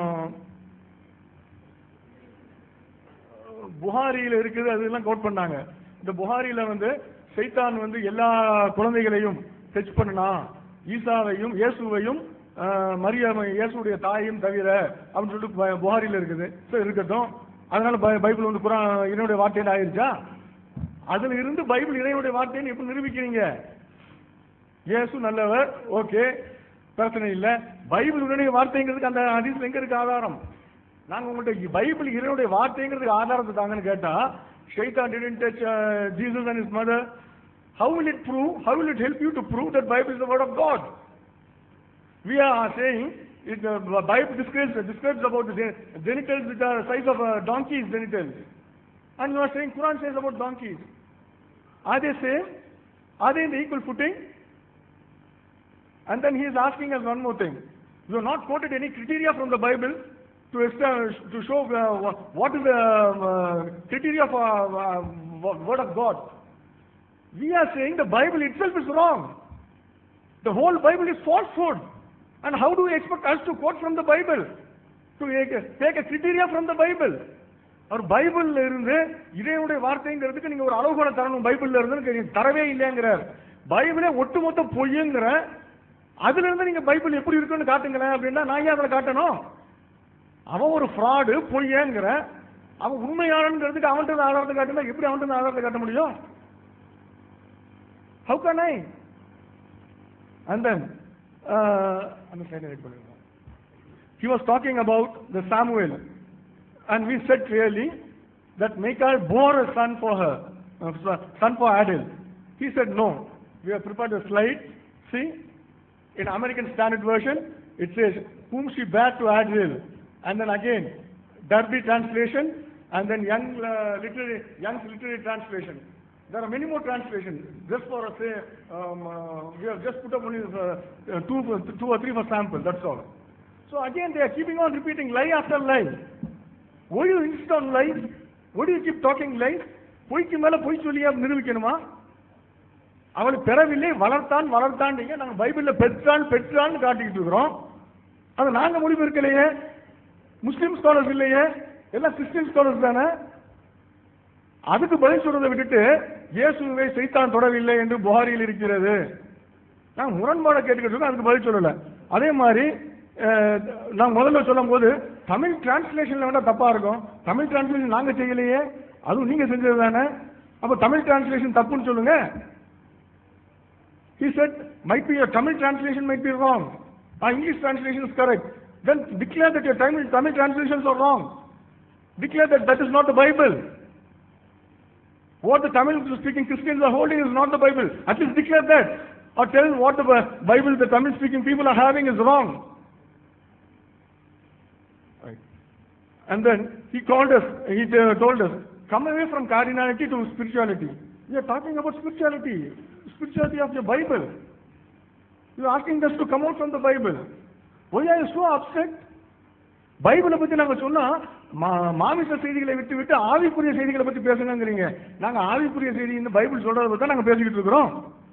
புகாரியில இருக்குது, அதெல்லாம் கோட் பண்ணாங்க. இந்த புகாரியில சைத்தான் எல்லா குழந்தைகளையும் டச் பண்ணனா, ஈசாவையும் இயேசுவையும் மரியாதை இயேசுடைய தாயையும் தவிர அப்படின்னு சொல்லிட்டு புகாரியில இருக்குது. இருக்கட்டும், அதனால பைபிள் குர்ஆன் இறைவனுடைய வார்த்தைன்னு ஆயிருச்சா? அதுல இருந்து பைபிள் இறைவனுடைய வார்த்தைன்னு எப்படி நிரூபிக்கிறீங்க? இயேசு நல்லவர், ஓகே, பிரச்சனை இல்ல. பைபிள் இறைவனுடைய வார்த்தைங்கிறதுக்கு அந்த ஹதீஸ்ல எங்க இருக்கு ஆதாரம்? நாங்க உங்கள்கிட்ட பைபிள் இறைவனுடைய வார்த்தைங்கிறதுக்கு ஆதாரத்தை தாங்கன்னு கேட்டா, Shaitan didn't touch Jesus and his mother. How will it prove? How will it help you to prove that Bible is the word of God? We are saying the Bible describes about the genitals which are the size of a donkey's genitals, and you are saying Quran says about donkeys. Are they same? Are they in the equal footing? And then he is asking us one more thing. You have not quoted any criteria from the Bible to show what is the criteria for word of God. We are saying the Bible itself is wrong. The whole Bible is falsehood. And how do we expect us to quote from the Bible? To take a criteria from the Bible? ஒரு பைபிள்ல இருந்து இறைவனுடைய வார்த்தைங்கிறதுக்கு நீங்க ஒரு அளவுகோலை தரணும். பைபிள்ல இருந்து தரவே இல்லைங்கிறார். பைபிளே ஒட்டுமொத்த பொய்யுங்கிற, அதுல இருந்து நீங்க பைபிள் எப்படி இருக்குன்னு காட்டுங்களேன் அப்படின்னா நான் ஏன் அதில் காட்டணும்? அவன் ஒரு ஃப்ராடு, பொய்யங்கிற, அவன் உண்மையானங்கிறதுக்கு அவன்கிட்ட ஆதாரத்தை காட்டினா எப்படி அவன்கிட்ட ஆதாரத்தை காட்ட முடியும்? How can I? And then he was talking about the Samuel, and we said clearly that Michal bore a son for her, son for Adil. He said no. We have prepared a slide. See, in American Standard Version it says whom she bare to Adil, and then again Darby translation, and then Young's literary translation. There are many more translations. Just for say, we have just put up only two or three for sample. That's all. So again, they are keeping on repeating lie after lie. Why do you insist on lies? Why do you keep talking lies? பொய்க்கு மேல பொய் சொல்லியா நிரூபிக்கணுமா? அவளை பெறவில்லை, வளர்த்தான் வளர்த்தான், நாங்க பைபிள்ல பெற்றான்னு காட்டிக்கிட்டு இருக்கிறோம். அது நாங்க மொழிபெயர்க்கலையே, முஸ்லிம் ஸ்காலர்ஸ் இல்லையே, எல்லாம் கிறிஸ்டியன் ஸ்காலர்ஸ் தானே. அதுக்கு பதில் சொல்றதை விட்டுட்டு இயேசுவை சைத்தான் தொடவில்லை என்று புகாரியில் இருக்கிறது. நான் முரண்பாட கேட்டுக்கிட்டு இருக்கோம், அதுக்கு பதில் சொல்லல. அதே மாதிரி நான் முதல்ல சொல்லும் போது தமிழ் டிரான்ஸ்லேஷன்ல வேணா தப்பா இருக்கும். தமிழ் டிரான்ஸ்லேஷன் நாங்க செய்யலையே, அதுவும் நீங்க செஞ்சது தானே. அப்ப தமிழ் டிரான்ஸ்லேஷன் தப்புன்னு சொல்லுங்க. He said might be your Tamil translation might be wrong. Our English translation is correct. Then declare that your Tamil translations are wrong. Declare that is not the Bible. What the Tamil speaking Christians are holding is not the Bible. At least declare that. Or tell what the Bible the Tamil speaking people are having is wrong. Right. And then he told us, come away from cardinality to spirituality. We are talking about spirituality of your Bible. You are asking us to come out from the Bible. Why are you so upset? பைபிளை பத்தி நாங்க சொன்னா மாமிச செய்திகளை விட்டு விட்டு ஆவிக்குரிய செய்திகளை பத்தி பேசுங்கிறீங்க. நாங்க ஆவிக்குரிய செய்தி இந்த பைபிள் சொல்றதை பத்தி நாங்க பேசிக்கிட்டு இருக்கிறோம்.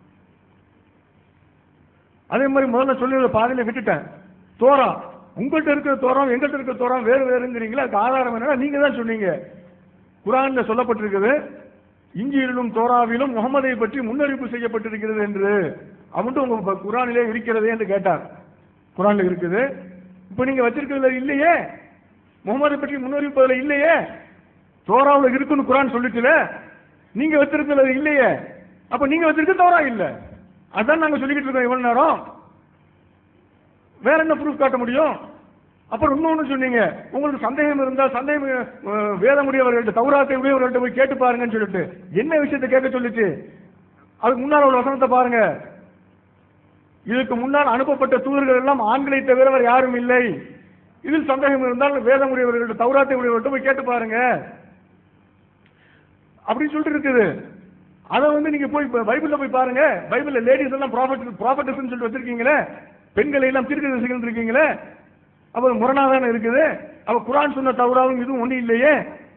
அதே மாதிரி முதல்ல சொல்லி பாதியில விட்டுட்டேன். தோரா, உங்கள்கிட்ட இருக்கிற தோரம் எங்கள்கிட்ட இருக்கிற தோரம் வேறுங்கிறீங்களா? அதுக்கு ஆதாரம் என்னன்னா நீங்க தான் சொன்னீங்க. குர்ஆன்ல சொல்லப்பட்டிருக்குது, இஞ்சியிலும் தோராவிலும் முகமதை பற்றி முன்னறிவிப்பு செய்யப்பட்டிருக்கிறது என்று. அவன்ட்டு உங்க குர்ஆனிலே இருக்கிறதே என்று கேட்டார். குர்ஆன்ல இருக்குது, இப்ப நீங்க வச்சிருக்கிறதுல இல்லையே, முகமதை பற்றி முன்னறிவிப்பதுல இல்லையே. தோராவில் இருக்குன்னு குர்ஆன் சொல்லிச்சுல, நீங்க வச்சிருக்கிறதுல இல்லையே. அப்ப நீங்க வச்சிருக்க தோரா இல்ல. அதான் நாங்க சொல்லிக்கிட்டு இருக்கோம் இவ்வளவு நேரம். வேற என்ன ப்ரூஃப் காட்ட முடியும்? அப்புறம் இன்னொன்னு சொன்னீங்க, உங்களுக்கு சந்தேகம் இருந்தா வேதமுடையவர்கள்ட்ட, தௌராத்தை உடையவர்கள்ட்ட போய் கேட்டு பாருங்கன்னு சொல்லிட்டு. என்ன விஷயத்தை கேட்க சொல்லிச்சு? அதுக்கு முன்னால் உள்ள வசனத்தை பாருங்க. இதுக்கு முன்னால் அனுப்பப்பட்ட தூதர்கள் எல்லாம் ஆண்களை தவிர வேற யாரும் இல்லை. இதில் சந்தேகம் இருந்தால் வேதமுடையவர்கள்ட்ட, தௌராத்தை உடையவர்கள்ட்ட போய் கேட்டு பாருங்க அப்படின்னு சொல்லிட்டு இருக்குது. அதை நீங்க போய் பைபிள்ல போய் பாருங்க. பைபிள்ல லேடிஸ் எல்லாம் ப்ராஃபட்டஸ் சொல்லிட்டு வச்சிருக்கீங்களே, பெண்களை எல்லாம் தீர்க்கதரிசிகள் இருக்கீங்களே, அப்ப முரணாதானே இருக்குது. அப்ப குர்ஆன் சொன்ன தௌராவும் இதுவும் ஒண்ணு இல்லையே.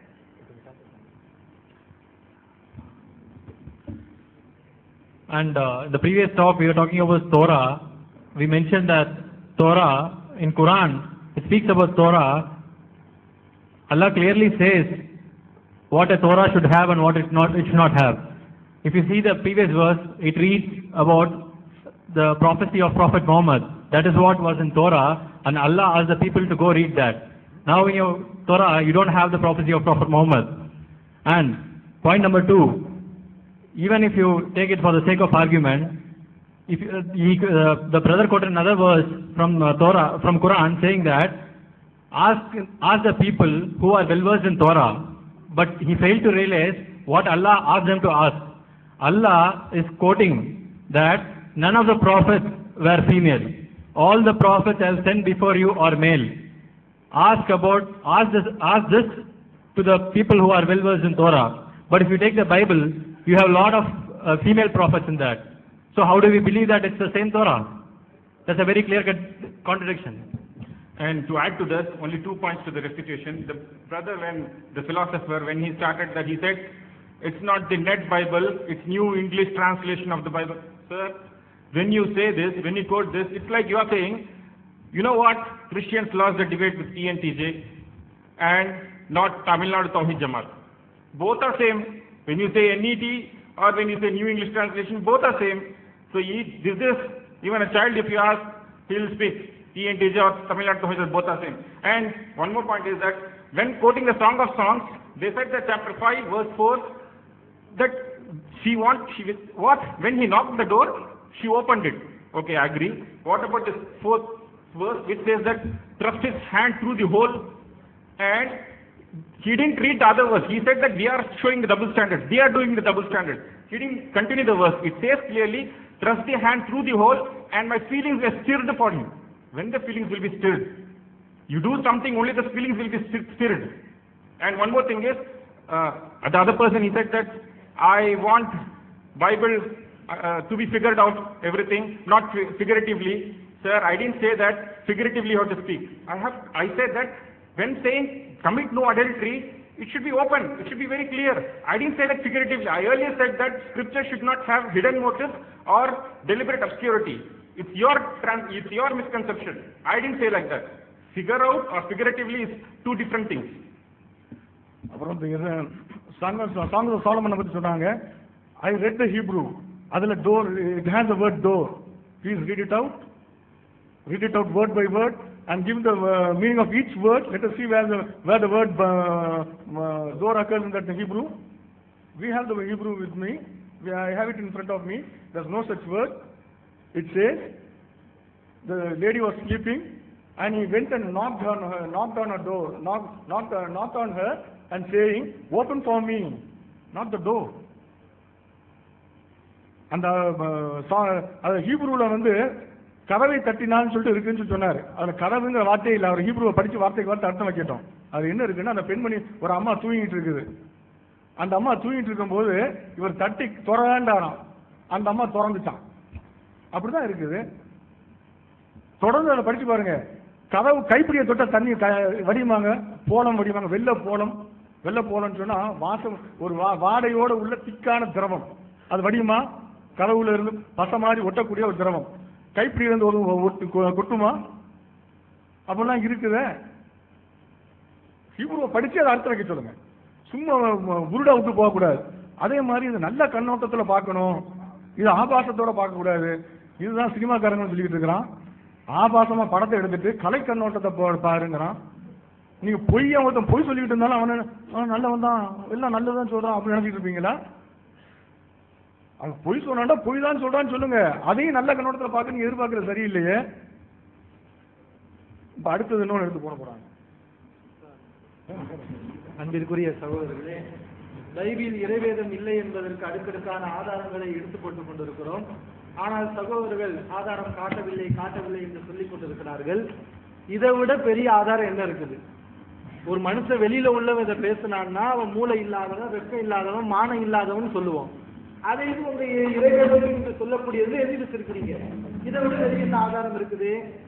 And the previous talk we were talking about Torah. We mentioned that Torah in Quran, it speaks about Torah. Allah clearly says what a Torah should have and what it should not have. If you see the previous verse, it reads about the prophecy of Prophet Muhammad. That is what was in Torah, and Allah asked the people to go read that. Now in your Torah, you don't have the prophecy of Prophet Muhammad. And point number 2, even if you take it for the sake of argument, if the brother quoted another verse from Torah, from Quran, saying that ask the people who are well versed in Torah, but he failed to realize what Allah asked them to ask. Allah is quoting that none of the prophets were female. All the prophets I have sent before you are male. Ask this to the people who are well versed in Torah. But if you take the Bible, you have a lot of female prophets in that. So how do we believe that it's the same Torah? That's a very clear contradiction. And to add to this, only 2 points to the recitation. The brother, the philosopher, when he started that, he said, it's not the Net Bible, it's New English translation of the Bible. Sir, when you say this, when you quote this, it's like you are saying, you know what, Christians lost the debate with TNTJ and not Tamil Nadu Tawhid Jamaat. Both are same. When you say NET or when you say New English translation, both are same. So this is, even a child, if you ask, he'll speak. TNTJ or Tamil Nadu Tawhid, both are same. And one more point is that when quoting the Song of Songs, they said that chapter 5 verse 4, that when he knocked the door, she opened it. Okay, I agree. What about this 4th verse, which says that thrust his hand through the hole, and he didn't read the other verse. He said that we are showing the double standard. They are doing the double standard. He didn't continue the verse. It says clearly, thrust the hand through the hole, and my feelings were stirred for him. When the feelings will be stirred? You do something, only the feelings will be stirred. And one more thing is, the other person, he said that I want Bible to be figured out, everything, not figuratively. Sir, I didn't say that figuratively you have to speak. I said that when saying commit no adultery, it should be open, it should be very clear. I didn't say that figuratively. I earlier said that scripture should not have hidden motives or deliberate obscurity. It's your misconception. I didn't say like that. Figure out or figuratively is two different things. அப்புறம் Song of Solomon பத்தி சொன்னாங்க. I read the Hebrew. அதுல door, it has the word door. Please read it out word by word and give the meaning of each word. Let us see where the word door occurs in that Hebrew. We have the Hebrew with me. I have it in front of me. There's no such word. It says the lady was sleeping and he went and knocked on her door, knocked on her and saying, open for me, not the door. அந்த ஹீப்ரூல கதவை தட்டினான்னு சொல்லிட்டு இருக்குன்னு சொன்னாரு. அதுல கதவுங்கிற வார்த்தையே இல்லை. அவர் ஹீப்ரூவை படிச்சு வார்த்தைக்கு வார்த்தை அர்த்தம் வைக்கட்டும். அது என்ன இருக்குன்னா, அந்த பெண்மணி ஒரு அம்மா தூங்கிட்டு இருக்குது. அந்த அம்மா தூங்கிட்டு இருக்கும் போது இவர் தட்டி திறந்தாராம். அந்த அம்மா திறந்துட்டான். அப்படிதான் இருக்குது. தொடர்ந்து அதை படிச்சு பாருங்க. கதவு கைப்பிடிய தொட்ட தண்ணி வடிமாங்க, போலம் வடிமாங்க, வெள்ளை போலம்னு சொன்னா வாசம், ஒரு வாடையோட உள்ள திக்கான திரவம். அது வடியுமா? கதவுல இருந்து பசை மாதிரி ஒட்டக்கூடிய ஒரு திரவம். கைப்பிடியில இருந்து ஒரு கொட்டுமா? அப்பெல்லாம் இருக்குது. ஹீப்ரூவை படிச்சு அதை அர்த்தம் வைக்க சொல்லுங்க. சும்மா உருடா விட்டு போகக்கூடாது. அதே மாதிரி இது நல்ல கண்ணோட்டத்தில் பார்க்கணும். இது ஆபாசத்தோட பார்க்கக்கூடாது. இதுதான் சினிமாக்காரங்க சொல்லிட்டு இருக்கிறான். ஆபாசமா படத்தை எடுத்துட்டு கலை கண்ணோட்டத்தை பாருங்கிறான். நீங்க ஒருத்தன் பொய் சொல்லிட்டு இருந்தாலும் அவன் நல்லவன் தான், எல்லாம் நல்லதான் சொல்றான் அப்படின்னு நினைச்சிட்டு இருப்பீங்களா? அவன் பொய் சொன்னாண்டா பொய் தான் சொல்றான்னு சொல்லுங்க, அதையும் நல்ல கண்ணோட்டத்தில் பார்க்க நீங்க எதிர்பார்க்கறது சரியில்லையே. இப்ப அடுத்தது இன்னொன்று எடுத்து போறாங்க. அன்பிற்குரிய சகோதரர்களே, பைபிள் இறைவேதம் இல்லை என்பதற்கு அடுக்கடுக்கான ஆதாரங்களை எடுத்துக் கொண்டிருக்கிறோம். ஆனால் சகோதரர்கள் ஆதாரம் காட்டவில்லை என்று சொல்லிக் கொண்டிருக்கிறார்கள். இதை விட பெரிய ஆதாரம் என்ன இருக்குது? ஒரு மனுஷன் வெளியில உள்ளவன் இதை பேசினான்னா அவன் மூளை இல்லாதவன், வெக்கம் இல்லாதவன், மானம் இல்லாதவன் சொல்லுவோம். அதை இது உங்க இறைவேதம் என்று சொல்லக்கூடியது எதிர்த்திருக்கிறீங்க. இதை விட பெரிய என்ன ஆதாரம் இருக்குது?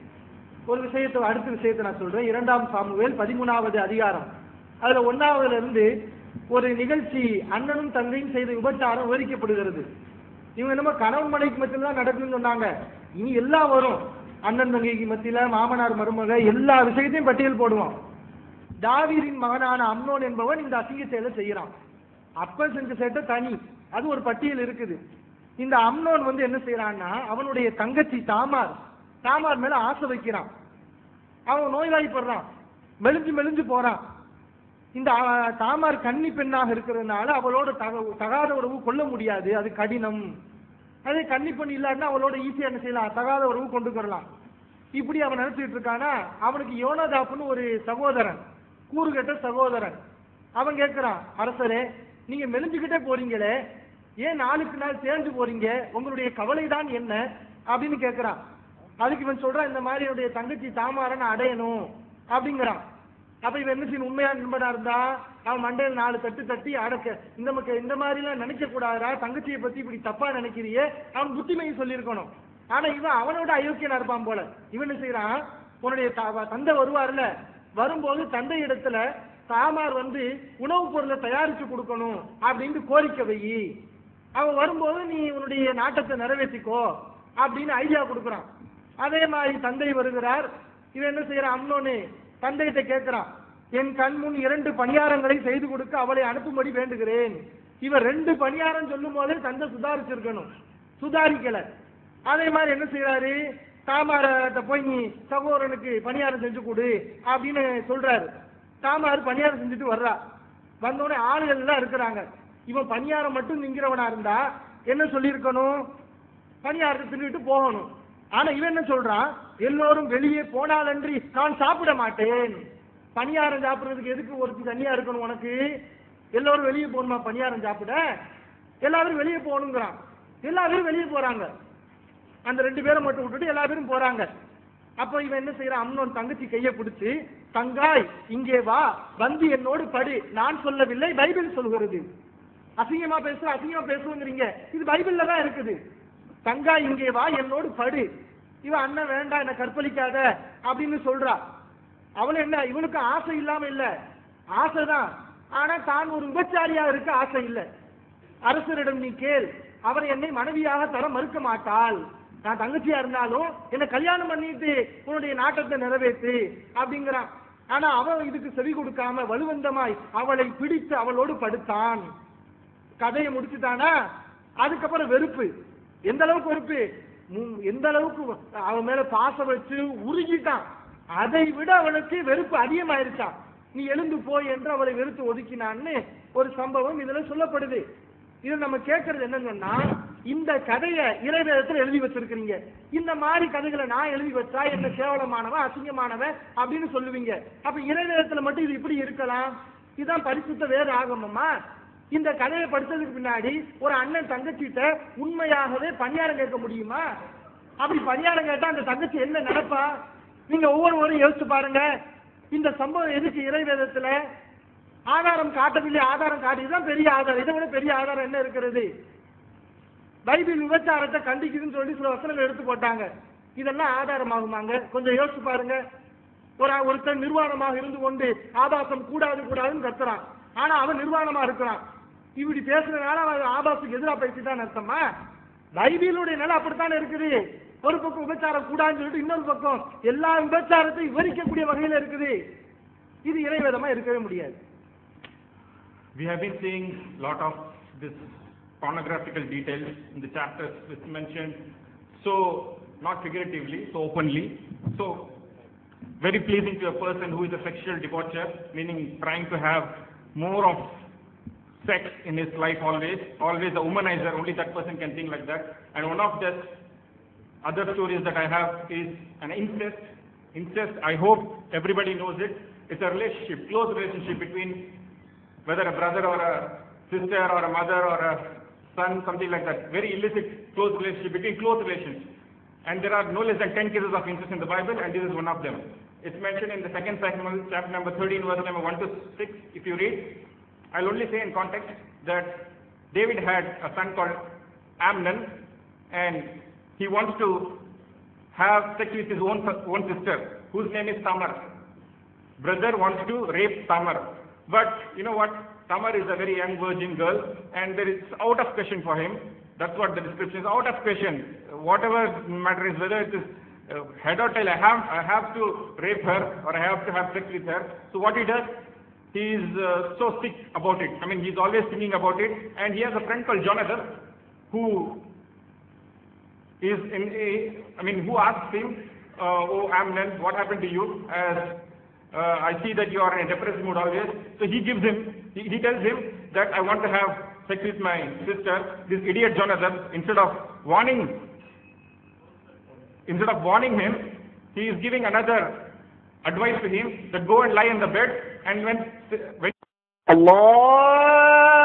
ஒரு விஷயத்தை, அடுத்த விஷயத்தை நான் சொல்றேன். 2 சாமுவேல் 13வது அதிகாரம், அதுல 1வதுல இருந்து ஒரு நிகழ்ச்சி, அண்ணனும் தங்கையும் செய்த விபச்சாரம் விவரிக்கப்படுகிறது. இவங்க என்னமோ கணவன் மனைவிக்கு மத்தியில தான் நடக்குதுன்னு சொன்னாங்க. இனி எல்லாம் வரும். அண்ணன் தங்கைக்கு மத்தியில, மாமனார் மருமக, எல்லா விஷயத்தையும் பட்டியல் போடுவோம். தாவீதின் மகனான அம்னோன் என்பவன் இந்த அசிங்க செயலை செய்யறான். அப்ப செஞ்ச சேட்டை தனி, அது ஒரு பட்டியல் இருக்குது. இந்த அம்னோன் என்ன செய்யறான்னா, அவனுடைய தங்கச்சி தாமார் மேல ஆசை வைக்கிறான். அவன் நோய்வாய்ப்படுறான், மெலிஞ்சு போறான். இந்த தாமார் கன்னி பெண்ணாக இருக்கிறதுனால அவளோட தகாத உறவு கொள்ள முடியாது, அது கடினம். அதே கன்னி பெண் இல்லாட்டினா அவளோட ஈஸியா என்ன செய்யலாம், தகாத உறவு கொண்டு வரலாம். இப்படி அவன் நினைச்சிட்டு இருக்கானா, அவனுக்கு யோனதாப்னு ஒரு சகோதரன், கூறுகட்ட சகோதரன். அவன் கேட்கிறான், அரசரே நீங்க மெலிஞ்சுக்கிட்டே போறீங்களே, ஏன் நாளுக்கு நாள் சேர்ந்து போறீங்க, உங்களுடைய கவலை தான் என்ன அப்படின்னு கேட்கிறான். அதுக்கு இவன் சொல்றான், இந்த மாதிரி என்னுடைய தங்கச்சி தாமாரை நான் அடையணும் அப்படிங்கிறான். அப்ப இவன் என்ன செய்யணும், உண்மையா நண்பனா இருந்தா அவன் மண்டையில் 4 தட்டி அடக்க, இந்த மாதிரி எல்லாம் நினைக்க கூடாதா, தங்கச்சியை பத்தி இப்படி தப்பா நினைக்கிறியே, அவன் புத்திமையை சொல்லியிருக்கணும். ஆனா இவன் அவனோட அயோக்கியனா இருப்பான் போல. இவன் என்ன செய்யறான், உன்னுடைய தந்தை வருவார்ல, வரும்போது தந்தை இடத்துல தாமார் உணவுப் பொருளை தயாரிச்சு கொடுக்கணும் அப்படின்னு கோரிக்கை வை, அவன் வரும்போது நீ உன்னுடைய நாட்டத்தை நிறைவேற்றிக்கோ அப்படின்னு ஐடியா கொடுக்குறான். அதே மாதிரி தந்தை வருகிறார். இவன் என்ன செய்யறான், அம்னோனு தந்தைகிட்ட கேட்கிறான், என் கண் முன் 2 பணியாரங்களை செய்து கொடுக்க அவளை அனுப்பும்படி வேண்டுகிறேன். இவன் 2 பணியாரம் சொல்லும் போதே தந்தை சுதாரிச்சிருக்கணும், சுதாரிக்கல. அதே மாதிரி என்ன செய்யறாரு, தாமார்கிட்ட போய் நீ சகோதரனுக்கு பணியாரம் செஞ்சு கொடு அப்படின்னு சொல்றாரு. தாமார் பணியாரம் செஞ்சுட்டு வர்றா. வந்தோடனே ஆளுகள் எல்லாம் இருக்கிறாங்க. இவன் பணியாரம் மட்டும் திங்கிறவனா இருந்தா என்ன சொல்லியிருக்கணும், பணியாரத்தை தின்னுட்டு போகணும். ஆனா இவன் என்ன சொல்றான், எல்லோரும் வெளியே போனாலன்றி நான் சாப்பிட மாட்டேன். பணியாரம் சாப்பிடுறதுக்கு எதுக்கு ஒருத்தி தனியா இருக்கணும் உனக்கு, எல்லோரும் வெளியே போகணுமா பணியாரம் சாப்பிட, எல்லாரும் வெளியே போகணுங்கிறான். எல்லாரும் வெளியே போறாங்க. அந்த 2 பேரை மட்டும் விட்டுட்டு எல்லா பேரும் போறாங்க. அப்ப இவன் என்ன செய்யறான், அம்னோன் தங்கச்சி கையை பிடிச்சு, தங்காய் இங்கே வா, என்னோடு படு, நான் சொல்லவில்லை பைபிள் சொல்கிறது. அசிங்கமா பேசுவீங்க, இது பைபிள்ல தான் இருக்குது. தங்காய் இங்கே வா, என்னோடு படு. இவன் அண்ணன் வேண்டாம், என்ன கற்பழிக்காத அப்படின்னு சொல்றா. அவன் என்ன, இவனுக்கு ஆசை இல்லாம இல்ல, ஆசைதான். ஆனா தான் ஒரு விபச்சாரியா இருக்க ஆசை இல்ல. அரசரிடம் நீ கேள், அவர் என்னை மனைவியாக தர மறுக்க மாட்டாள். நான் தங்கச்சியா இருந்தாலும் என்ன கல்யாணம் பண்ணிட்டு உன்னுடைய நாட்டத்தை நிறைவேற்று அப்படிங்கிறான். ஆனா அவன் இதுக்கு செவி கொடுக்காம வலுவந்தமாய் அவளை பிடித்து அவளோடு படுத்தான். கதையை முடிச்சுட்டானா, அதுக்கப்புறம் வெறுப்பு. எந்த அளவுக்கு வெறுப்பு, எந்த அளவுக்கு அவன் மேல பாசம் வச்சு உருகிட்டான். அதை விட அவனுக்கு வெறுப்பு அதிகமாயிருச்சான். நீ எழுந்து போய் என்று அவளை வெறுத்து ஒதுக்கினான்னு ஒரு சம்பவம் இதுல சொல்லப்படுது. இது நம்ம கேட்கறது என்னன்னா, இந்த கதையை இறைவேதத்தில் எழுதி வச்சிருக்கிறீங்க, இந்த மாதிரி கதைகளை நான் எழுதி வச்சா என்ன கேவலமானவன் அசிங்கமானவன் அப்படின்னு சொல்லுவீங்க. அப்ப இறைவேதத்துல மட்டும் இது இப்படி இருக்கலாம்? இதுதான் பரிசுத்த வேத ஆகமமா? இந்த கதையை படித்ததுக்கு பின்னாடி ஒரு அண்ணன் தங்கச்சிட்ட உண்மையாகவே பணியாரம் கேட்க முடியுமா? அப்படி பணியாரம் கேட்டா அந்த தங்கச்சி என்ன நடப்பா? நீங்க ஒவ்வொருவரும் யோசிச்சு பாருங்க. இந்த சம்பவம் எதுக்கு இறைவேதத்துல ஆதாரம் காட்டவில்லை, ஆதாரம் காட்டிதான் பெரிய ஆதாரம். இதை விட பெரிய ஆதாரம் என்ன இருக்கிறது? பைபிள் விபச்சாரத்தை கண்டிக்குதுன்னு சொல்லி சில வசனங்கள் எடுத்து போட்டாங்க. இதெல்லாம் ஆதாரமாகுமாங்க? கொஞ்சம் யோசிச்சு பாருங்க. ஒருத்தன் நிர்வாணமாக இருந்து கொண்டு ஆபாசம் கூடாதுன்னு கத்துறான். ஆனா அவன் நிர்வாணமா இருக்கிறான். இப்படி பேசுறதுனால அவன் ஆபாசுக்கு எதிராக பேசிட்டான்னு அர்த்தமா? பைபிளுடைய நிலை அப்படித்தான் இருக்குது. ஒரு பக்கம் விபச்சாரம் கூடாதுன்னு சொல்லிட்டு இன்னொரு பக்கம் எல்லா விபச்சாரத்தையும் விவரிக்கக்கூடிய வகையில இருக்குது. இது இறைவேதமா இருக்கவே முடியாது. We have been seeing a lot of this pornographical details in the chapters which mentioned, so not figuratively, so openly, so very pleasing to a person who is a sexual debaucher, meaning trying to have more of sex in his life always a womanizer, only that person can think like that. And one of the other stories that I have is an incest. Incest, I hope everybody knows it. It's a relationship, close relationship between whether a brother or a sister or a mother or a son, something like that. Very illicit, close relationship between close relations. And there are no less than 10 cases of incest in the Bible, and this is one of them. It's mentioned in the 2 Samuel, chapter number 13, verse number 1 to 6, if you read. I'll only say in context that David had a son called Amnon, and he wants to have sex with his own sister, whose name is Tamar. Brother wants to rape Tamar. But you know what? Tamar is a very young virgin girl, and there is out of question for him. That's what the description is, out of question. Whatever matter is, whether it is head or tail, I have to rape her or I have to have sex with her. So what he does, he is so sick about it. I mean, he's always thinking about it, and he has a friend called Jonathan, who is who asks him, "Oh Amnon, what happened to you? As I see that you are in a depressed mood always." So he tells him that I want to have sex with my sister. This idiot Jonathan, instead of warning him, he is giving another advice to him, that go and lie in the bed, and when Allah